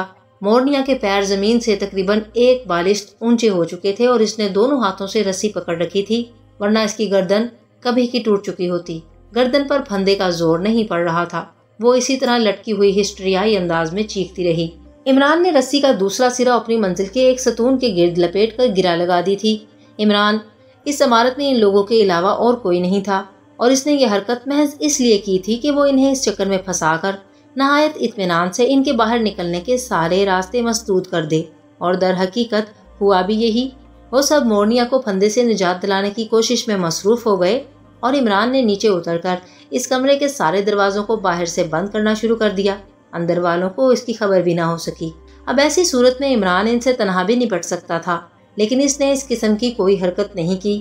مورنیا کے پیر زمین سے تقریباً 1 بالشت اونچے ہو چکے تھے اور اس نے دونوں ہاتھوں سے رسی پکڑ رکھی تھی، ورنہ اس کی گردن کبھی کی ٹوٹ چکی ہوتی۔ گردن پر پھندے کا زور نہیں پڑ رہا تھا۔ وہ اسی طرح لٹکی ہوئی ہسٹریائی انداز میں چیختی رہی۔ عمران نے رسی کا دوسرا سرا اپنی منزل کے ایک ستون کے گرد لپیٹ کر گرا لگا دی تھی۔ عمران اس عمارت میں ان لوگوں کے علاوہ اور کوئی نہیں تھا اور اس نے یہ حرکت محض اس لیے کی تھی کہ وہ انہیں اس چکر میں پھنسا کر نہایت اطمینان سے ان کے باہر نکلنے کے سارے راستے مسدود کر دے، اور در حقیقت ہوا بھی یہی۔ وہ سب مورنیا کو پھندے سے نجات دلانے کی کوشش میں مصروف ہو گئے اور عمران نے نیچے اتر کر اس کمرے کے سارے دروازوں کو باہر سے بند کرنا شروع کر دیا۔ اندر والوں کو اس کی خبر بھی نہ ہو سکی۔ اب ایسی صورت میں عمران ان سے تنہا بھی نپٹ سکتا تھا، لیکن اس نے اس قسم کی کوئی حرکت نہیں کی۔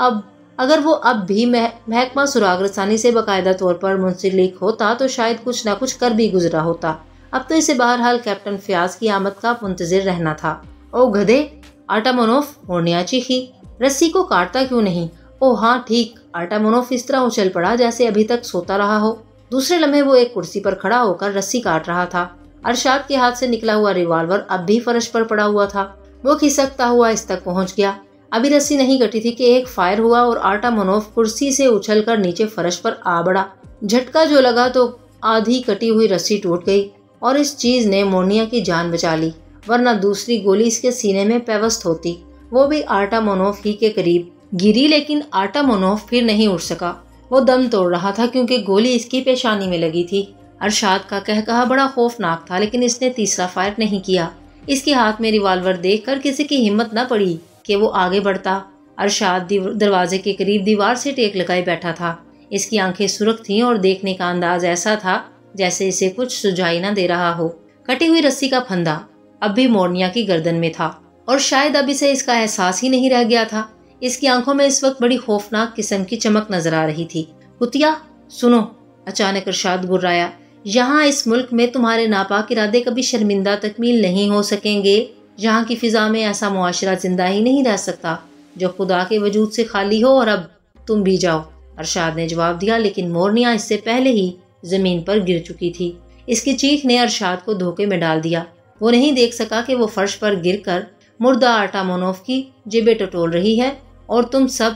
اگر وہ اب بھی محکمہ سراغ رسانی سے باقاعدہ طور پر منسلک ہوتا تو شاید کچھ نہ کچھ کر بھی گزرا ہوتا۔ اب تو اسے بہرحال کیپٹن فیاض کی آمد کا منتظر رہنا تھا۔ او گدھے، آرٹامونوف، مورنیا چیخی، رسی کو کاٹتا کیوں نہیں؟ او ہاں ٹھیک۔ آرٹامونوف اس طرح اچھل پڑا جیسے ابھی تک سوتا رہا ہو۔ دوسرے لمحے وہ ایک کرسی پر کھڑا ہو کر رسی کاٹ رہا تھا۔ ارشاد کے ہاتھ سے نکلا ہوا ریوالور اب بھی فرش پر پڑا ہوا تھا۔ وہ کھسکتا ہوا اس تک پہنچ گیا۔ ابھی رسی نہیں کٹی تھی کہ ایک فائر ہوا اور آرٹامونوف کرسی سے اچھل کر نیچے فرش پر آ بڑھا۔ جھٹکا جو لگا تو آدھی کٹی ہوئی رسی ٹوٹ گئی اور اس چیز نے مورنیا کی جان بچا لی، ورنہ دوسری گولی اس کے سینے میں پیوست ہوتی۔ وہ بھی آرٹامونوف ہی کے قریب گری، لیکن آرٹامونوف پھر نہیں اٹھ سکا۔ وہ دم توڑ رہا تھا کیونکہ گولی اس کی پیشانی میں لگی تھی۔ ارشاد کا قہقہا بڑا خوفناک تھا، لیکن اس نے تیسرا فائر نہیں کیا۔ اس کے ہاتھ میں ریوالور دیکھ کر کسی کی ہمت نہ پڑی کہ وہ آگے بڑھتا۔ ارشاد دروازے کے قریب دیوار سے ٹیک لگائے بیٹھا تھا۔ اس کی آنکھیں سرخ تھیں اور دیکھنے کا انداز ایسا تھا جیسے اسے کچھ سجائی نہ دے رہا ہو۔ کٹی ہوئی رسی کا پھندا اب بھی مورنیا کی گردن میں تھا اور شاید اب اسے اس کا احساس ہی نہیں رہ گیا تھا۔ اس کی آنکھوں میں اس وقت بڑی خوفناک قسم کی چمک نظر آ رہی تھی۔ کتیا سنو، اچانک ارشاد گرایا، یہاں اس ملک میں تمہارے ناپاک ارادے کبھی شرمندہ تکمیل نہیں ہو سکیں گے۔ یہاں کی فضا میں ایسا معاشرہ زندہ ہی نہیں رہ سکتا جو خدا کے وجود سے خالی ہو، اور اب تم بھی جاؤ۔ ارشاد نے جواب دیا، لیکن مورنیا اس سے پہلے ہی زمین پر گر چکی تھی۔ اس کی چیخ نے ارشاد کو دھوکے میں ڈال دیا۔ وہ نہیں دیکھ سکا کہ وہ فرش پر گر کر مردہ آرٹامونوف کی جیبیں ٹٹول رہی ہے، اور تم سب،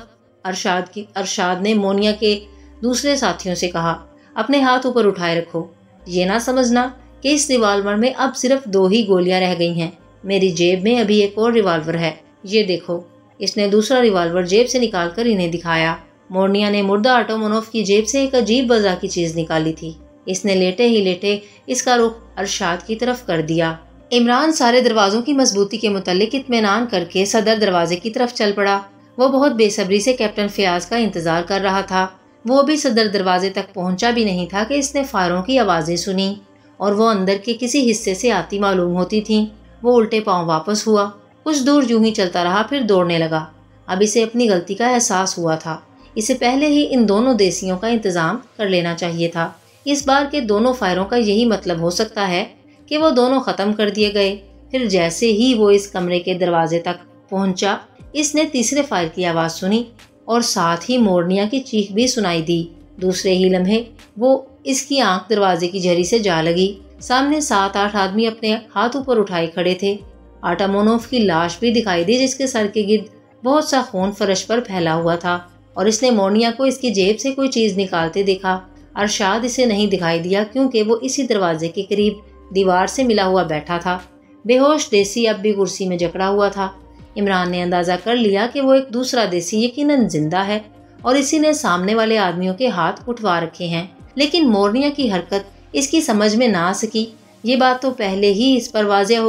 ارشاد نے مورنیا کے دوسرے ساتھیوں سے کہا، اپنے ہاتھ اوپر اٹھائے رکھو۔ یہ نہ سمجھنا کہ اس ریوالور میں اب صرف 2 ہی گولیاں رہ گئی ہیں، میری جیب میں ابھی ایک اور ریوالور ہے، یہ دیکھو۔ اس نے دوسرا ریوالور جیب سے نکال کر انہیں دکھایا۔ مورنیا نے مردہ آرٹامونوف کی جیب سے ایک عجیب وضع کی چیز نکالی تھی۔ اس نے لیٹے ہی لیٹے اس کا رخ ارشاد کی طرف کر دیا۔ عمران سارے دروازوں کی مضبوطی کے متعلق اطمینان کر کے صدر دروازے کی طرف چل پڑا۔ وہ بہت بے صبری سے کیپٹن فیاض کا انتظار کر رہا تھا۔ وہ بھی صدر دروازے تک پہنچا بھی نہیں تھا کہ اس نے فائروں کی آوازیں سنی، اور وہ اندر کے کسی حصے سے آتی معلوم ہوتی تھیں۔ وہ الٹے پاؤں واپس ہوا، کچھ دور یوں ہی چلتا رہا، پھر دوڑنے لگا۔ اب اسے اپنی غلطی کا احساس ہوا تھا۔ اسے پہلے ہی ان دونوں دیسیوں کا انتظام کر لینا چاہیے تھا۔ اس بار کے دونوں فائروں کا یہی مطلب ہو سکتا ہے کہ وہ دونوں ختم کر دیے گئے۔ پھر جیسے ہی وہ اس کمرے کے دروازے تک پہنچا، اس نے تیسرے فائر کی آواز سنی اور ساتھ ہی مورنیا کی چیخ بھی سنائی دی۔ دوسرے ہی لمحے وہ اس کی آنکھ دروازے کی جھری سے جا لگی۔ سامنے 7-8 آدمی اپنے ہاتھ اوپر اٹھائے کھڑے تھے۔ آرٹامونوف کی لاش بھی دکھائی دی، جس کے سر کے گرد بہت سا خون فرش پر پھیلا ہوا تھا، اور اس نے مورنیا کو اس کی جیب سے کوئی چیز نکالتے دیکھا۔ ارشاد اسے نہیں دکھائی دیا کیونکہ وہ اسی دروازے کے قریب دیوار سے ملا ہوا بیٹھا تھا۔ بے ہوش دیسی اب بھی کرسی میں جکڑا ہوا تھا۔ عمران نے اندازہ کر لیا کہ وہ ایک دوسرا دیسی یقیناً زندہ ہے اور اسی نے سامنے والے آدمیوں کے ہاتھ اٹھوا رکھے ہیں، لیکن مورنیا کی حرکت اس کی سمجھ میں نہ آ سکی۔ یہ بات تو پہلے ہی اس پر واضح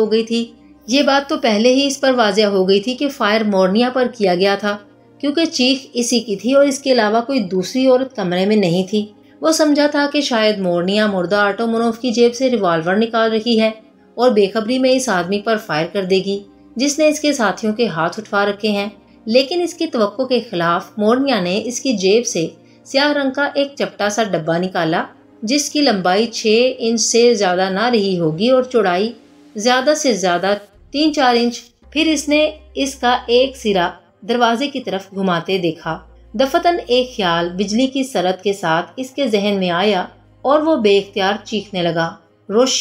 ہو گئی تھی کہ فائر مورنیا پر کیا گیا تھا، کیونکہ چیخ اسی کی تھی اور اس کے علاوہ کوئی دوسری عورت کمرے میں نہیں تھی۔ وہ سمجھا تھا کہ شاید مورنیا مردہ آرٹامونوف کی جیب سے ریوالور نکال رہی ہے اور بے خبری میں اس آدمی پر فائر کر دے گی جس نے اس کے ساتھیوں کے ہاتھ اٹھوا رکھے ہیں۔ لیکن اس کی توقع کے خلاف مورنیا نے اس کی جیب سے سیاہ رنگ کا ایک چپٹا سا ڈبہ نکالا، جس کی لمبائی 6 انچ سے زیادہ نہ رہی ہوگی اور چوڑائی زیادہ سے زیادہ 3-4 انچ۔ پھر اس نے اس کا ایک سرا دروازے کی طرف گھماتے دیکھا۔ دفتن ایک خیال بجلی کی سرعت کے ساتھ اس کے ذہن میں آیا اور وہ بے اختیار چیخنے لگا، روشی،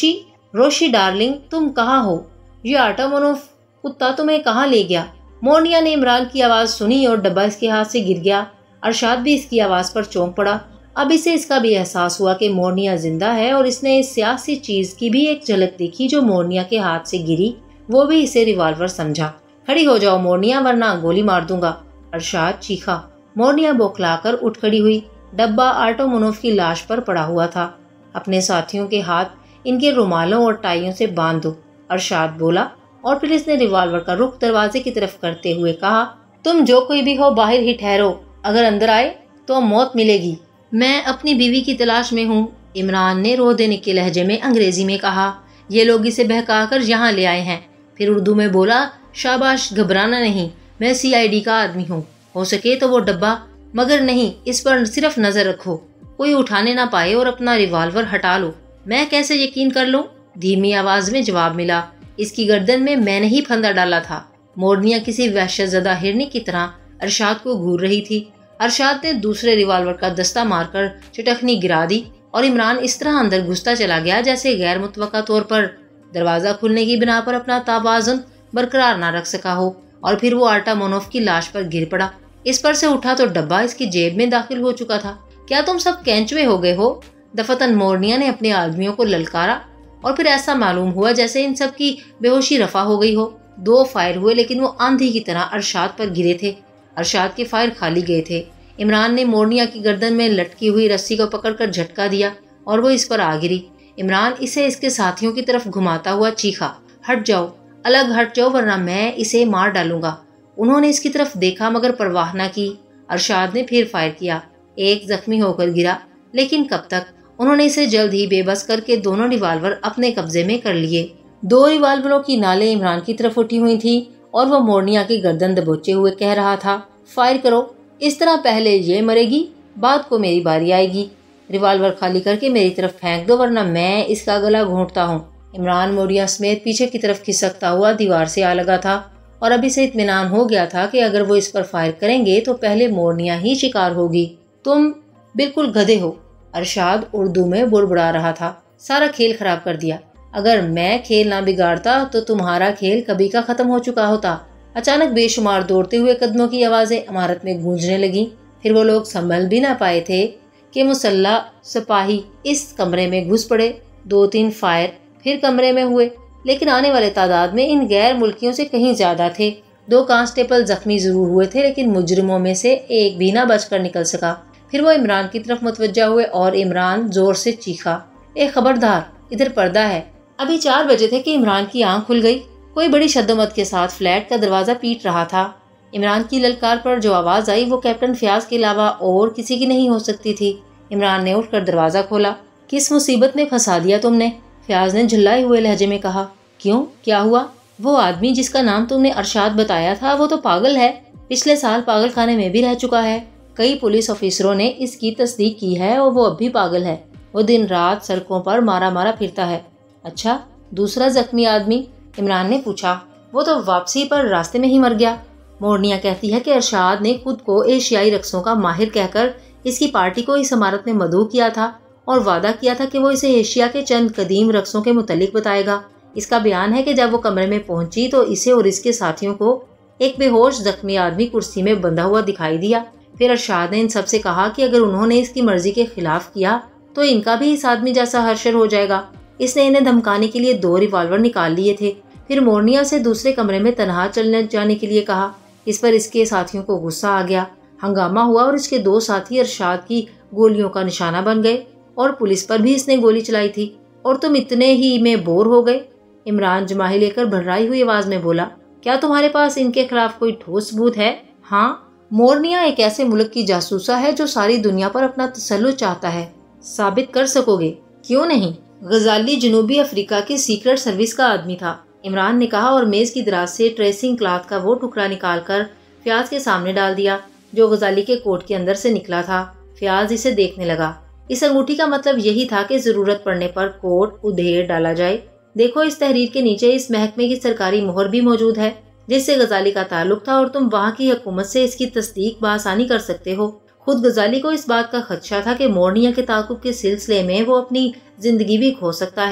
روشی ڈارلنگ تم کہاں ہو؟ یہ آرٹامونوف کتا تمہیں کہاں لے گیا؟ مورنیا نے عمران کی آواز سنی اور ڈبہ اس کے ہاتھ سے گر گیا۔ ارشاد بھی اس کی آواز پر چونک پڑا۔ اب اسے اس کا بھی احساس ہوا کہ مورنیا زندہ ہے، اور اس نے اس سیاسی چیز کی بھی ایک جھلک دیکھی جو مورنیا کے ہاتھ سے گری، وہ بھی اسے ریوالور سمجھا۔ کھڑی ہو جاؤ مورنیا ورنہ گولی مار دوں گا، ارشاد چیخا۔ مورنیا بوکھلا کر اٹھ کھڑی ہوئی۔ ڈبہ آرٹامونوف کی لاش پر پڑا ہوا تھا۔ اپنے ساتھیوں کے ہاتھ ان کے رومالوں اور ٹائیوں سے باندھ دو، ارشاد بولا، اور پھر اس نے ریوالور کا رخ دروازے کی طرف کرتے ہوئے کہا، تم جو کوئی بھی ہو باہر ہی ٹھہرو، اگر اندر آئے تو موت ملے گی۔ میں اپنی بیوی کی تلاش میں ہوں، عمران نے رو دینے کے لہجے میں انگریزی میں کہا۔ یہ لوگ اسے بہکا کر یہاں لے آئے ہیں۔ پھر اردو میں بولا، شاباش، گھبرانا نہیں، میں CID کا آدمی ہوں، ہو سکے تو وہ ڈبہ، مگر نہیں، اس پر صرف نظر رکھو، کوئی اٹھانے نہ پائے، اور اپنا ریوالور ہٹا لو۔ میں کیسے یقین کر لوں؟ دھیمی آواز میں جواب ملا۔ اس کی گردن میں نے ہی پھندا ڈالا تھا۔ مورنیا کسی وحشت زدہ ہرنی کی طرح ارشاد کو گھور رہی تھی۔ ارشاد نے دوسرے ریوالور کا دستہ مار کر چٹکنی گرا دی، اور عمران اس طرح اندر گھستا چلا گیا جیسے غیر متوقع طور پر دروازہ کھلنے کی بنا پر اپنا توازن برقرار نہ رکھ سکا ہو، اور پھر وہ آرٹامونوف کی لاش پر گر پڑا۔ اس پر سے اٹھا تو ڈبہ اس کی جیب میں داخل ہو چکا تھا۔ کیا تم سب کینچوے ہو گئے ہو؟ دفتن مورنیا نے اپنے آدمیوں کو للکارا، اور پھر ایسا معلوم ہوا جیسے ان سب کی بے ہوشی رفع ہو گئی ہو۔ 2 فائر ہوئے، لیکن وہ آندھی کی طرح ارشاد پر گرے تھے۔ ارشاد کے فائر کھالی گئے تھے۔ عمران نے مورنیا کی گردن میں لٹکی ہوئی رسی کو پکڑ کر جھٹکا دیا، اور وہ اس پر آ گری۔ عمران اسے اس کے ساتھیوں کی طرف گھماتا ہوا چیخا، ہٹ جاؤ، الگ ہٹ جاؤ ورنہ میں اسے مار ڈالوں گا۔ انہوں نے اس کی طرف دیکھا مگر پرواہ نہ کی۔ ارشاد نے پھر فائر کیا۔ ایک زخمی ہو کر گرا، لیکن کب تک؟ انہوں نے اسے جلد ہی بے بس کر کے دونوں ریوالور اپنے قبضے میں کر لیے۔ 2 ریوالوروں کی نالیں عمران کی طرف اٹھی ہوئی تھی، اور وہ مورنیا کی گردن دبوچے ہوئے کہہ رہا تھا، فائر کرو، اس طرح پہلے یہ مرے گی، بعد کو میری باری آئے گی۔ ریوالور خالی کر کے میری طرف پھینک دو ورنہ میں اس کا گلا گھونٹتا ہوں۔ عمران مورنیا سمیت پیچھے کی طرف کھسکتا ہوا دیوار سے آ لگا تھا، اور اب اسے اطمینان ہو گیا تھا کہ اگر وہ اس پر فائر کریں گے تو پہلے مورنیا ہی شکار ہوگی۔ تم بالکل گدھے ہو، ارشاد اردو میں بڑبڑا رہا تھا، سارا کھیل خراب کر دیا۔ اگر میں کھیل نہ بگاڑتا تو تمہارا کھیل کبھی کا ختم ہو چکا ہوتا۔ اچانک بے شمار دوڑتے ہوئے قدموں کی آوازیں عمارت میں گونجنے لگیں۔ پھر وہ لوگ سنبھل بھی نہ پائے تھے کہ مسلح سپاہی اس کمرے میں گھس پڑے۔ 2-3 فائر پھر کمرے میں ہوئے، لیکن آنے والے تعداد میں ان غیر ملکیوں سے کہیں زیادہ تھے۔ 2 کانسٹیبل زخمی ضرور ہوئے تھے، لیکن مجرموں میں سے ایک بھی نہ بچ کر نکل سکا۔ پھر وہ عمران کی طرف متوجہ ہوئے، اور عمران زور سے چیخا، اے خبردار، ادھر پردہ ہے۔ ابھی 4 بجے تھے کہ عمران کی آنکھ کھل گئی۔ کوئی بڑی شدت کے ساتھ فلیٹ کا دروازہ پیٹ رہا تھا۔ عمران کی للکار پر جو آواز آئی وہ کیپٹن فیاض کے علاوہ اور کسی کی نہیں ہو سکتی تھی۔ عمران نے اٹھ کر دروازہ کھولا۔ کس مصیبت میں پھنسا دیا تم نے؟ فیاض نے جھلائے ہوئے لہجے میں کہا۔ کیوں، کیا ہوا؟ وہ آدمی جس کا نام تم نے ارشاد بتایا تھا وہ تو پاگل ہے، پچھلے سال پاگل خانے میں بھی رہ چکا ہے۔ کئی پولیس افسروں نے اس کی تصدیق کی ہے، اور وہ اب بھی پاگل ہے۔ وہ دن رات سڑکوں پر مارا مارا پھرتا ہے۔ اچھا، دوسرا زخمی آدمی؟ عمران نے پوچھا۔ وہ تو واپسی پر راستے میں ہی مر گیا۔ مورنیا کہتی ہے کہ ارشاد نے خود کو ایشیائی رقصوں کا ماہر کہہ کر اس کی پارٹی کو اس عمارت میں مدعو کیا تھا، اور وعدہ کیا تھا کہ وہ اسے ایشیا کے چند قدیم رقصوں کے متعلق بتائے گا۔ اس کا بیان ہے کہ جب وہ کمرے میں پہنچی تو اسے اور اس کے ساتھیوں کو ایک بے ہوش زخمی آدمی کرسی میں بندھا ہوا دکھائی دیا۔ پھر ارشاد نے ان سب سے کہا کہ اگر انہوں نے اس کی مرضی کے خلاف کیا تو ان کا بھی اس آدمی جیسا حشر ہو جائے گا۔ اس نے انہیں دھمکانے کے لیے 2 ریوالور نکال لیے تھے۔ پھر مورنیا سے دوسرے کمرے میں تنہا چلنے جانے کے لیے کہا۔ اس پر اس کے ساتھیوں کو غصہ آ گیا، ہنگامہ ہوا، اور اس کے 2 ساتھی ارشاد کی گولیوں کا نشانہ بن گئے، اور پولیس پر بھی اس نے گولی چلائی تھی، اور تم اتنے ہی میں بور ہو گئے۔ عمران جماہی لے کر بھررائی ہوئی آواز میں بولا، کیا تمہارے پاس ان کے خلاف کوئی ٹھوس ثبوت ہے؟ ہاں، مورنیا ایک ایسے ملک کی جاسوسہ ہے جو ساری دنیا پر اپنا تسلط چاہتا ہے۔ ثابت کر سکو گے؟ کیوں نہیں؟ غزالی جنوبی افریقہ کی سیکرٹ سروس کا آدمی تھا، عمران نے کہا، اور میز کی دراز سے ٹریسنگ کلاتھ کا وہ ٹکڑا نکال کر فیاض کے سامنے ڈال دیا جو غزالی کے کوٹ کے اندر سے نکلا تھا۔ فیاض اسے دیکھنے لگا۔ اس انگوٹھی کا مطلب یہی تھا کہ ضرورت پڑنے پر کوٹ ادھیڑ ڈالا جائے۔ دیکھو، اس تحریر کے نیچے اس محکمے کی سرکاری مہر بھی موجود ہے جس سے غزالی کا تعلق تھا، اور تم وہاں کی حکومت سے اس کی تصدیق بآسانی کر سکتے ہو۔ خود غزالی کو اس بات کا خدشہ تھا کہ مورنیا کے تعاقب کے سلسلے میں وہ اپنی زندگی بھی کھو سکتا ہے،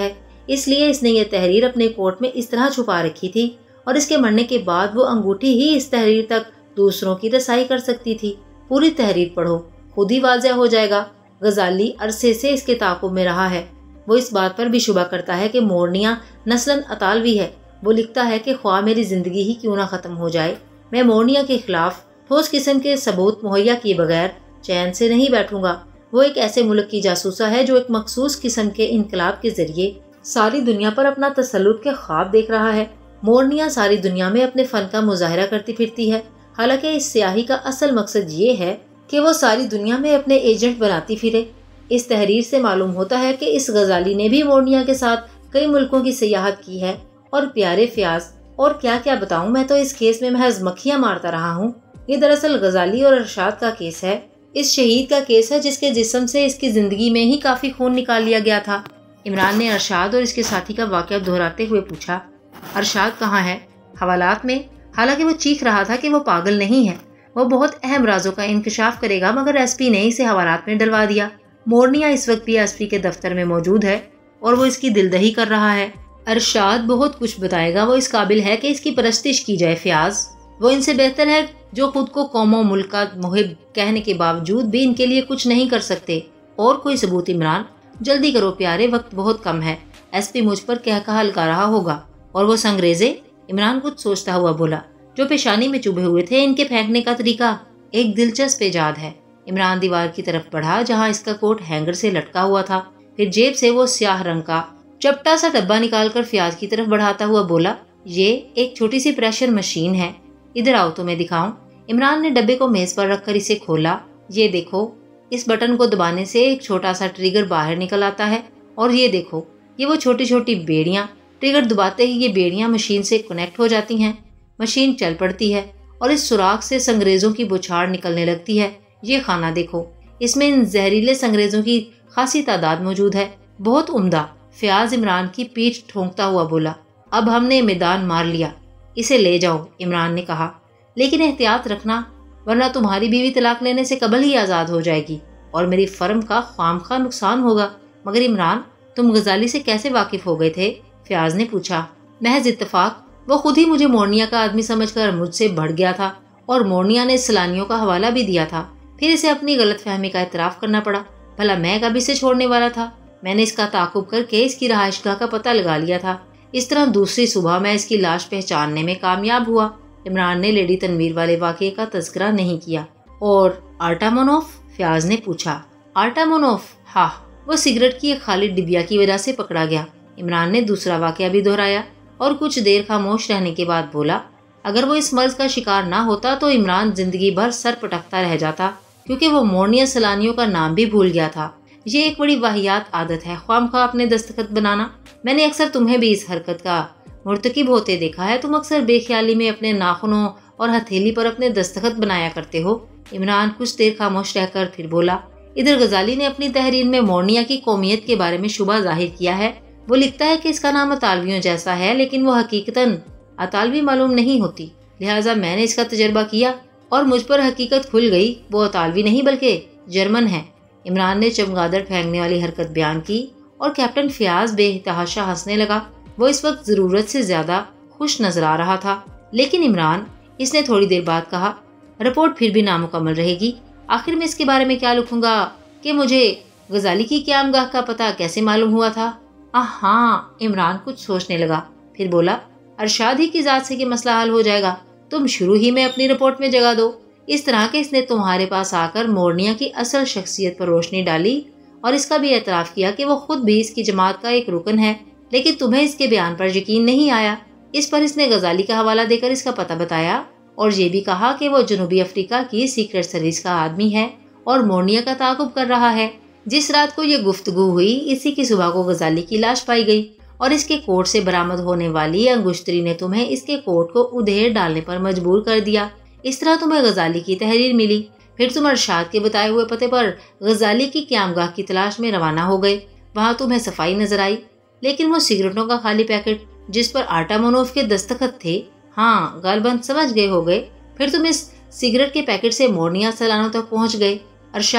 اس لیے اس نے یہ تحریر اپنے کوٹ میں اس طرح چھپا رکھی تھی اور اس کے مرنے کے بعد وہ انگوٹھی ہی اس تحریر تک دوسروں کی رسائی کر سکتی تھی۔ پوری تحریر پڑھو، خود ہی واضح ہو جائے گا۔ غزالی عرصے سے اس کے تعاقب میں رہا ہے۔ وہ اس بات پر بھی شبہ کرتا ہے کہ مورنیا نسلاً اطالوی ہے۔ وہ لکھتا ہے کہ خواہ میری زندگی ہی کیوں نہ ختم ہو جائے، میں مورنیا کے خلاف ٹھوس قسم کے ثبوت مہیا کیے بغیر چین سے نہیں بیٹھوں گا۔ وہ ایک ایسے ملک کی جاسوسہ ہے جو ایک مخصوص قسم کے انقلاب کے ذریعے ساری دنیا پر اپنا تسلط کے خواب دیکھ رہا ہے۔ مورنیا ساری دنیا میں اپنے فن کا مظاہرہ کرتی پھرتی ہے، حالانکہ اس سیاہی کا اصل مقصد یہ ہے کہ وہ ساری دنیا میں اپنے ایجنٹ بناتی پھرے۔ اس تحریر سے معلوم ہوتا ہے کہ اس غزالی نے بھی مورنیا کے ساتھ کئی ملکوں کی سیاحت کی ہے۔ اور پیارے فیاض، اور کیا کیا بتاؤں، میں تو اس کیس میں محض مکھیاں مارتا رہا ہوں۔ یہ دراصل غزالی اور ارشاد کا کیس ہے، اس شہید کا کیس ہے جس کے جسم سے اس کی زندگی میں ہی کافی خون نکال لیا گیا تھا۔ عمران نے ارشاد اور اس کے ساتھی کا واقعہ دہراتے ہوئے پوچھا، ارشاد کہاں ہے؟ حوالات میں۔ حالانکہ وہ چیخ رہا تھا کہ وہ پاگل نہیں ہے، وہ بہت اہم رازوں کا انکشاف کرے گا، مگر ایس پی نے اسے حوالات میں ڈلوا دیا۔ مورنیا اس وقت بھی ایس پی کے دفتر میں موجود ہے اور وہ اس کی دلدہی کر رہا ہے۔ ارشاد بہت کچھ بتائے گا، وہ اس قابل ہے کہ اس کی پرستش کی جائے فیاض۔ وہ ان سے بہتر ہے جو خود کو قوم و ملک کا محب کہنے کے باوجود بھی ان کے لیے کچھ نہیں کر سکتے۔ اور کوئی ثبوت عمران؟ جلدی کرو پیارے، وقت بہت کم ہے۔ ایس پی مجھ پر کہا لگا رہا ہوگا۔ اور وہ سنگریزے؟ عمران کچھ سوچتا ہوا بولا، جو پیشانی میں چبھے ہوئے تھے، ان کے پھینکنے کا طریقہ ایک دلچسپ ایجاد ہے۔ عمران دیوار کی طرف بڑھا جہاں اس کا کوٹ ہینگر سے لٹکا ہوا تھا، پھر جیب سے وہ سیاہ رنگ کا چپٹا سا ڈبہ نکال کر فیاض کی طرف بڑھاتا ہوا بولا، یہ ایک چھوٹی سی پریشر مشین ہے، ادھر آؤ تو میں دکھاؤں۔ عمران نے ڈبے کو میز پر رکھ کر اسے کھولا۔ یہ دیکھو، اس بٹن کو دبانے سے ایک چھوٹا سا ٹریگر باہر نکل آتا ہے، اور یہ دیکھو، یہ وہ چھوٹی چھوٹی بیڑیاں، ٹریگر دباتے ہی یہ بیڑیاں مشین سے کنیکٹ ہو جاتی ہیں، مشین چل پڑتی ہے اور اس سوراخ سے سنگریزوں کی بچھاڑ نکلنے لگتی ہے۔ یہ خانہ دیکھو، اس میں ان زہریلے سنگریزوں کی خاصی تعداد موجود ہے۔ بہت عمدہ، فیاض عمران کی پیٹھ ٹھونکتا ہوا بولا۔ اب ہم نے میدان مار لیا، اسے لے جاؤ، عمران نے کہا، لیکن احتیاط رکھنا، ورنہ تمہاری بیوی طلاق لینے سے قبل ہی آزاد ہو جائے گی اور میری فرم کا خواہ نقصان ہوگا۔ مگر عمران، تم غزالی سے کیسے واقف ہو گئے تھے؟ فیاض نے پوچھا۔ محض اتفاق، وہ خود ہی مجھے مورنیا کا آدمی سمجھ کر مجھ سے بڑھ گیا تھا، اور مورنیا نے سیلانیوں کا حوالہ بھی دیا تھا، پھر اسے اپنی غلط فہمی کا اعتراف کرنا پڑا۔ بھلا میں کب اسے چھوڑنے والا تھا؟ میں نے اس کا تعاقب کر کے اس کی رہائش گاہ کا پتہ لگا لیا تھا۔ اس طرح دوسری صبح میں اس کی لاش پہچاننے میں کامیاب ہوا۔ عمران نے لیڈی تنویر والے واقعے کا تذکرہ نہیں کیا۔ اور آرٹامونوف؟ فیاض نے پوچھا۔ آرٹامونوف؟ ہاں، وہ سگریٹ کی ایک خالی ڈبیا کی وجہ سے پکڑا گیا۔ عمران نے دوسرا واقعہ بھی دہرایا اور کچھ دیر خاموش رہنے کے بعد بولا، اگر وہ اس مرض کا شکار نہ ہوتا تو عمران زندگی بھر سر پٹکتا رہ جاتا، کیونکہ وہ مورنیا سیلانیوں کا نام بھی بھول گیا تھا۔ یہ ایک بڑی واہیات عادت ہے، خواہ اپنے دستخط بنانا۔ میں نے اکثر تمہیں بھی اس حرکت کا مرتکب ہوتے دیکھا ہے۔ تم اکثر بے خیالی میں اپنے ناخنوں اور ہتھیلی پر اپنے دستخط بنایا کرتے ہو۔ عمران کچھ دیر خاموش رہ کر پھر بولا، ادھر غزالی نے اپنی تحریر میں مورنیا کی قومیت کے بارے میں شبہ ظاہر کیا ہے۔ وہ لکھتا ہے کہ اس کا نام اطالویوں جیسا ہے، لیکن وہ حقیقتاً اطالوی معلوم نہیں ہوتی۔ لہٰذا میں نے اس کا تجربہ کیا اور مجھ پر حقیقت کھل گئی، وہ اطالوی نہیں بلکہ جرمن ہے۔ عمران نے چمگادڑ پھینکنے والی حرکت بیان کی اور کیپٹن فیاض بے تحاشا ہنسنے لگا۔ وہ اس وقت ضرورت سے زیادہ خوش نظر آ رہا تھا۔ لیکن عمران، اس نے تھوڑی دیر بعد کہا، رپورٹ پھر بھی نامکمل رہے گی۔ آخر میں اس کے بارے میں کیا لکھوں گا کہ مجھے غزالی کی قیام گاہ کا پتہ کیسے معلوم ہوا تھا؟ ہاں، عمران کچھ سوچنے لگا، پھر بولا، ارشاد ہی کی ذات سے کہ مسئلہ حل ہو جائے گا۔ تم شروع ہی میں اپنی رپورٹ میں جگہ دو، اس طرح کہ اس نے تمہارے پاس آ کر مورنیا کی اصل شخصیت پر روشنی ڈالی اور اس کا بھی اعتراف کیا کہ وہ خود بھی اس کی جماعت کا ایک رکن ہے، لیکن تمہیں اس کے بیان پر یقین نہیں آیا۔ اس پر اس نے غزالی کا حوالہ دے کر اس کا پتہ بتایا اور یہ بھی کہا کہ وہ جنوبی افریقہ کی سیکرٹ سروس کا آدمی ہے اور مورنیا کا تعاقب کر رہا ہے۔ جس رات کو یہ گفتگو ہوئی، اسی کی صبح کو غزالی کی لاش پائی گئی اور اس کے کوٹ سے برآمد ہونے والی انگشتری نے تمہیں اس کے کوٹ کو ادھیڑ ڈالنے پر مجبور کر دیا۔ اس طرح تمہیں غزالی کی تحریر ملی۔ پھر تم ارشاد کے بتائے ہوئے پتے پر غزالی کی قیام گاہ کی تلاش میں روانہ ہو گئے۔ وہاں تمہیں صفائی نظر آئی، لیکن وہ سگریٹوں کا خالی پیکٹ جس پر آرٹامونوف کے دستخط تھے، ہاں غالباً سمجھ گئے ہو گئے۔ پھر تم اس سگریٹ کے پیکٹ سے مورنیا سیلانوں تک پہنچ گئے۔ ارشاد،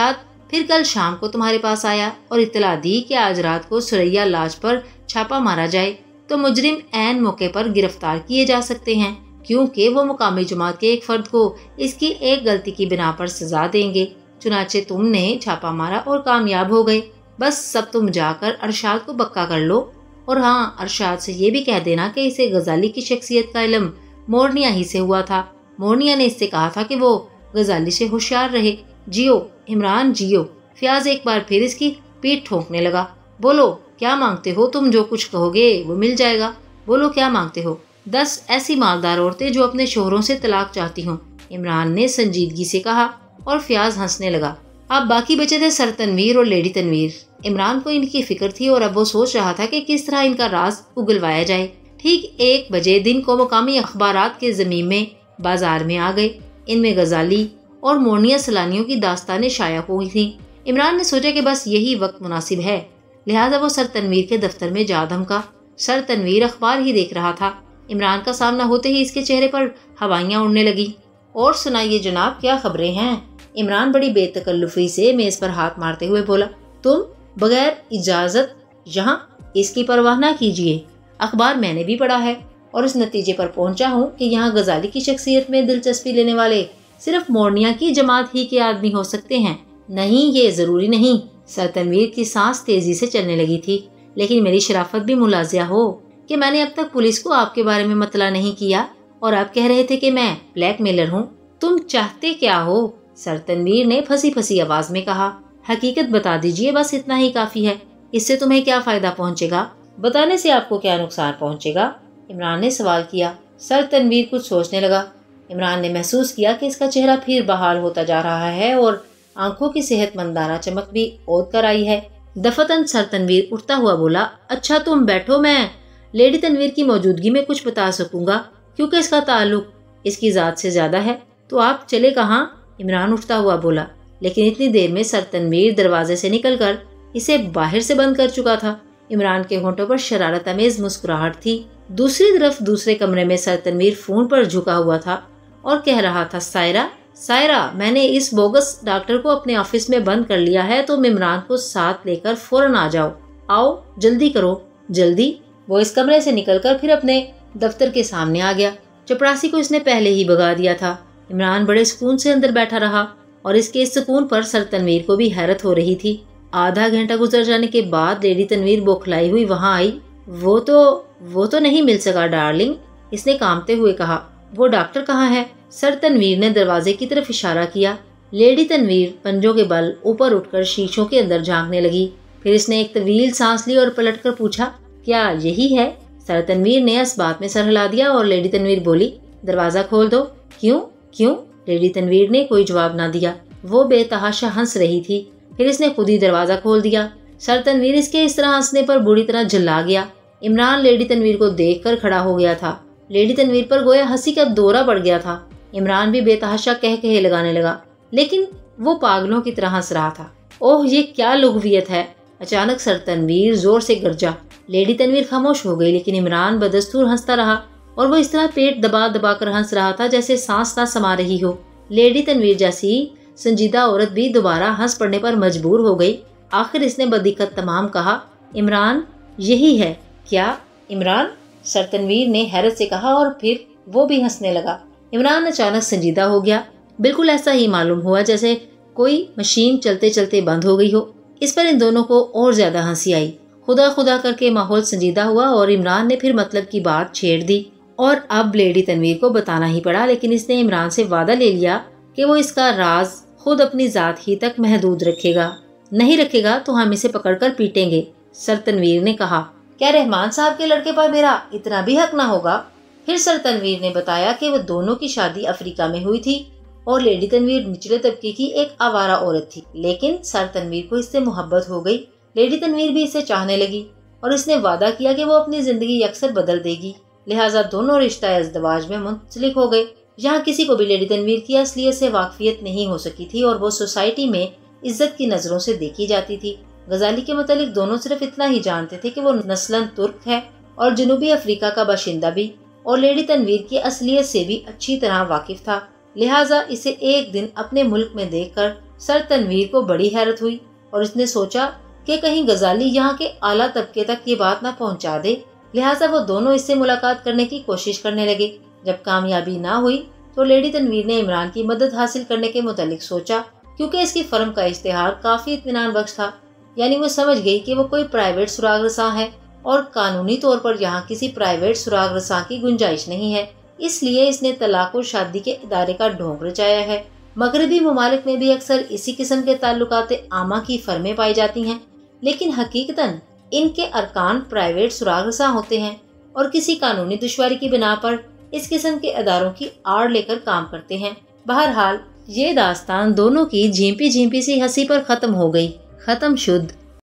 پھر کل شام کو تمہارے پاس آیا اور اطلاع دی کہ آج رات کو سریا لاج پر چھاپا مارا جائے تو مجرم عین موقع پر گرفتار کیے جا سکتے ہیں، کیونکہ وہ مقامی جماعت کے ایک فرد کو اس کی ایک غلطی کی بنا پر سزا دیں گے۔ چنانچہ تم نے چھاپا مارا اور کامیاب ہو گئے۔ بس سب تم جا کر ارشاد کو بکا کر لو، اور ہاں، ارشاد سے یہ بھی کہہ دینا کہ اسے غزالی کی شخصیت کا علم مورنیا ہی سے ہوا تھا۔ مورنیا نے اس سے کہا تھا کہ وہ غزالی سے ہوشیار رہے۔ جیو عمران جیو۔ فیاض ایک بار پھر اس کی پیٹھ ٹھونکنے لگا۔ بولو کیا مانگتے ہو؟ تم جو کچھ کہو گے وہ مل جائے گا۔ بولو کیا مانگتے ہو؟ 10 ایسی مالدار عورتیں جو اپنے شوہروں سے طلاق چاہتی ہوں، عمران نے سنجیدگی سے کہا، اور فیاض ہنسنے لگا۔ اب باقی بچے تھے سر تنویر اور لیڈی تنویر۔ عمران کو ان کی فکر تھی اور اب وہ سوچ رہا تھا کہ کس طرح ان کا راز اگلوایا جائے۔ ٹھیک 1 بجے دن کو مقامی اخبارات کے ضمیم میں بازار میں آ گئے۔ ان میں غزالی اور مورنیا سیلانیوں کی داستانیں شائع ہو گئی تھیں۔ عمران نے سوچا کہ بس یہی وقت مناسب ہے، لہٰذا وہ سر تنویر کے دفتر میں جا دھمکا۔ سر تنویر اخبار ہی دیکھ رہا تھا۔ عمران کا سامنا ہوتے ہی اس کے چہرے پر ہوائیاں اڑنے لگی۔ اور سنائیے جناب، کیا خبریں ہیں؟ عمران بڑی بے تکلفی سے میز پر ہاتھ مارتے ہوئے بولا۔ تم بغیر اجازت یہاں؟ اس کی پرواہ نہ کیجیے، اخبار میں نے بھی پڑھا ہے اور اس نتیجے پر پہنچا ہوں کہ یہاں غزالی کی شخصیت میں دلچسپی لینے والے صرف مورنیا کی جماعت ہی کے آدمی ہو سکتے ہیں۔ نہیں، یہ ضروری نہیں۔ سر تنویر کی سانس تیزی سے چلنے لگی تھی۔ لیکن میری شرافت بھی ملازہ ہو کہ میں نے اب تک پولیس کو آپ کے بارے میں مطلع نہیں کیا، اور آپ کہہ رہے تھے کہ میں بلیک میلر ہوں۔ تم چاہتے کیا ہو؟ سر تنویر نے پھنسی پھنسی آواز میں کہا۔ حقیقت بتا دیجئے، بس اتنا ہی کافی ہے۔ اس سے تمہیں کیا فائدہ پہنچے گا؟ بتانے سے آپ کو کیا نقصان پہنچے گا؟ عمران نے سوال کیا۔ سر تنویر کچھ سوچنے لگا۔ عمران نے محسوس کیا کہ اس کا چہرہ پھر بحال ہوتا جا رہا ہے اور آنکھوں کی صحت مندانہ چمک بھی عود کر آئی ہے۔ دفتن سر تنویر اٹھتا ہوا بولا، اچھا تم بیٹھو، میں لیڈی تنویر کی موجودگی میں کچھ بتا سکوں گا، کیونکہ اس کا تعلق اس کی ذات سے زیادہ ہے۔ تو آپ چلے کہاں؟ عمران اٹھتا ہوا بولا، لیکن اتنی دیر میں سر تنویر دروازے سے نکل کر اسے باہر سے بند کر چکا تھا۔ عمران کے ہونٹوں پر شرارت آمیز مسکراہٹ تھی۔ دوسری طرف دوسرے کمرے میں سر تنویر فون پر جھکا ہوا تھا اور کہہ رہا تھا، سائرہ، میں نے اس بوگس ڈاکٹر کو اپنے آفس میں بند کر لیا ہے، تم عمران کو ساتھ لے کر فوراً آ جاؤ۔ آؤ، جلدی کرو، جلدی۔ وہ اس کمرے سے نکل کر پھر اپنے دفتر کے سامنے آ گیا۔ چپراسی کو اس نے پہلے ہی بھگا دیا تھا۔ عمران بڑے سکون سے اندر بیٹھا رہا اور اس کے سکون پر سر تنویر کو بھی حیرت ہو رہی تھی۔ آدھا گھنٹہ گزر جانے کے بعد لیڈی تنویر بوکھلائی ہوئی وہاں آئی۔ وہ تو نہیں مل سکا ڈارلنگ، اس نے کانپتے ہوئے کہا۔ وہ ڈاکٹر کہاں ہے؟ سر تنویر نے دروازے کی طرف اشارہ کیا۔ لیڈی تنویر پنجوں کے بل اوپر اٹھ کر شیشوں کے اندر جھانکنے لگی۔ پھر اس نے ایک طویل سانس لی اور پلٹ کر پوچھا، کیا یہی ہے؟ سر تنویر نے اس بات میں سر ہلا دیا اور لیڈی تنویر بولی، دروازہ کھول دو۔ کیوں؟ لیڈی تنویر نے کوئی جواب نہ دیا۔ وہ بے تحاشا ہنس رہی تھی۔ پھر اس نے خود ہی دروازہ کھول دیا۔ سر تنویر اس کے اس طرح ہنسنے پر بری طرح جھلا گیا۔ عمران لیڈی تنویر کو دیکھ کر کھڑا ہو گیا تھا۔ لیڈی تنویر پر گویا ہنسی کا دورہ پڑ گیا تھا۔ عمران بھی بے تحاشا کہے لگانے لگا، لیکن وہ پاگلوں کی طرح ہنس رہا تھا۔ اوہ، یہ کیا لغویت ہے! اچانک سر تنویر زور سے گرجا۔ لیڈی تنویر خاموش ہو گئی، لیکن عمران بدستور ہنستا رہا اور وہ اس طرح پیٹ دبا دبا کر ہنس رہا تھا جیسے سانس نہ سما رہی ہو۔ لیڈی تنویر جیسی سنجیدہ عورت بھی دوبارہ ہنس پڑنے پر مجبور ہو گئی۔ آخر اس نے بددقت تمام کہا، عمران، یہی ہے کیا؟ عمران، سر تنویر نے حیرت سے کہا اور پھر وہ بھی ہنسنے لگا۔ عمران اچانک سنجیدہ ہو گیا۔ بالکل ایسا ہی معلوم ہوا جیسے کوئی مشین چلتے چلتے بند ہو گئی ہو۔ اس پر ان دونوں کو اور زیادہ ہنسی آئی۔ خدا کر کے ماحول سنجیدہ ہوا اور عمران نے پھر مطلب کی بات چھیڑ دی۔ اور اب لیڈی تنویر کو بتانا ہی پڑا، لیکن اس نے عمران سے وعدہ لے لیا کہ وہ اس کا راز خود اپنی ذات ہی تک محدود رکھے گا۔ نہیں رکھے گا تو ہم اسے پکڑ کر پیٹیں گے، سر تنویر نے کہا۔ کیا رحمان صاحب کے لڑکے پر میرا اتنا بھی حق نہ ہوگا؟ پھر سر تنویر نے بتایا کہ وہ دونوں کی شادی افریقہ میں ہوئی تھی اور لیڈی تنویر نچلے طبقے کی ایک آوارہ عورت تھی، لیکن سر تنویر کو اس سے محبت ہو گئی۔ لیڈی تنویر بھی اسے چاہنے لگی اور اس نے وعدہ کیا کہ وہ اپنی زندگی یکسر بدل دے گی، لہٰذا دونوں رشتہ ازدواج میں منسلک ہو گئے۔ یہاں کسی کو بھی لیڈی تنویر کی اصلیت سے واقفیت نہیں ہو سکی تھی اور وہ سوسائٹی میں عزت کی نظروں سے دیکھی جاتی تھی۔ غزالی کے متعلق دونوں صرف اتنا ہی جانتے تھے کہ وہ نسلاً ترک ہے اور جنوبی افریقہ کا باشندہ بھی، اور لیڈی تنویر کی اصلیت سے بھی اچھی طرح واقف تھا، لہٰذا اسے ایک دن اپنے ملک میں دیکھ کر सर तनवीर को बड़ी हैरत हुई और उसने सोचा कि कहीं गजाली यहाँ के आला तबके तक ये बात ना पहुँचा दे, लिहाजा वो दोनों इससे मुलाकात करने की कोशिश करने लगे। जब कामयाबी ना हुई तो लेडी तनवीर ने इमरान की मदद हासिल करने के मुतालिक सोचा, क्योंकि इसकी फर्म का इश्तिहार काफी इत्मीनान बख्श था। यानी वो समझ गई कि वो कोई प्राइवेट सुराग रसां है और कानूनी तौर पर यहाँ किसी प्राइवेट सुराग रसां की गुंजाइश नहीं है। इसलिए इसने तलाक और शादी के इदारे का ढोंग रचाया है। मगरबी ममालिक में भी अक्सर इसी किस्म के ताल्लुकात आमा की फर्में पाई जाती हैं, लेकिन हकीकतन इनके अरकान प्राइवेट सुराग रसां होते हैं और किसी कानूनी दुश्वारी की बिना पर इस किस्म के अदारों की आड़ लेकर काम करते हैं। बहरहाल ये दास्तान दोनों की झींपी झींपी सी हंसी पर खत्म हो गई। खत्म शुद्ध